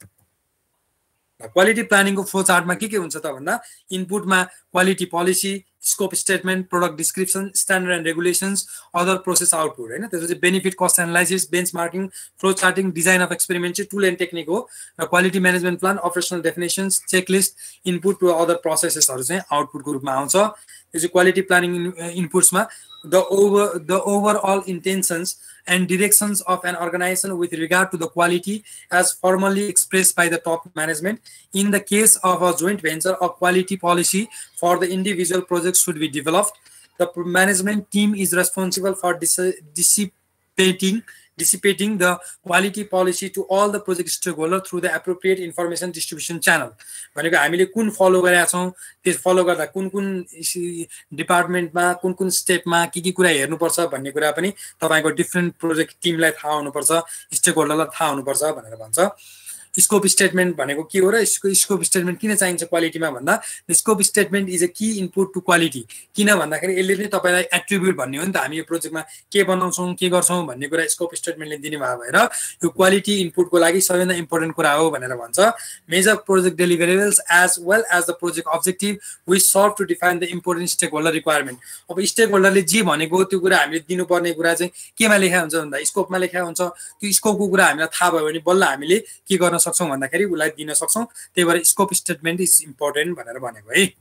क्वालिटी प्लानिङको फ्लो चार्टमा के के हुन्छ त भन्दा इनपुटमा quality policy, scope statement, product description, standard and regulations, other process output हैन। त्यसपछि benefit cost analysis, benchmarking, flow charting, design of experiment चाहिँ टुल एन्ड टेक्निक हो र quality management plan, operational definitions, checklist, input to other प्रोसेसेसहरु चाहिँ आउटपुटको रूपमा आउँछ। यो चाहिँ क्वालिटी प्लानिङ इनपुट्समा the over the overall intentions and directions of an organization with regard to the quality as formally expressed by the top management. In the case of a joint venture, a quality policy for the individual projects should be developed. The management team is responsible for dis dissipating dissipating the quality policy to all the project stakeholders through the appropriate information distribution channel. भनेको हामीले कुन follow गरेका छौं त्यस follow गर्दा कुन कुन डिपार्टमेन्टमा कुन कुन स्टेपमा के के कुरा हेर्नुपर्छ भन्ने कुरा पनि तपाईको डिफरेन्ट प्रोजेक्ट टिमलाई थाहा हुनुपर्छ, स्टेकहोल्डरलाई थाहा हुनुपर्छ भनेर भन्छ। स्कोप स्टेटमेन्ट भनेको के हो र स्कोप स्टेटमेन्ट किन चाहिन्छ क्वालिटीमा भन्दा scope statement is a key input to quality. किन भन्दाखेरि यसले नै तपाईलाई एट्रिब्युट भन्ने हो नि त, हामी यो प्रोजेक्टमा के बनाउँछौं के गर्छौं भन्ने कुरा स्कोप स्टेटमेन्टले दिने भयो भएर यो क्वालिटी इनपुटको लागि सबैभन्दा इम्पोर्टेन्ट कुरा हो भनेर भन्छ। Major project deliverables as well as the project objective which serve to define the important stakeholder requirement. अब स्टेक होल्डरले जे भनेको त्यो कुरा हामीले दिनुपर्ने कुरा चाहिँ केमा लेखा हुन्छ भन्दा स्कोपमा लेखा हुन्छ। त्यो स्कोपको कुरा हामीलाई थाहा भयो भने बल्ल हामीले के गर्न सक्छौं भन्दाखेरि उलाई दिन सक्छौं। त्यही भएर स्कोप स्टेटमेन्ट इज इम्पोर्टेन्ट भनेर भनेको है।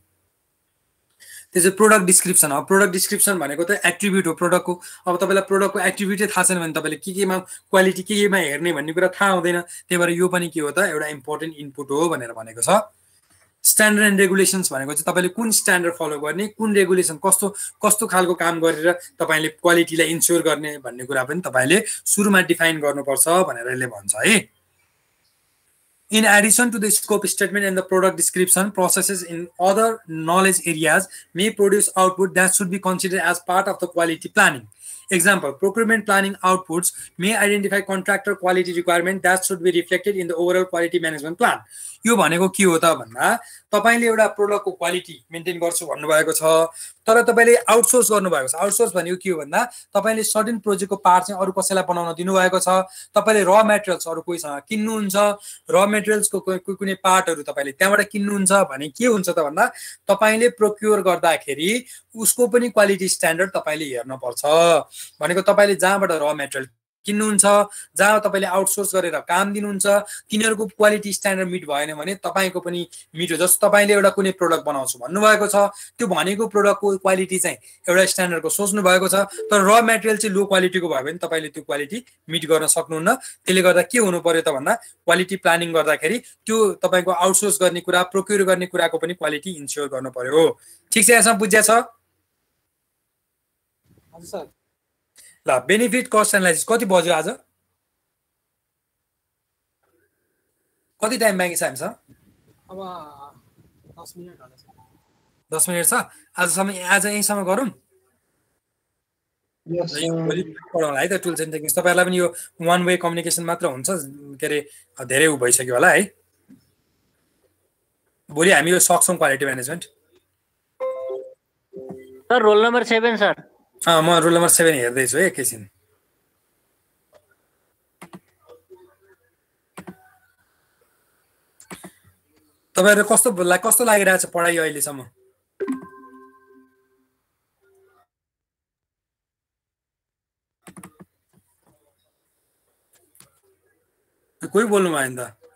त्यसै प्रोडक्ट डिस्क्रिप्सन हो। प्रोडक्ट डिस्क्रिप्सन भनेको त एट्रिब्युट हो प्रोडक्टको। अब तपाईलाई प्रोडक्टको एट्रिब्युटै थाहा छैन भने तपाईले के केमा क्वालिटी के केमा हेर्ने भन्ने कुरा थाहा हुँदैन। त्यही भएर यो पनि के हो त एउटा इम्पोर्टेन्ट इनपुट हो भनेर भनेको छ। स्ट्यान्डर्ड एन्ड रेगुलेसन्स भनेको चाहिँ तपाईले कुन स्ट्यान्डर्ड फलो गर्ने, कुन रेगुलेसन कस्तो कस्तो खालको काम गरेर तपाईले क्वालिटीलाई इन्स्योर गर्ने भन्ने कुरा पनि तपाईले सुरुमा डिफाइन गर्नुपर्छ भनेर यसले भन्छ है। In addition to the scope statement and the product description, processes in other knowledge areas may produce output that should be considered as part of the quality planning. Example, procurement planning outputs may identify contractor quality requirement that should be reflected in the overall quality management plan. यो भनेको के हो त भन्दा तपाईले एउटा प्रोडक्टको quality maintain गर्छु भन्नुभएको छ तर तपाईले आउटसोर्स गर्नुभएको छ। आउटसोर्स भनेको के हो भन्दा तपाईले सर्टेन प्रोजेक्टको पार्ट चाहिँ अरु कसैलाई बनाउन दिनुभएको छ। तपाईले र मटेरियल्स अरु कोहीसँग किन्नुहुन्छ, र मटेरियल्सको कुनै कुनै पार्टहरु तपाईले त्यहाँबाट किन्नुहुन्छ भने के हुन्छ त भन्दा तपाईले प्रोक्योर गर्दाखेरि उसको पनि क्वालिटी स्ट्यान्डर्ड तपाईले हेर्न पर्छ। भनेको तपाईले जहाँबाट र मटेरियल किन्नुहुन्छ, जहाँ तपाईँले आउटसोर्स गरेर काम दिनुहुन्छ, तिनीहरूको क्वालिटी स्ट्यान्डर्ड मिट भएन भने तपाईँको पनि मिट हो। जस्तो तपाईँले एउटा कुनै प्रोडक्ट बनाउँछु भन्नुभएको छ, त्यो भनेको प्रोडक्टको क्वालिटी चाहिँ एउटा स्ट्यान्डर्डको सोच्नु भएको छ, तर र मेटेरियल चाहिँ लो क्वालिटीको भयो भने तपाईँले त्यो क्वालिटी मिट गर्न सक्नुहुन्न। त्यसले गर्दा के हुनु पर्यो त भन्दा क्वालिटी प्लानिङ गर्दाखेरि त्यो तपाईँको आउटसोर्स गर्ने कुरा, प्रोक्योर गर्ने कुराको पनि क्वालिटी इन्स्योर गर्नु पर्यो। ठिक छ, यहाँसम्म बुझ्या छ? हजुर सर। ल बेनिफिट कस्ट एनालाइसिस कति बज्यो आज? कति टाइम बाँकी छ हामीसँग? अब दस मिनट होला सर। दस मिनट छ आजसम्म, आज यहीँसम्म गरौँ। भोलि पढाउँला है त टुल्स एन्ड टेक्निक्स। तपाईँहरूलाई पनि यो वान वे कम्युनिकेसन मात्र हुन्छ, के अरे धेरै उ भइसक्यो होला है। भोलि हामी यो सक्छौँ quality management. Sir roll number seven sir. अँ म रोल नम्बर सेभेन हेर्दैछु है एकैछिन। तपाईँहरू कस्तो कस्तो लागिरहेछ पढाइ अहिलेसम्म? कोही बोल्नु भयो नि त?